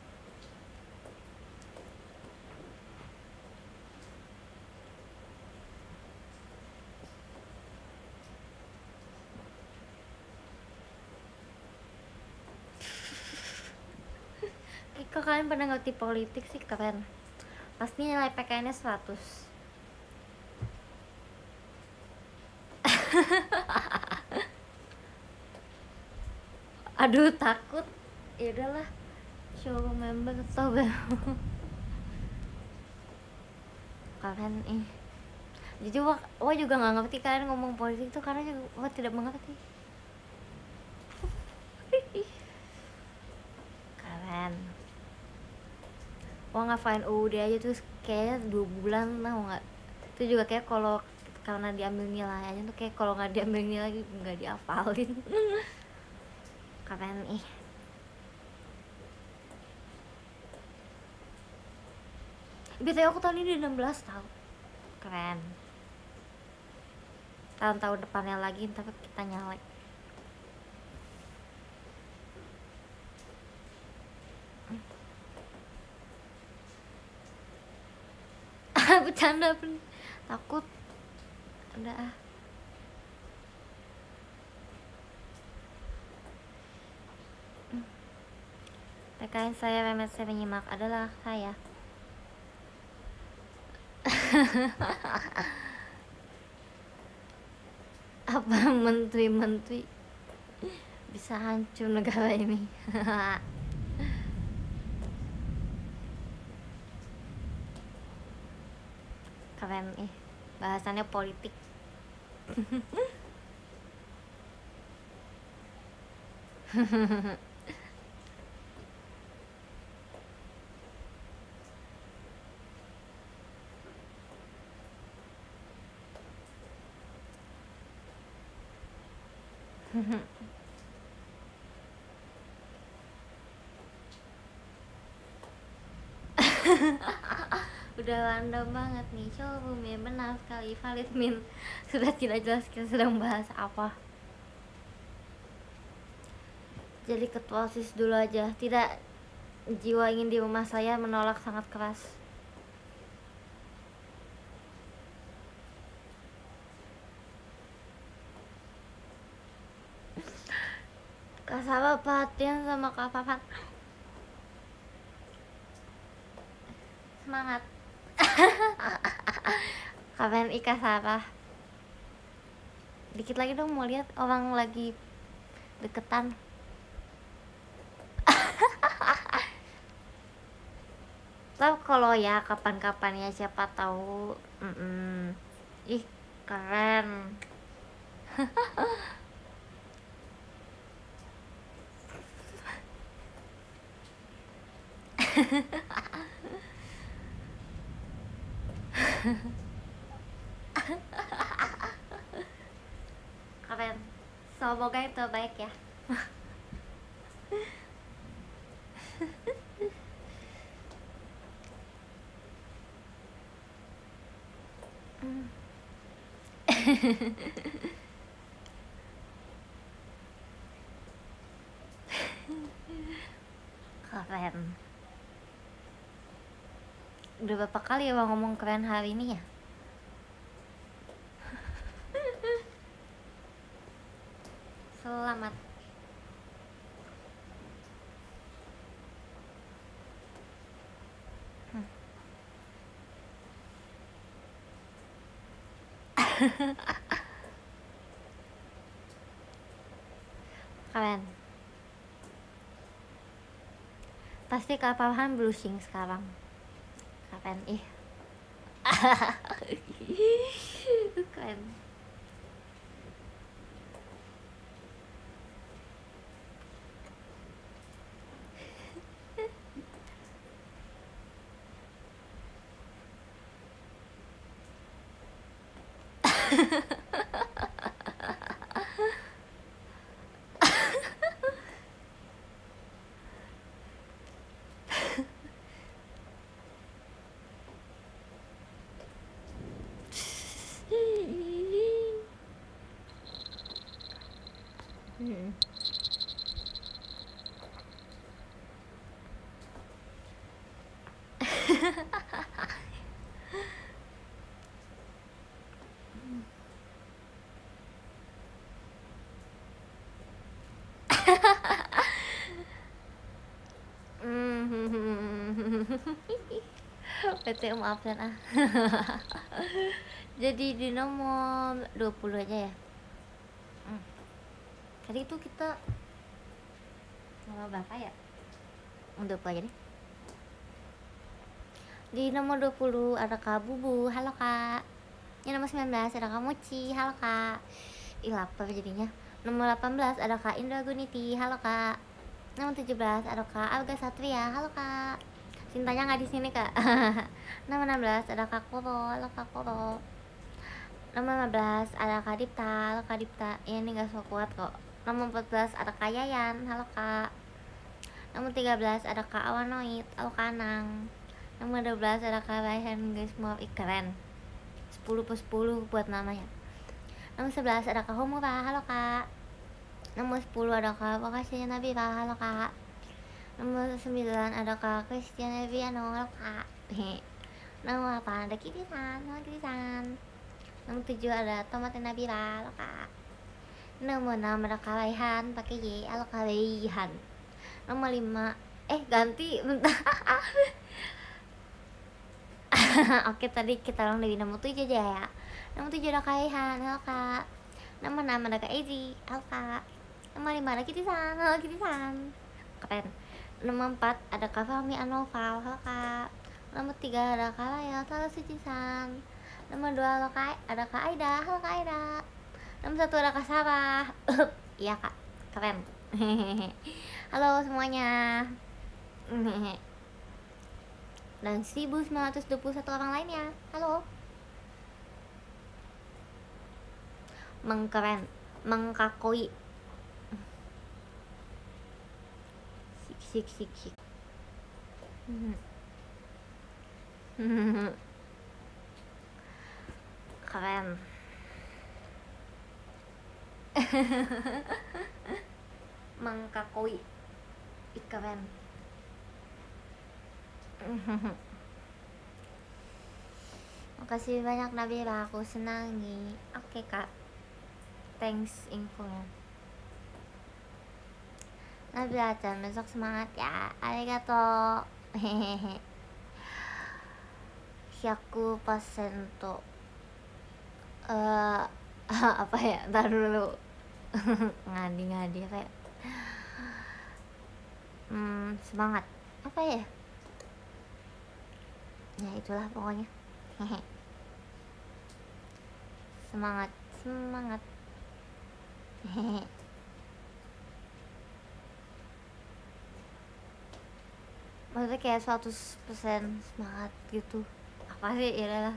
Kok kalian pernah ngerti politik sih, keren. Pasti nilai P K N-nya seratus. Aduh, takut. Ya udahlah. Show member atau kalian ih. Jadi wah, wah juga nggak ngerti kalian ngomong politik tuh karena juga wah tidak mengerti. Kalian. Wah ngapain U U D aja tuh kayak dua bulan tau nggak? Itu juga kayak kalau karena diambil nilai aja tuh kayak kalau nggak diambil nilai nggak dihafalin. Keren ih. B T W aku tahun ini enam belas tahun. Keren. Tahun-tahun depannya lagi tapi kita nyalek. Bercanda pun takut. Udah ah. P K N saya remet saya menyimak adalah saya. Apa menteri-menteri bisa hancur negara ini. Keren ih, bahasannya politik. Udah random banget nih showroom ya, benar sekali valid min. Sudah tidak jelas kita sedang bahas apa. Jadi ketua OSIS dulu aja. Tidak, jiwa ingin di rumah saya menolak sangat keras. Kak Sarah perhatian sama Kak Papan. Semangat. Kapan Ika Sarah. Dikit lagi dong mau lihat orang lagi deketan. Tapi kalau ya kapan-kapan ya siapa tahu. Mm -mm. Ih keren. Keren. Semoga yang terbaik ya. Keren. Udah berapa kali ya ngomong keren hari ini ya? Selamat. Hmm. Keren. Pasti Kak Farhan blushing sekarang. Keren ih. Keren. Hmm. P T maafkan ah. Jadi di nomor dua puluh aja ya. Hmm. Tadi itu kita nomor berapa ya? dua puluh aja deh. Di nomor dua puluh ada Kak Bubu, halo Kak. Yang nomor sembilan belas ada Kak Mochi, halo Kak. Ih lapar jadinya. Nomor delapan belas ada Kak Indra Guniti, halo Kak. Nomor tujuh belas ada Kak Alga Satria, halo Kak. Cintanya nggak di sini Kak. Nomor enam belas ada Kak Koro, halo Kak Koro. Nomor lima belas ada Kak Dipta, halo Kak Dipta. Ya, ini gak so kuat kok. Nomor empat belas ada Kak Yayan, halo Kak. Nomor tiga belas ada Kak Awanoid, halo Kak Anang. Nomor dua belas ada Kak Raihan, guys mau keren. Sepuluh per sepuluh buat namanya. Nomor sebelas ada Kak Homura, halo Kak. Nomor sepuluh ada Kak Bakasya Nabila, halo Kak. Nomor sembilan ada Kak Christian Eviano, halo Kak. Nomor delapan ada Kitisan, halo Kitisan. Nomor tujuh ada Tomat Nabila, halo Kak. Nomor enam ada Kak Raihan pakai Y, halo Kak Raihan. Nomor lima eh ganti bentar. Oke, tadi kita ulang dari nomor tujuh aja ya. Nomor tujuh ada Kak Raihan, halo Kak. Nomor enam ada Kak Ezi, halo Kak. Nomor lima ada Kitisan, halo Kitisan. Keren. Nomor empat ada Kak Fahmi Anoval, halo Kak. Nomor tiga ada Kak Layal, halo Sucisan. Nomor dua halo Kak, ada Kak Aida, halo Kak Aida. Nomor satu ada Kak Sarah. Iya Kak, keren. Halo semuanya. Dan seribu sembilan ratus dua puluh satu orang lainnya, halo. Mengkeren, mengkakoi. Sik sik sik sik. Keren. Mengkakoi. Ih, keren. Makasih banyak Nabila, aku senangi. Oke Kak, thanks infonya. Nabila Chan, besok semangat ya. Arigato. Hehehe. seratus persen tuh uh, apa ya, ntar dulu. Ngadi-ngadi apa ya, hmm, semangat apa ya, ya itulah pokoknya. Hehe. Semangat semangat. Hehe. Maksudnya kayak seratus persen semangat gitu. Apa sih, ya lah.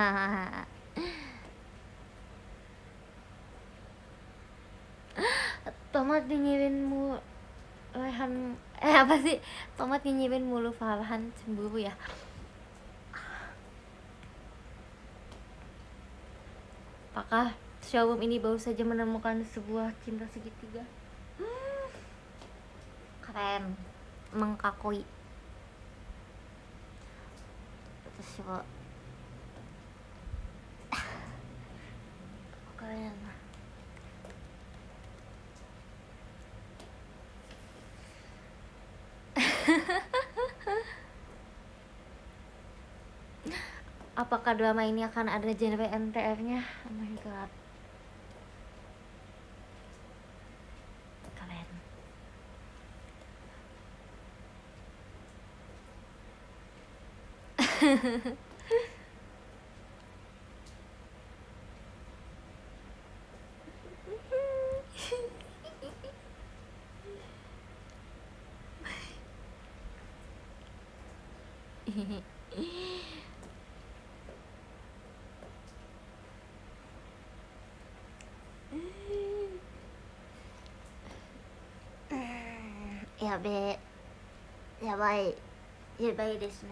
Tomat dinyirin mulu Farhan, eh apa sih, Tomat dinyirin mulu Farhan cemburu ya. Apakah showroom ini baru saja menemukan sebuah cinta segitiga? Hmm. Keren, mengkakoi. Terus coba keren. Apakah drama ini akan ada genre N T R-nya? Oh my god. Keren. やべえ、やばい、やばいですね。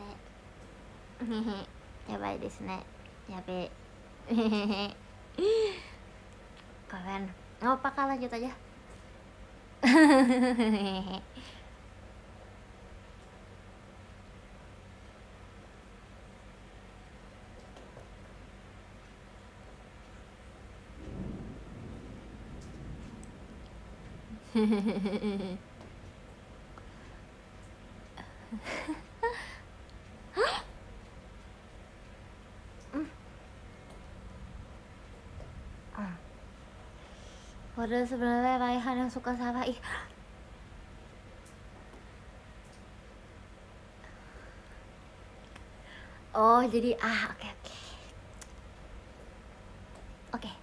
やばいですね、ya be. Keren. Nggak apa, Kak, lanjut aja. Padahal sebenarnya Raihan yang suka sama ih. Oh jadi ah oke okay, oke okay. oke okay.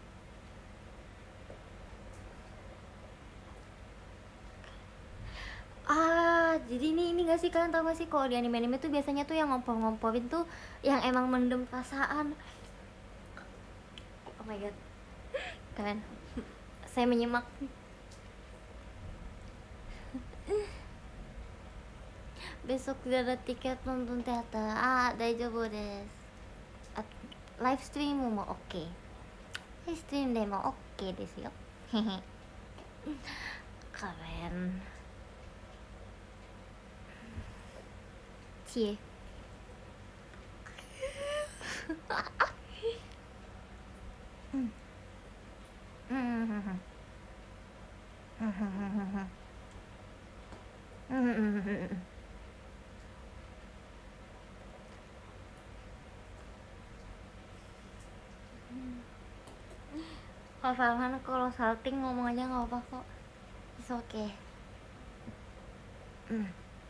Ah jadi ini ini gak sih, kalian tau gak sih kalau di anime-anime tuh biasanya tuh yang ngompor-ngomporin tuh yang emang mendem perasaan. Oh my god, kalian saya menyimak. Besok gak ada tiket nonton teater. Ah, daijoubu desu. Live stream mo oke. Live stream demo oke desu yo. Keren. Cie. Hmm. Hmm. Kalau Farhan kalau salting ngomong aja nggak apa kok, it's okay. Mm.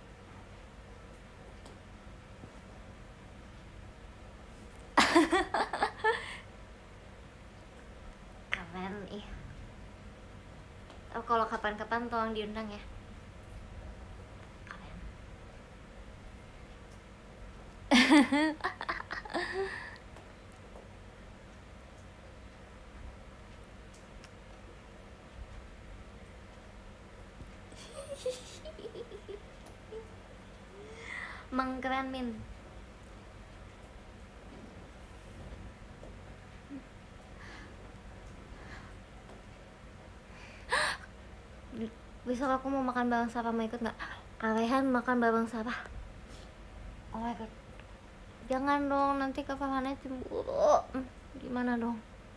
Keren ih. Oh, kalau kapan-kapan tolong diundang ya. Keren. Mengkeren min. Besok aku mau makan bareng siapa, mau ikut nggak? Kalian makan bareng siapa? Oh my god, jangan dong, nanti Kak Farhannya cemburu. Gimana dong?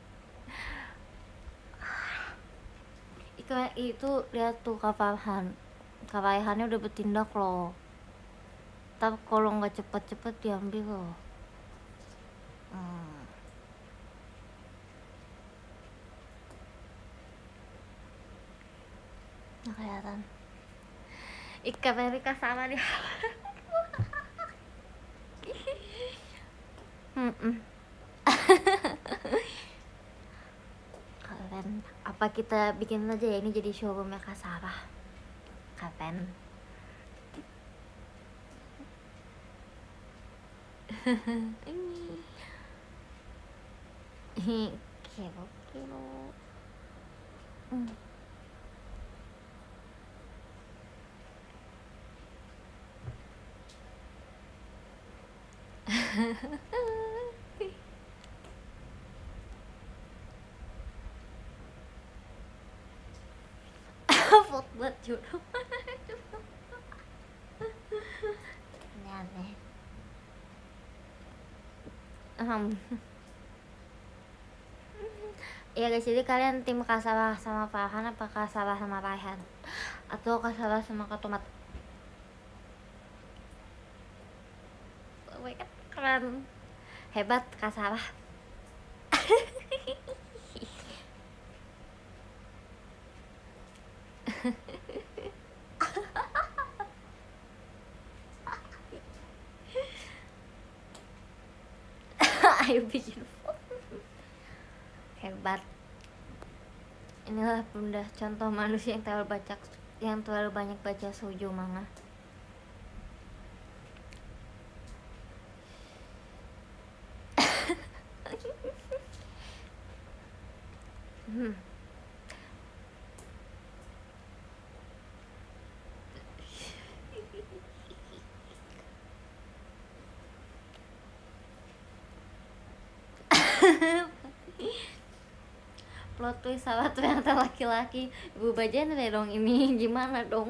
Itu lihat tuh Kak Farhan, Kak Farhannya udah bertindak loh. Tapi kalau nggak cepet-cepet diambil loh. Hmm. Nggak kelihatan. Ika Merika sama dia. Hmm. Keren. Apa kita bikin aja ya ini jadi showroomnya Kak Sarah? Keren. Ini kero-kero. Hmm. Vote buat jodoh. Ini aneh. Um. Ya guys, jadi kalian tim Kasawah sama Farhan apa Kasawah sama Raihan? Atau Kasawah sama Katomat? Oh my god, keren. Hebat Kasawah. Ayo bikin hebat. Inilah bunda contoh manusia yang terlalu baca yang terlalu banyak baca shoujo manga. hmm. plot twist salah ternyata laki-laki. Ibu bajan deh dong ini. Gimana dong?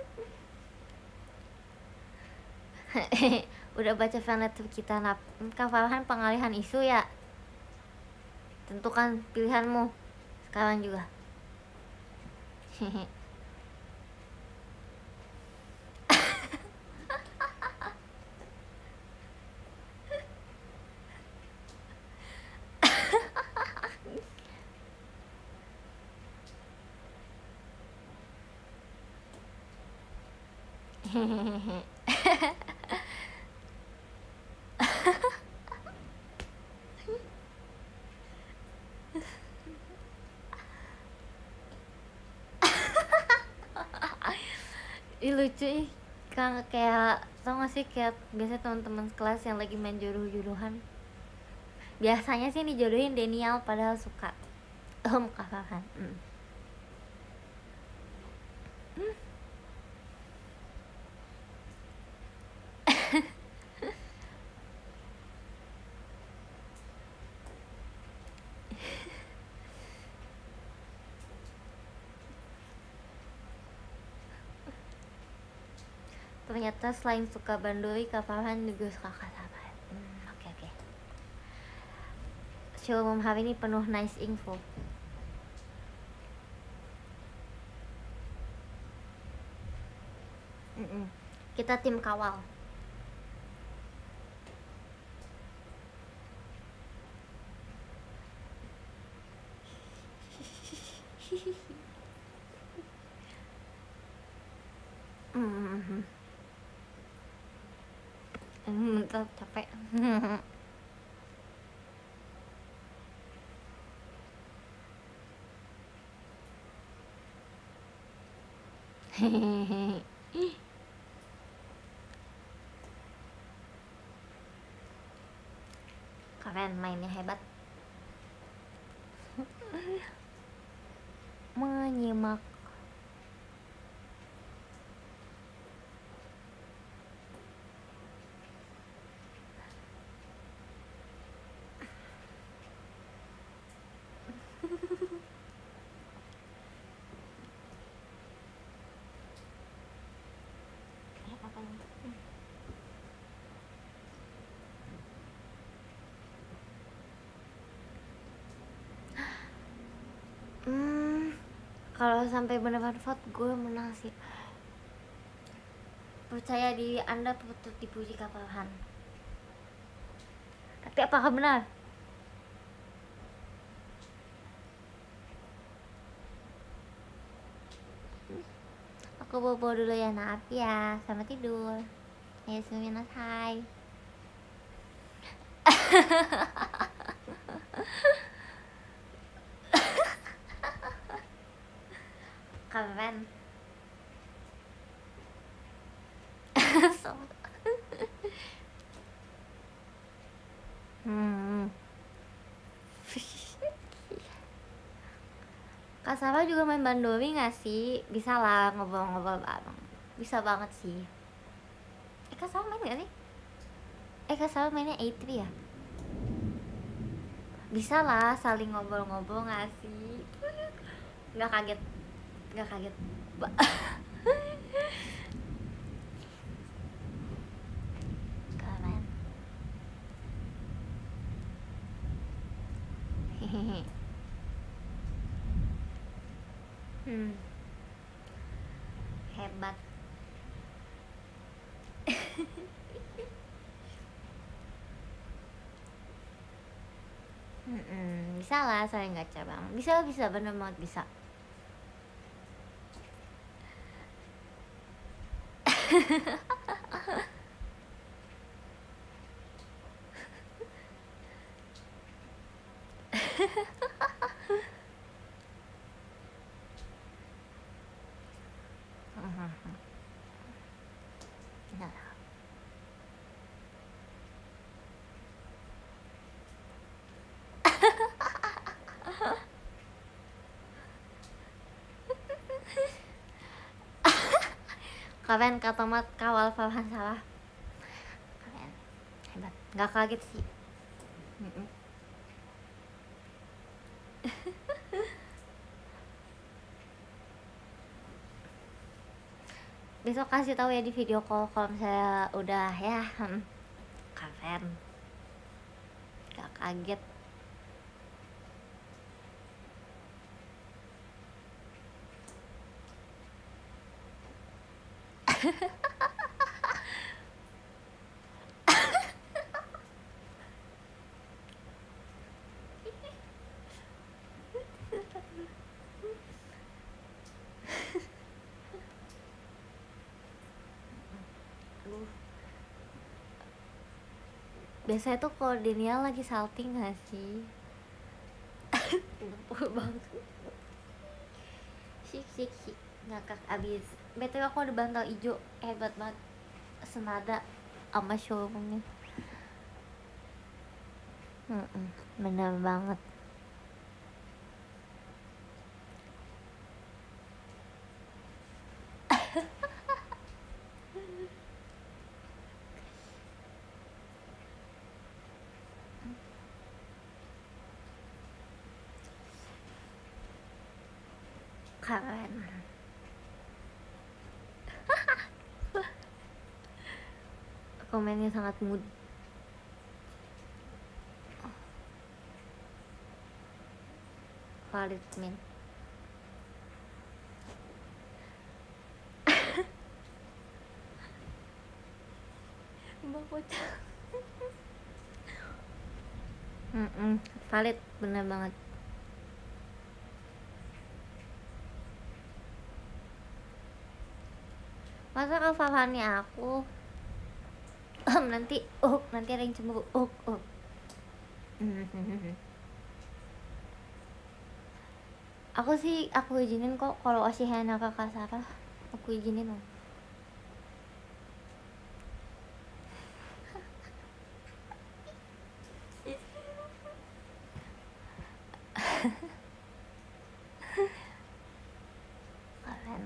Udah baca fanletter kita, nap Kak Farhan pengalihan isu ya. Tentukan pilihanmu sekarang juga. Ih lucu ih, Kang, kayak tau gak sih kayak biasa teman-teman kelas yang lagi main jodoh-jodohan. Biasanya sih dijodohin Daniel padahal suka Om Kak Farhan. Mm. Mm. Ternyata selain suka bandoi, Kak Farhan juga suka kata-kata. Hmm, oke oke. Showroom hari ini penuh nice info. Mm-mm. Kita tim kawal. Mm-hmm. Hmm, tetap capek. Keren, mainnya hebat. Menyimak. Hmm, kalau sampai benar-benar vote gue menang sih. Percaya diri Anda patut dipuji Kak Farhan. Tapi apakah benar? Aku bobo dulu ya, maaf ya. Selamat tidur. Ya, suminasai. Keren. hmm. Kak Sarah juga main bandori gak sih? Bisa lah ngobrol-ngobrol bareng. Bisa banget sih. Eh Kak Sarah main gak sih? Eh Kak Sarah mainnya A tiga ya? Bisa lah saling ngobrol-ngobrol gak sih? Gak kaget. Gak kaget. Keren. Hehehe. Hmm. Hebat. Hmm, bisa lah saya nggak cabang. Bisa bisa bener banget bisa. Nah. Keren kata mat kawal Farhan salah. Keren. Hebat. Nggak kaget sih. Mm-mm. besok kasih tahu ya di video call kalau misalnya udah ya. Hmm, keren, gak kaget. Biasanya tuh kalau Daniel lagi salting gak sih? Lupa banget. Sik sik sik ngakak abis. Btw aku ada bantal ijo, hebat banget, senada sama showroomnya. Mm-mm, bener banget. Keren. Komennya sangat mood. Valid min. Mbak Kocak. Mm-mm, valid, bener banget. Masa kefahannya aku nanti oh nanti ada yang cemburu oh oh aku sih aku izinin kok kalau Oshihana kakak Sarah, aku izinin loh. Keren.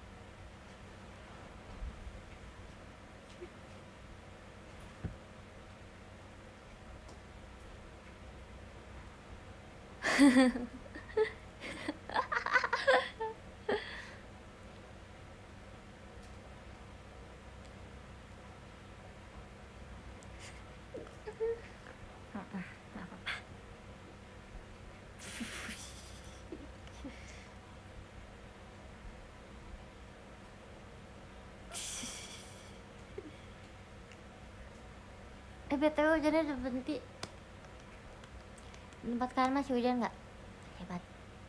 Eh btw hujannya udah berhenti. Di tempat kalian masih hujan nggak? Hebat.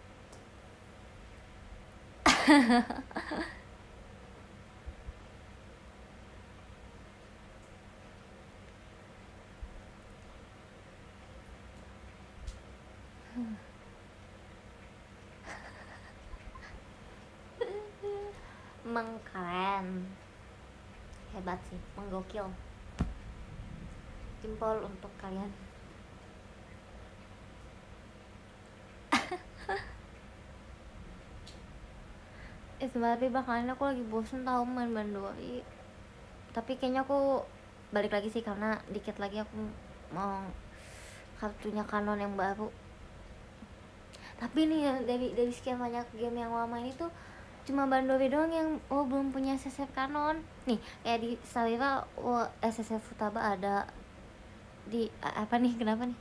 Mengkeren, hebat sih, menggokil. Jempol untuk kalian. Eh sebenarnya bakalan aku lagi bosen tau main Bandori. Tapi kayaknya aku balik lagi sih karena dikit lagi aku mau kartunya Canon yang baru. Tapi nih ya, dari dari sekian banyak game yang lama ini tuh cuma Bandori doang yang oh belum punya S S F Canon. Nih kayak di Salira oh, S S F Futaba ada di apa nih, kenapa nih?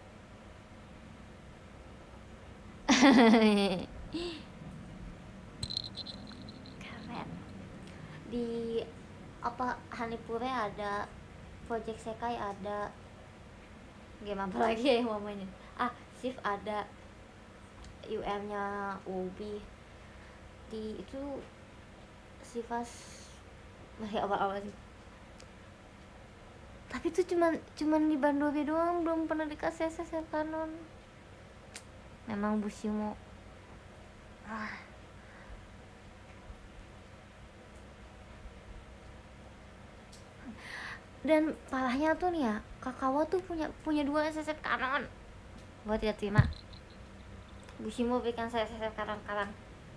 Keren. Di apa Hanipure ada, Project Sekai ada, game apa lagi ya yang mamanya? Ah, Shift ada, U R-nya Ubi. Di itu Sifas masih awal-awal sih. Tapi itu cuman cuman di Bandori doang, belum pernah dikasih S S F Canon. Memang Bushimo. Ah. Dan parahnya tuh nih ya, Kakawa tuh punya punya dua S S F Canon. Buat tidak terima. Bushimo berikan saya S S F Canon-Canon.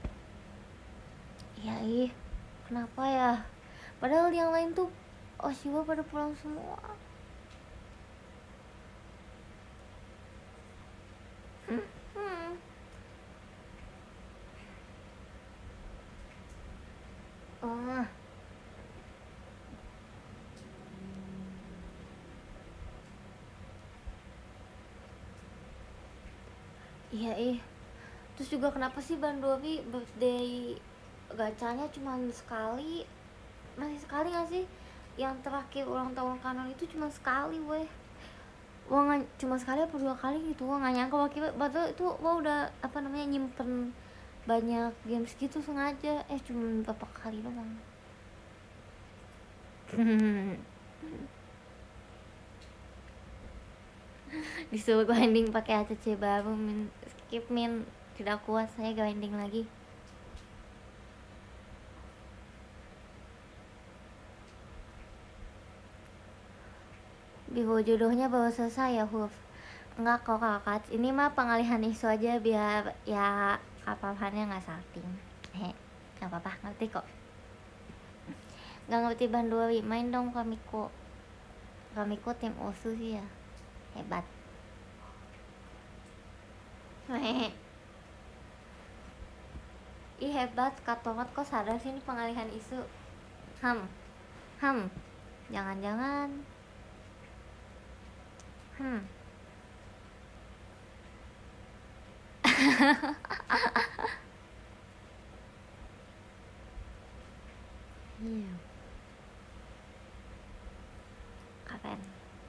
Iya ih, kenapa ya? Padahal yang lain tuh Oshiwa pada pulang semua. Hmm. Hmm. Oh, Iya ih. Terus juga kenapa sih Bang Dovi birthday gacanya cuma sekali? Masih sekali gak sih? Yang terakhir ulang tahun kanan itu cuma sekali weh. Wah nggak cuma sekali apa dua kali gitu, wah nggak nyangka waktu itu itu wah udah apa namanya nyimpen banyak games gitu sengaja, eh cuma beberapa kali doang. Disuruh grinding pakai A C C baru, min skip min, tidak kuat saya grinding lagi. Bihu jodohnya baru selesai ya Huf. Enggak kok kakak, ini mah pengalihan isu aja biar ya kapapannya nggak salting. He, nggak apa-apa, ngerti kok. Nggak ngerti Bandori, main dong Kamiko. Kamiko tim Osu sih ya, hebat. Ih hebat, Katomat kok sadar sih ini pengalihan isu. Ham, ham, jangan-jangan. Hmm. Iya. Keren.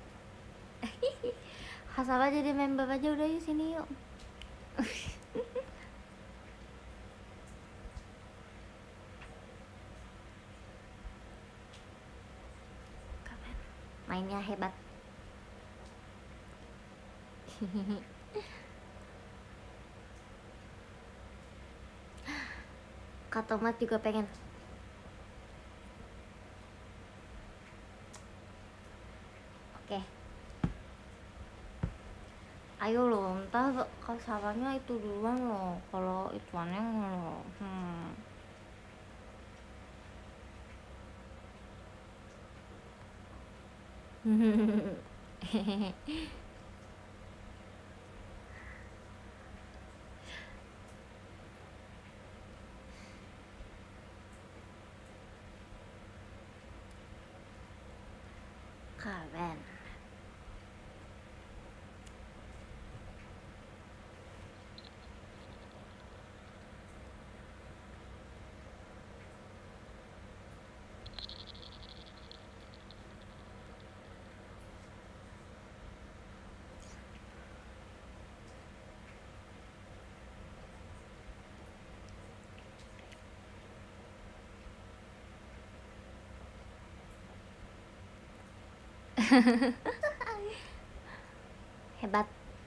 Hasaba jadi member aja udah yuk sini yuk. Keren. Mainnya hebat. Katomat juga pengen. Oke. Ayo loh, entah kalau sarannya itu duluan loh, kalau itu aneh loh. Hmm. Keren. Hebat.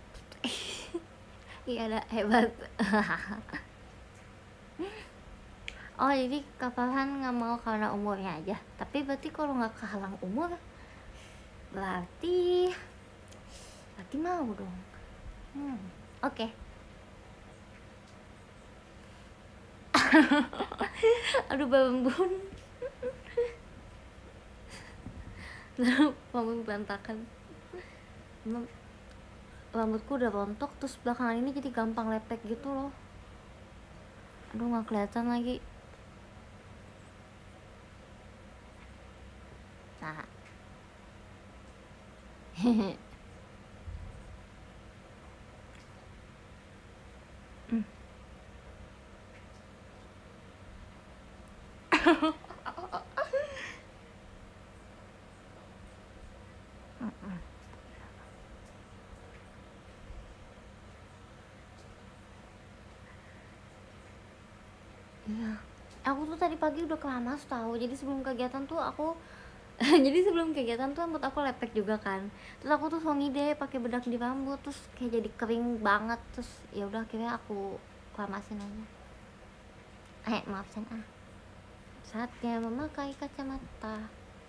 Iya ada hebat. Oh jadi kapalan nggak mau karena umurnya aja, tapi berarti kalau nggak kehalang umur berarti berarti mau dong. Hmm. Oke. Okay. Aduh bambun. Rambut berantakan. Rambutku udah rontok, terus belakangan ini jadi gampang lepek gitu loh. Aduh nggak kelihatan lagi. Nah. Hmm. Iya, aku tuh tadi pagi udah keramas tahu. Jadi sebelum kegiatan tuh aku jadi sebelum kegiatan tuh rambut aku lepek juga kan. Terus aku tuh so ngide pakai bedak di rambut, terus kayak jadi kering banget. Terus ya udah akhirnya aku keramasin aja. Eh maafkan ah. Saatnya memakai kacamata.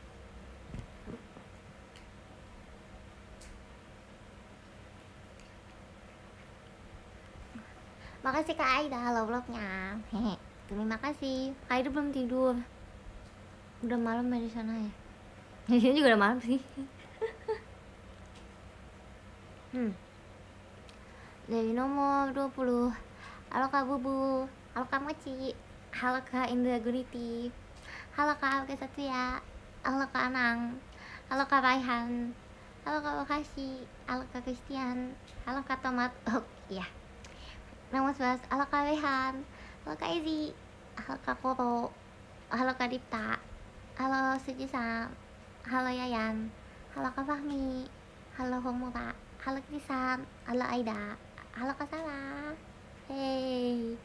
Makasih Kak Aida halo vlognya. Hehe. Terima kasih. Kak Aida belum tidur. Udah malam ya di sana ya. Di sini juga udah malam sih. Hmm. Dari nomor dua puluh. Halo Kak Bubu. Halo Kak Mochi. Halo Kak Indra Guriti. Halo Kak Alka Satria. Halo Kak Anang. Halo Kak Raihan. Halo Kak Lokasi. Halo Kak Christian. Halo Kak Tomat. Oh iya. Nama sebelas, halo Kak Rehan, halo Kak Ezi, halo Kak Koro, halo Kak Dipta, halo Suji-san, halo Yayan, halo Kak Fahmi, halo Homura, halo Krisan, halo Aida, halo Kak Sarah. Hey.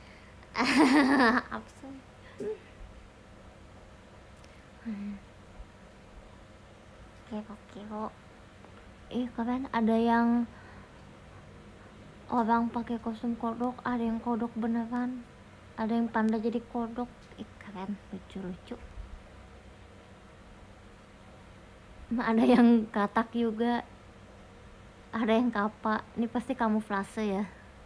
Apa sih? Kero-kero. Eh keren, ada yang orang pakai kostum kodok, ada yang kodok beneran, ada yang panda jadi kodok. Ih keren, lucu-lucu. Ada yang katak juga, ada yang kappa. Ini pasti kamuflase ya.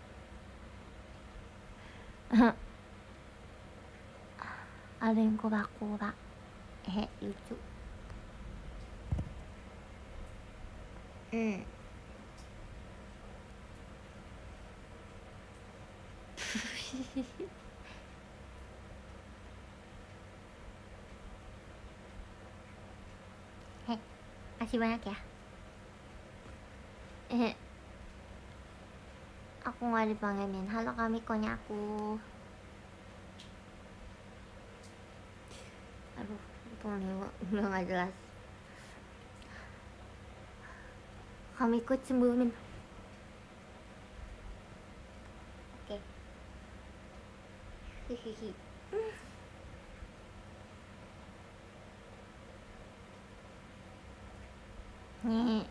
Ada yang kura-kura. Eh lucu. Hmm. Heh, kasih banyak ya. Eh, aku nggak dipanggilin. Halo kami konya aku. Aduh, itu udah nggak jelas. Kami ikut sembuhin. Oke. Hihihi. Nih.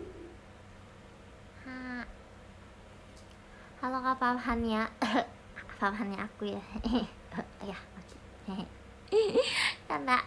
Ha. Halo Kak Farhan ya. Farhannya aku ya. Ya, oke. Karena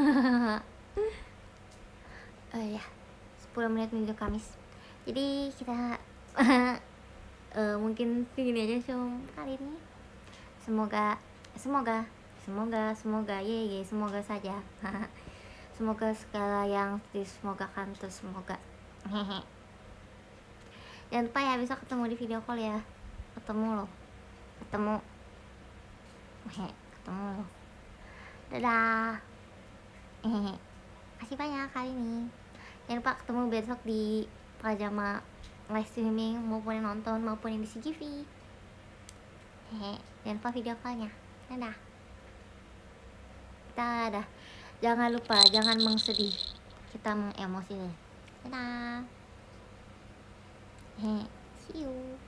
oh ya, sepuluh menit minggu Kamis. Jadi kita uh, mungkin segini aja show kali ini. Semoga semoga semoga semoga ye ye semoga saja. Semoga segala yang disemogakan terus semoga. Hehe. Jangan lupa ya, bisa ketemu di video call ya. Ketemu loh. Ketemu. Hehe, ketemu loh. Dadah. Hehe. Kasih banyak kali ini. Jangan lupa ketemu besok di pajama live streaming maupun yang nonton maupun yang di C G V. Hehe. Jangan lupa video callnya. Dadah. Dadah. Jangan lupa, jangan mengsedih. Kita mengemosi. Dadah. Hehe. See you.